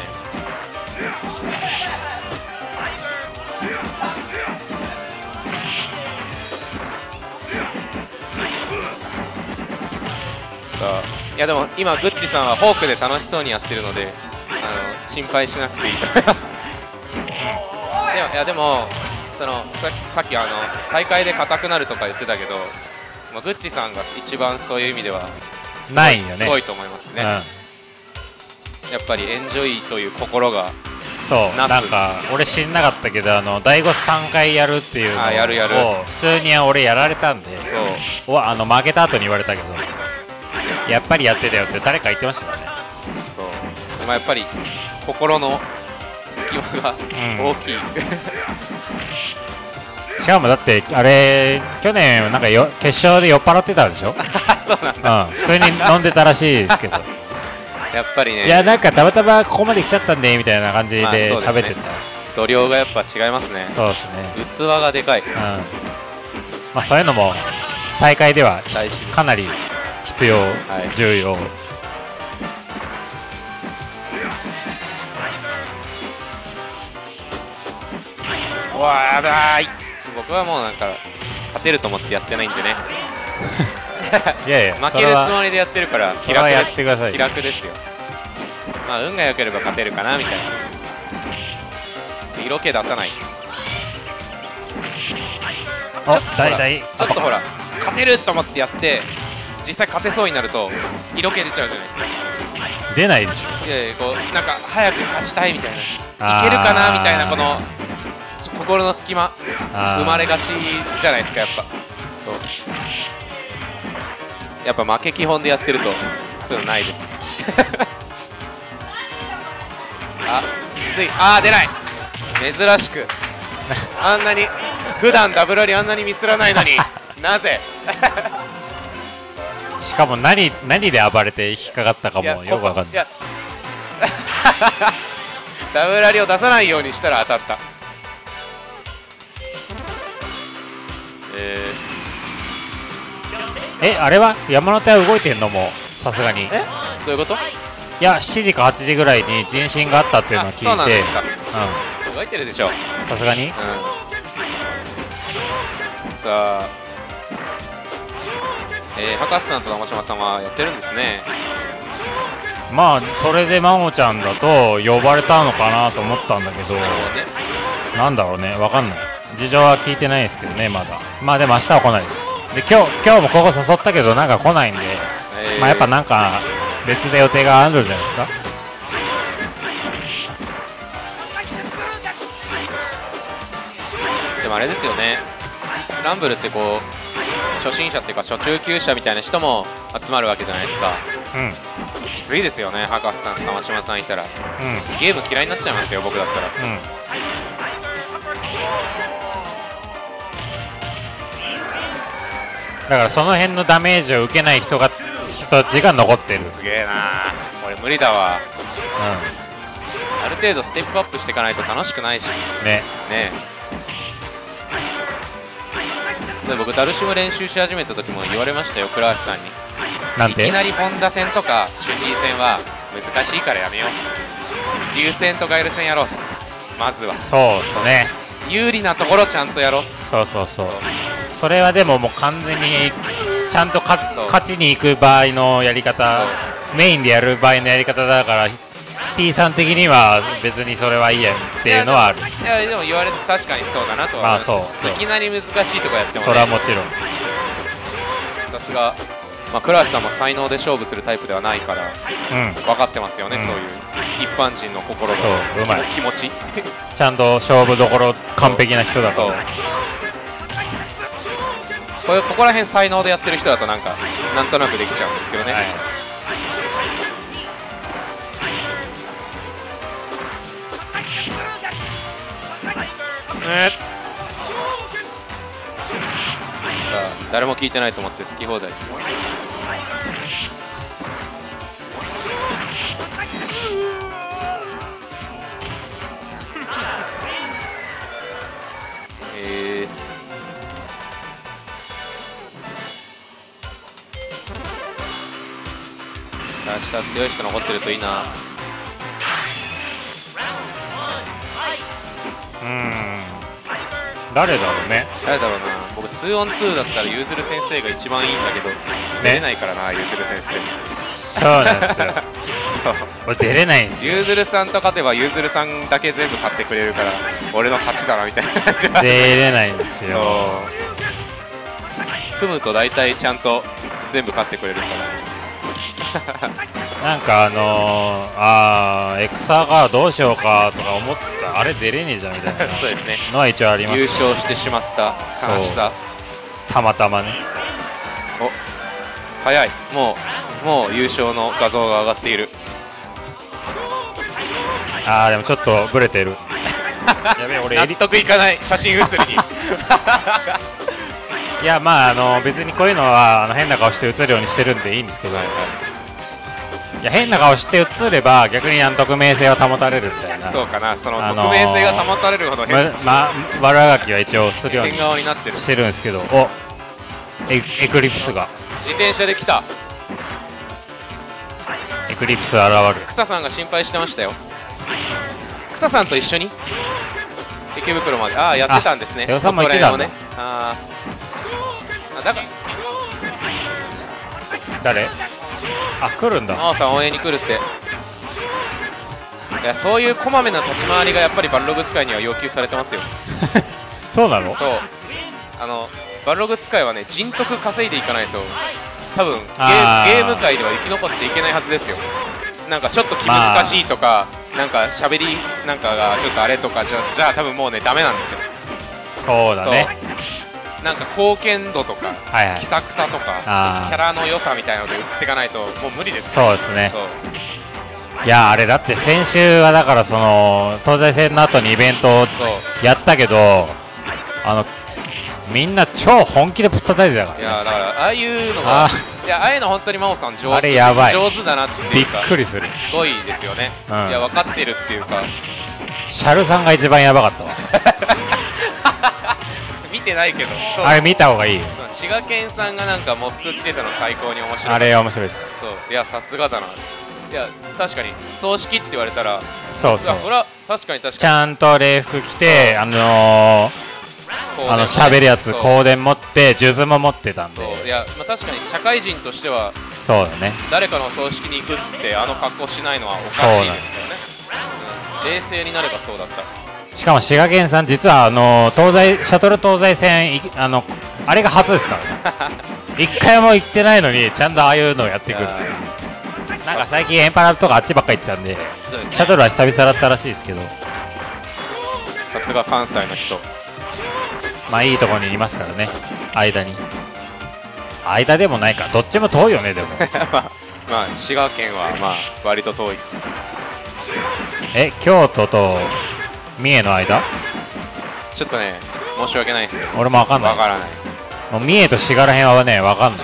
さあ、いやでも今グッチさんはフォークで楽しそうにやってるので心配しなくていいと思いますでもさっき大会で硬くなるとか言ってたけど、グッチさんが一番そういう意味ではないよね。 すごいと思いますね、やっぱりエンジョイという心が。 そうなんか俺知んなかったけど第5 3回やるっていうのを普通に俺やられたんで、そう負けた後に言われたけどやっぱりやってたよって誰か言ってましたからね。 そうでもやっぱり心の隙間が大きい、 しかもだってあれ去年なんか決勝で酔っ払ってたでしょそうなんだ、 普通に飲んでたらしいですけどやっぱりね、 いやなんかたまたまここまで来ちゃったんでみたいな感じで喋ってた、 度量がやっぱ違いますね。 そうですね、 器がでかい、 まあそういうのも大会ではかなり必要、重要。 わーだーい。僕はもうなんか勝てると思ってやってないんでねいやいや負けるつもりでやってるから気楽です。気楽ですよ。まあ運が良ければ勝てるかなみたいな。色気出さない。ちょっとほら勝てると思ってやって実際勝てそうになると色気出ちゃうじゃないですか。 出ないでしょ。 いやいや、こうなんか早く勝ちたいみたいな、いけるかなみたいなこの心の隙間生まれがちじゃないですか。やっぱそうやっぱ負け基本でやってるとそういうのないですあ、きつい。あー出ない。珍しくあんなに普段ダブルリあんなにミスらないのになぜしかも何で暴れて引っかかったかもよくわかんない。いやダブルリを出さないようにしたら当たった。 あれは山手は動いてんのもさすがに。 どういうこと？ いや7時か8時ぐらいに人心があったっていうのを聞いて。そうなんですか。 動いてるでしょさすがに。 さあ博士さんと玉島さんはやってるんですね。 まあそれで真央ちゃんだと呼ばれたのかなと思ったんだけど、なんだろうね、わかんない。事情は聞いてないですけどね、まだ。まあでも明日は来ないです。で今日もここ誘ったけどなんか来ないんで、まあやっぱなんか別で予定があるんじゃないですか。 でもあれですよね、ランブルってこう初心者っていうか初中級者みたいな人も集まるわけじゃないですか。きついですよね、博士さん玉島さんいたら、ゲーム嫌いになっちゃいますよ僕だったら。 だからその辺のダメージを受けない人たちが残ってる。 すげえな、俺無理だわ。ある程度ステップアップしていかないと楽しくないしね。で僕ダルシム練習し始めた時も言われましたよ、倉橋さんに。 なんて？ いきなりホンダ戦とかチュンリー戦は難しいからやめよう、竜戦とガエル戦やろう、まずは。 そうですね、 有利なところちゃんとやろう。 それはでももう完全にちゃんと勝ちに行く場合のやり方、メインでやる場合のやり方だから P さん的には別にそれはいいやっていうのはある。 いやでも言われて確かにそうだなとは思います。いきなり難しいとかやってもね、 それはもちろん。 すが、まあ、倉橋さんも才能で勝負するタイプではないから分かってますよね、そういう一般人の心のうまい気持ちちゃんと勝負どころ完璧な人だから。 ここら辺才能でやってる人だとなんとなくできちゃうんですけどね、誰も聞いてないと思って好き放題。明日強い人残ってるといいな。 誰だろうね。 誰だろうな。僕 2on2 だったらゆずる先生が一番いいんだけど、出れないからな、ゆずる先生。 そうなんですよ。 そう俺出れないんですよ。 ゆずるさんと勝てばゆずるさんだけ全部買ってくれるから俺の勝ちだなみたいな。 出れないんですよ。 そう組むと大体ちゃんと全部勝ってくれるからなんかエクサガーどうしようかとか思ったあれ出れねえじゃんみたいなそうですねのは一応あります。 優勝してしまった悲しさ。 たまたまね。 お早い。もう優勝の画像が上がっている。 でもちょっとブレてるやべえ俺納得いかない写真写りにいやまあ別にこういうのは変な顔して写るようにしてるんでいいんですけど、いや変な顔して写れば逆に匿名性は保たれるみたいな。 そうかな、その匿名性が保たれるほど悪あがきは一応するようにしてるんですけど、エクリプスが自転車で来た。 エクリプス現る。 草さんが心配してましたよ。草さんと一緒に池袋までやってたんですね。 瀬尾さんも行ってたんだ。 だから誰来るんだ。 真央さん応援に来るって。いやそういうこまめな立ち回りがやっぱりバルログ使いには要求されてますよそうなの。 そうバルログ使いはね人徳稼いでいかないと多分ゲーム界では生き残っていけないはずですよ。なんかちょっと気難しいとか、なんか喋りなんかがちょっとあれとかじゃあ多分もうねダメなんですよ。 そうだね。 なんか貢献度とか、気さくさとかキャラの良さみたいなので売っていかないともう無理です。 そうですね。いやあれだって先週はだからその東西戦の後にイベントをやったけどみんな超本気でぶったたいてたからね。 いやだからああいうのがああいうの本当に真央さん上手あれやばい。 上手だなっていうかびっくりする。 すごいですよね。いや分かってるっていうかシャルさんが一番やばかったわ見てないけどあれ見た方がいい。 滋賀県さんがなんか喪服着てたの最高に面白い。 あれ面白いです。 そういやさすがだな。いや確かに葬式って言われたらそうそれは確かにちゃんと礼服着て喋るやつ香典持って数珠も持ってたんで。 いや、確かに社会人としてはそうだね。 誰かの葬式に行くっつって格好しないのはおかしいですよね。冷静になればそうだった。 しかも滋賀県さん実はシャトル東西線あれが初ですからね一回も行ってないのにちゃんとああいうのをやってくる。なんか最近エンパラとかあっちばっかり行ってたんで、シャトルは久々だったらしいですけど、 さすが関西の人。 まあいいところにいますからね。間でもないか、どっちも遠いよねでもまあ滋賀県はまあ割と遠いっす。 京都と三重の間ちょっとね申し訳ないですけど俺も分かんない。 分からない。 もう三重と滋賀らへんはね分かんない。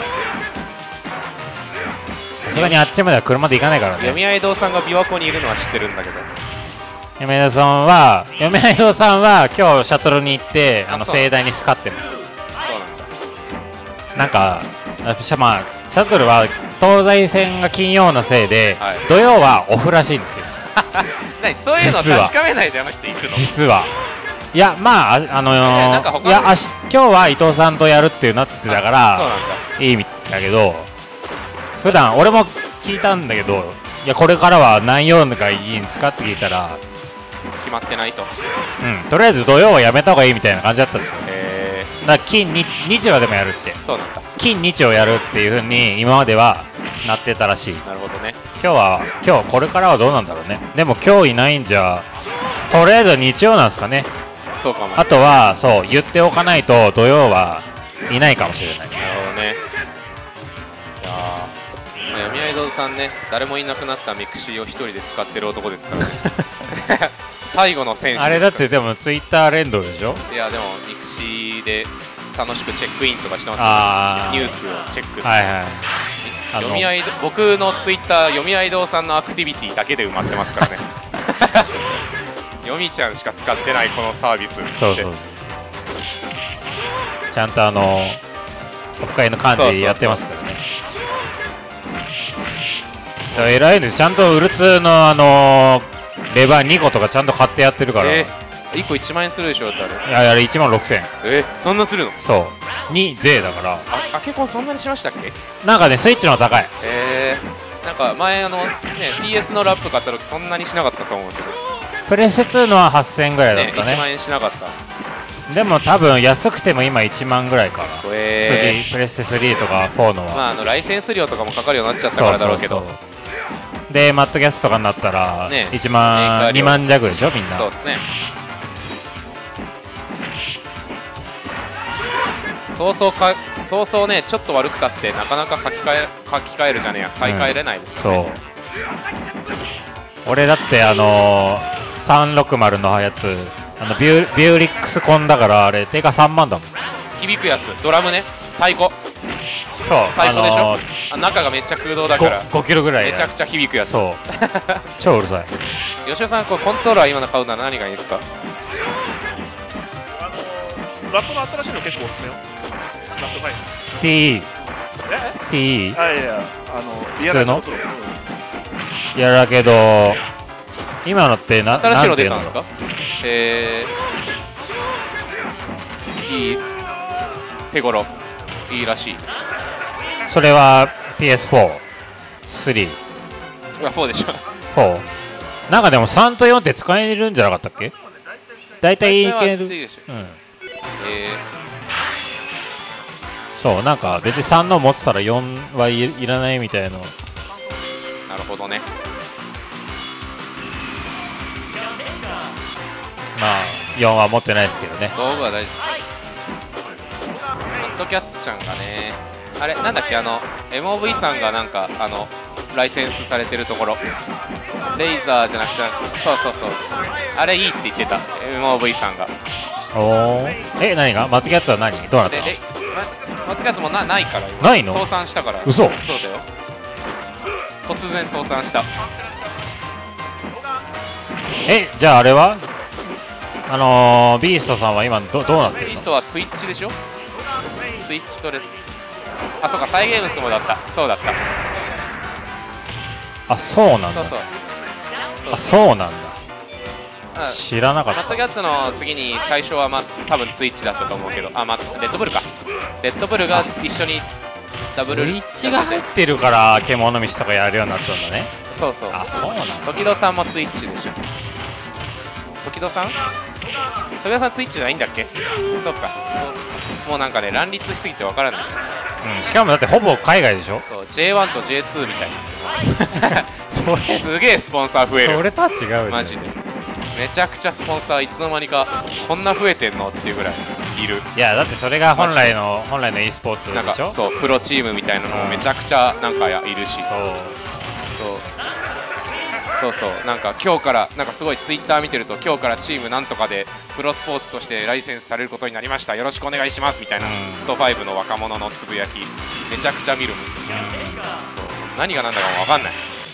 さすがにあっちまでは車で行かないからね。 読合堂さんが琵琶湖にいるのは知ってるんだけど、 読合堂さんは今日シャトルに行って盛大にスカってます。 そうなんかシャトルは東西線が金曜のせいで、土曜はオフらしいんですよ何そういうの確かめないであの人行くの。 実はいやまあ今日は伊藤さんとやるってなってたからいいみたいだけど、普段俺も聞いたんだけど、いやこれからは何曜がいいんですかって聞いたら決まってないと。 とりあえず土曜はやめた方がいいみたいな感じだったんですよ。だから日はでもやるって。 そうなんだ。 金日をやるっていう風に今まではなってたらしい。 なるほどね。 今日これからはどうなんだろうね。でも今日いないんじゃとりあえず日曜なんですかね。 そうかも。 あとはそう言っておかないと土曜はいないかもしれない。 なるほどね。いやー、闇合堂さんね、誰もいなくなったミクシーを一人で使ってる男ですからね。最後の選手ですから。 あれだってでもツイッター連動でしょ。 いやでもミクシーで楽しくチェックインとかしてますあね。ニュースをチェック。 はいはい。 読み合い僕のツイッター読み合い堂さんのアクティビティだけで埋まってますからね。読みちゃんしか使ってないこのサービスって。 そうそう。ちゃんとオフ会の幹事やってますからね。偉いです。ちゃんとウルツのレバー2個とかちゃんと買ってやってるから。 1個1万円するでしょだってあれ。 いやあれ1万6000円。 そんなするの？ そうに税だから。 あけこんそんなにしましたっけ？ なんかねスイッチの高い。 なんか前PS のラップ買った時そんなにしなかったと思うけど。 プレステ2のは8000円ぐらいだったね。 1万円しなかった。 でも多分安くても今1万ぐらいかな。プレステ3とか4のは。 まあライセンス料とかもかかるようになっちゃったからだろうけど。 でマットキャストとかになったら1万2万弱でしょみんな。 そうですね。そうそうね、ちょっと悪くたってなかなか書き換えるじゃねえや、買い替えれないですよね。 そう俺だって360のやつビューリックスコンだからあれ定価3万だもん。 響くやつ、ドラムね、太鼓。 そう太鼓でしょ。中がめっちゃ空洞だから 5キロぐらいめちゃくちゃ響くやつ。 そう超うるさい。 吉尾さん、これコントローラー今の買うなら何がいいですか？ ラップの新しいの結構おすすめよ。ラップファイン TE いや普通のいやだけど今のって新しいの出たんですか？いい手頃いいらしい。 それは PS4、3。 4でしょ。 4。なんかでも3と4って使えるんじゃなかったっけ？大体いける。うん。そうなんか別に3の持ってたら4はいらないみたいな。なるほどね。 まあ4は持ってないですけどね。 道具は大事です。マッドキャッツちゃんがね、あれなんだっけMOV さんがなんかライセンスされてるところ、レイザーじゃなくてそうあれいいって言ってた MOV さんが。 おお。何がマッドキャッツは何どうなった？ マッドキャッツもないから今ないの？ 倒産したから。 嘘。 そうだよ。突然倒産した。 じゃああれはビーストさんは今どうなってるの？ ビーストはツイッチでしょ。ツイッチとそうかサイゲームスもだった。そうだった。 あ、そうなんだ。そうなんだ。知らなかった。 マッドキャッツの次に最初は多分ツイッチだったと思うけど、レッドブルか。レッドブルが一緒にダブル。 ツイッチが入ってるから獣道とかやるようになったんだね。 そうそう。 あ、そうなんだ。 時戸さんもツイッチでしょ。時戸さんツイッチじゃないんだっけ？そっか。もうなんかね乱立しすぎてわからない。 しかもだってほぼ海外でしょ。 そう J1 と J2 みたいな。すげえスポンサー増える。 それとは違うじゃん。 マジで。めちゃくちゃスポンサーいつの間にかこんな増えてんのっていうぐらいいる。 いやだってそれが本来の e スポーツでしょ。 そうプロチームみたいなのもめちゃくちゃなんかいるし。そうなんか今日からなんかすごいツイッター見てると今日からチームなんとかでプロスポーツとしてライセンスされることになりました、よろしくお願いしますみたいな、スト5の若者のつぶやきめちゃくちゃ見るもん。そう何が何だかも分かんない。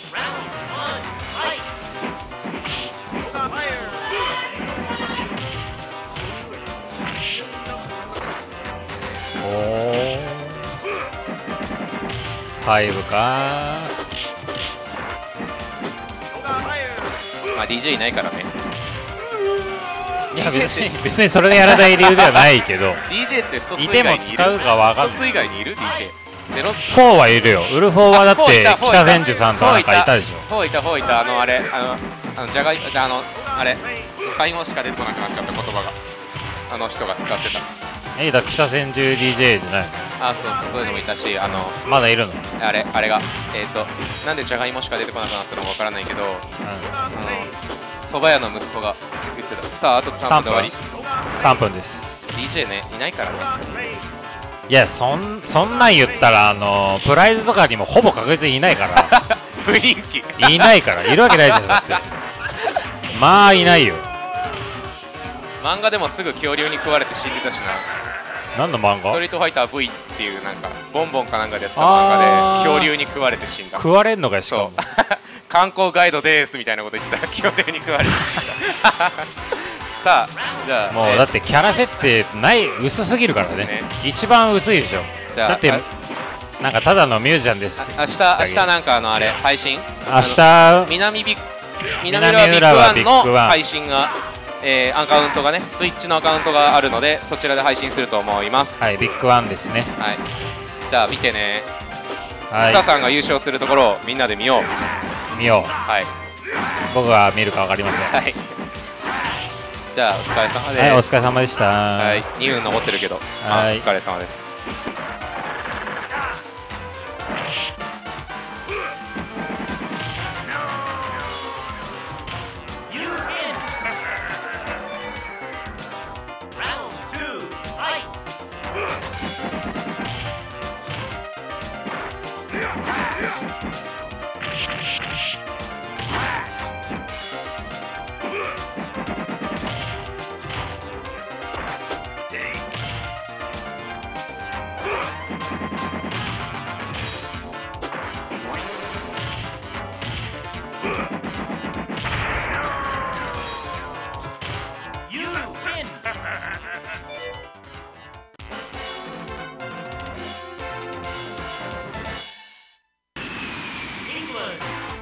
5か。 まあ DJ いないからね。 いや別にそれがやらない理由ではないけど DJ ってスト2以いても外にいる？ 使うかわかんない。 スト2以外にいる DJ？ 4はいるよ。ウルフォーはだって北千住さんとなんかいたでしょ。 4いたあれじゃがいあれ会話しか出てこなくなっちゃった言葉が人が使ってた。 だ北千住 DJ じゃないの？ あ、そうそう、そういうのもいたし、 まだいるの？ あれがなんでじゃがいもしか出てこなくなったのかわからないけど、蕎麦屋の息子が言ってた。さあ、あと3分で終わり。 3分です。 DJ ね、いないからね。 いや、そんなん言ったらプライズとかにもほぼ確実にいないから雰囲気いないから、いるわけないじゃん。だってまあいないよ。 漫画でもすぐ恐竜に食われて死んでたしな。 何の漫スト画？ リートファイター V っていうなんかボンボンかなんかでやってた漫画で恐竜に食われて死んだ。 食われんのかよ、しかも。 観光ガイドですみたいなこと言ってたら恐竜に食われて死んださあ、じゃあもうだってキャラ設定薄すぎるからね。一番薄いでしょ。 じゃあだってなんかただのミュージシャンです。 明日なんかあれ配信、 明日南浦ビッグワンの配信がアカウントがね、スイッチのアカウントがあるので、そちらで配信すると思います。 はい、ビッグワンですね。 はい、じゃあ見てね。 はい、 草さんが優勝するところをみんなで見よう。はい、 僕が見るか分かりません。 はい、じゃあお疲れ様です。 はい、お疲れ様でした。 はい、2分残ってるけど、お疲れ様です。 England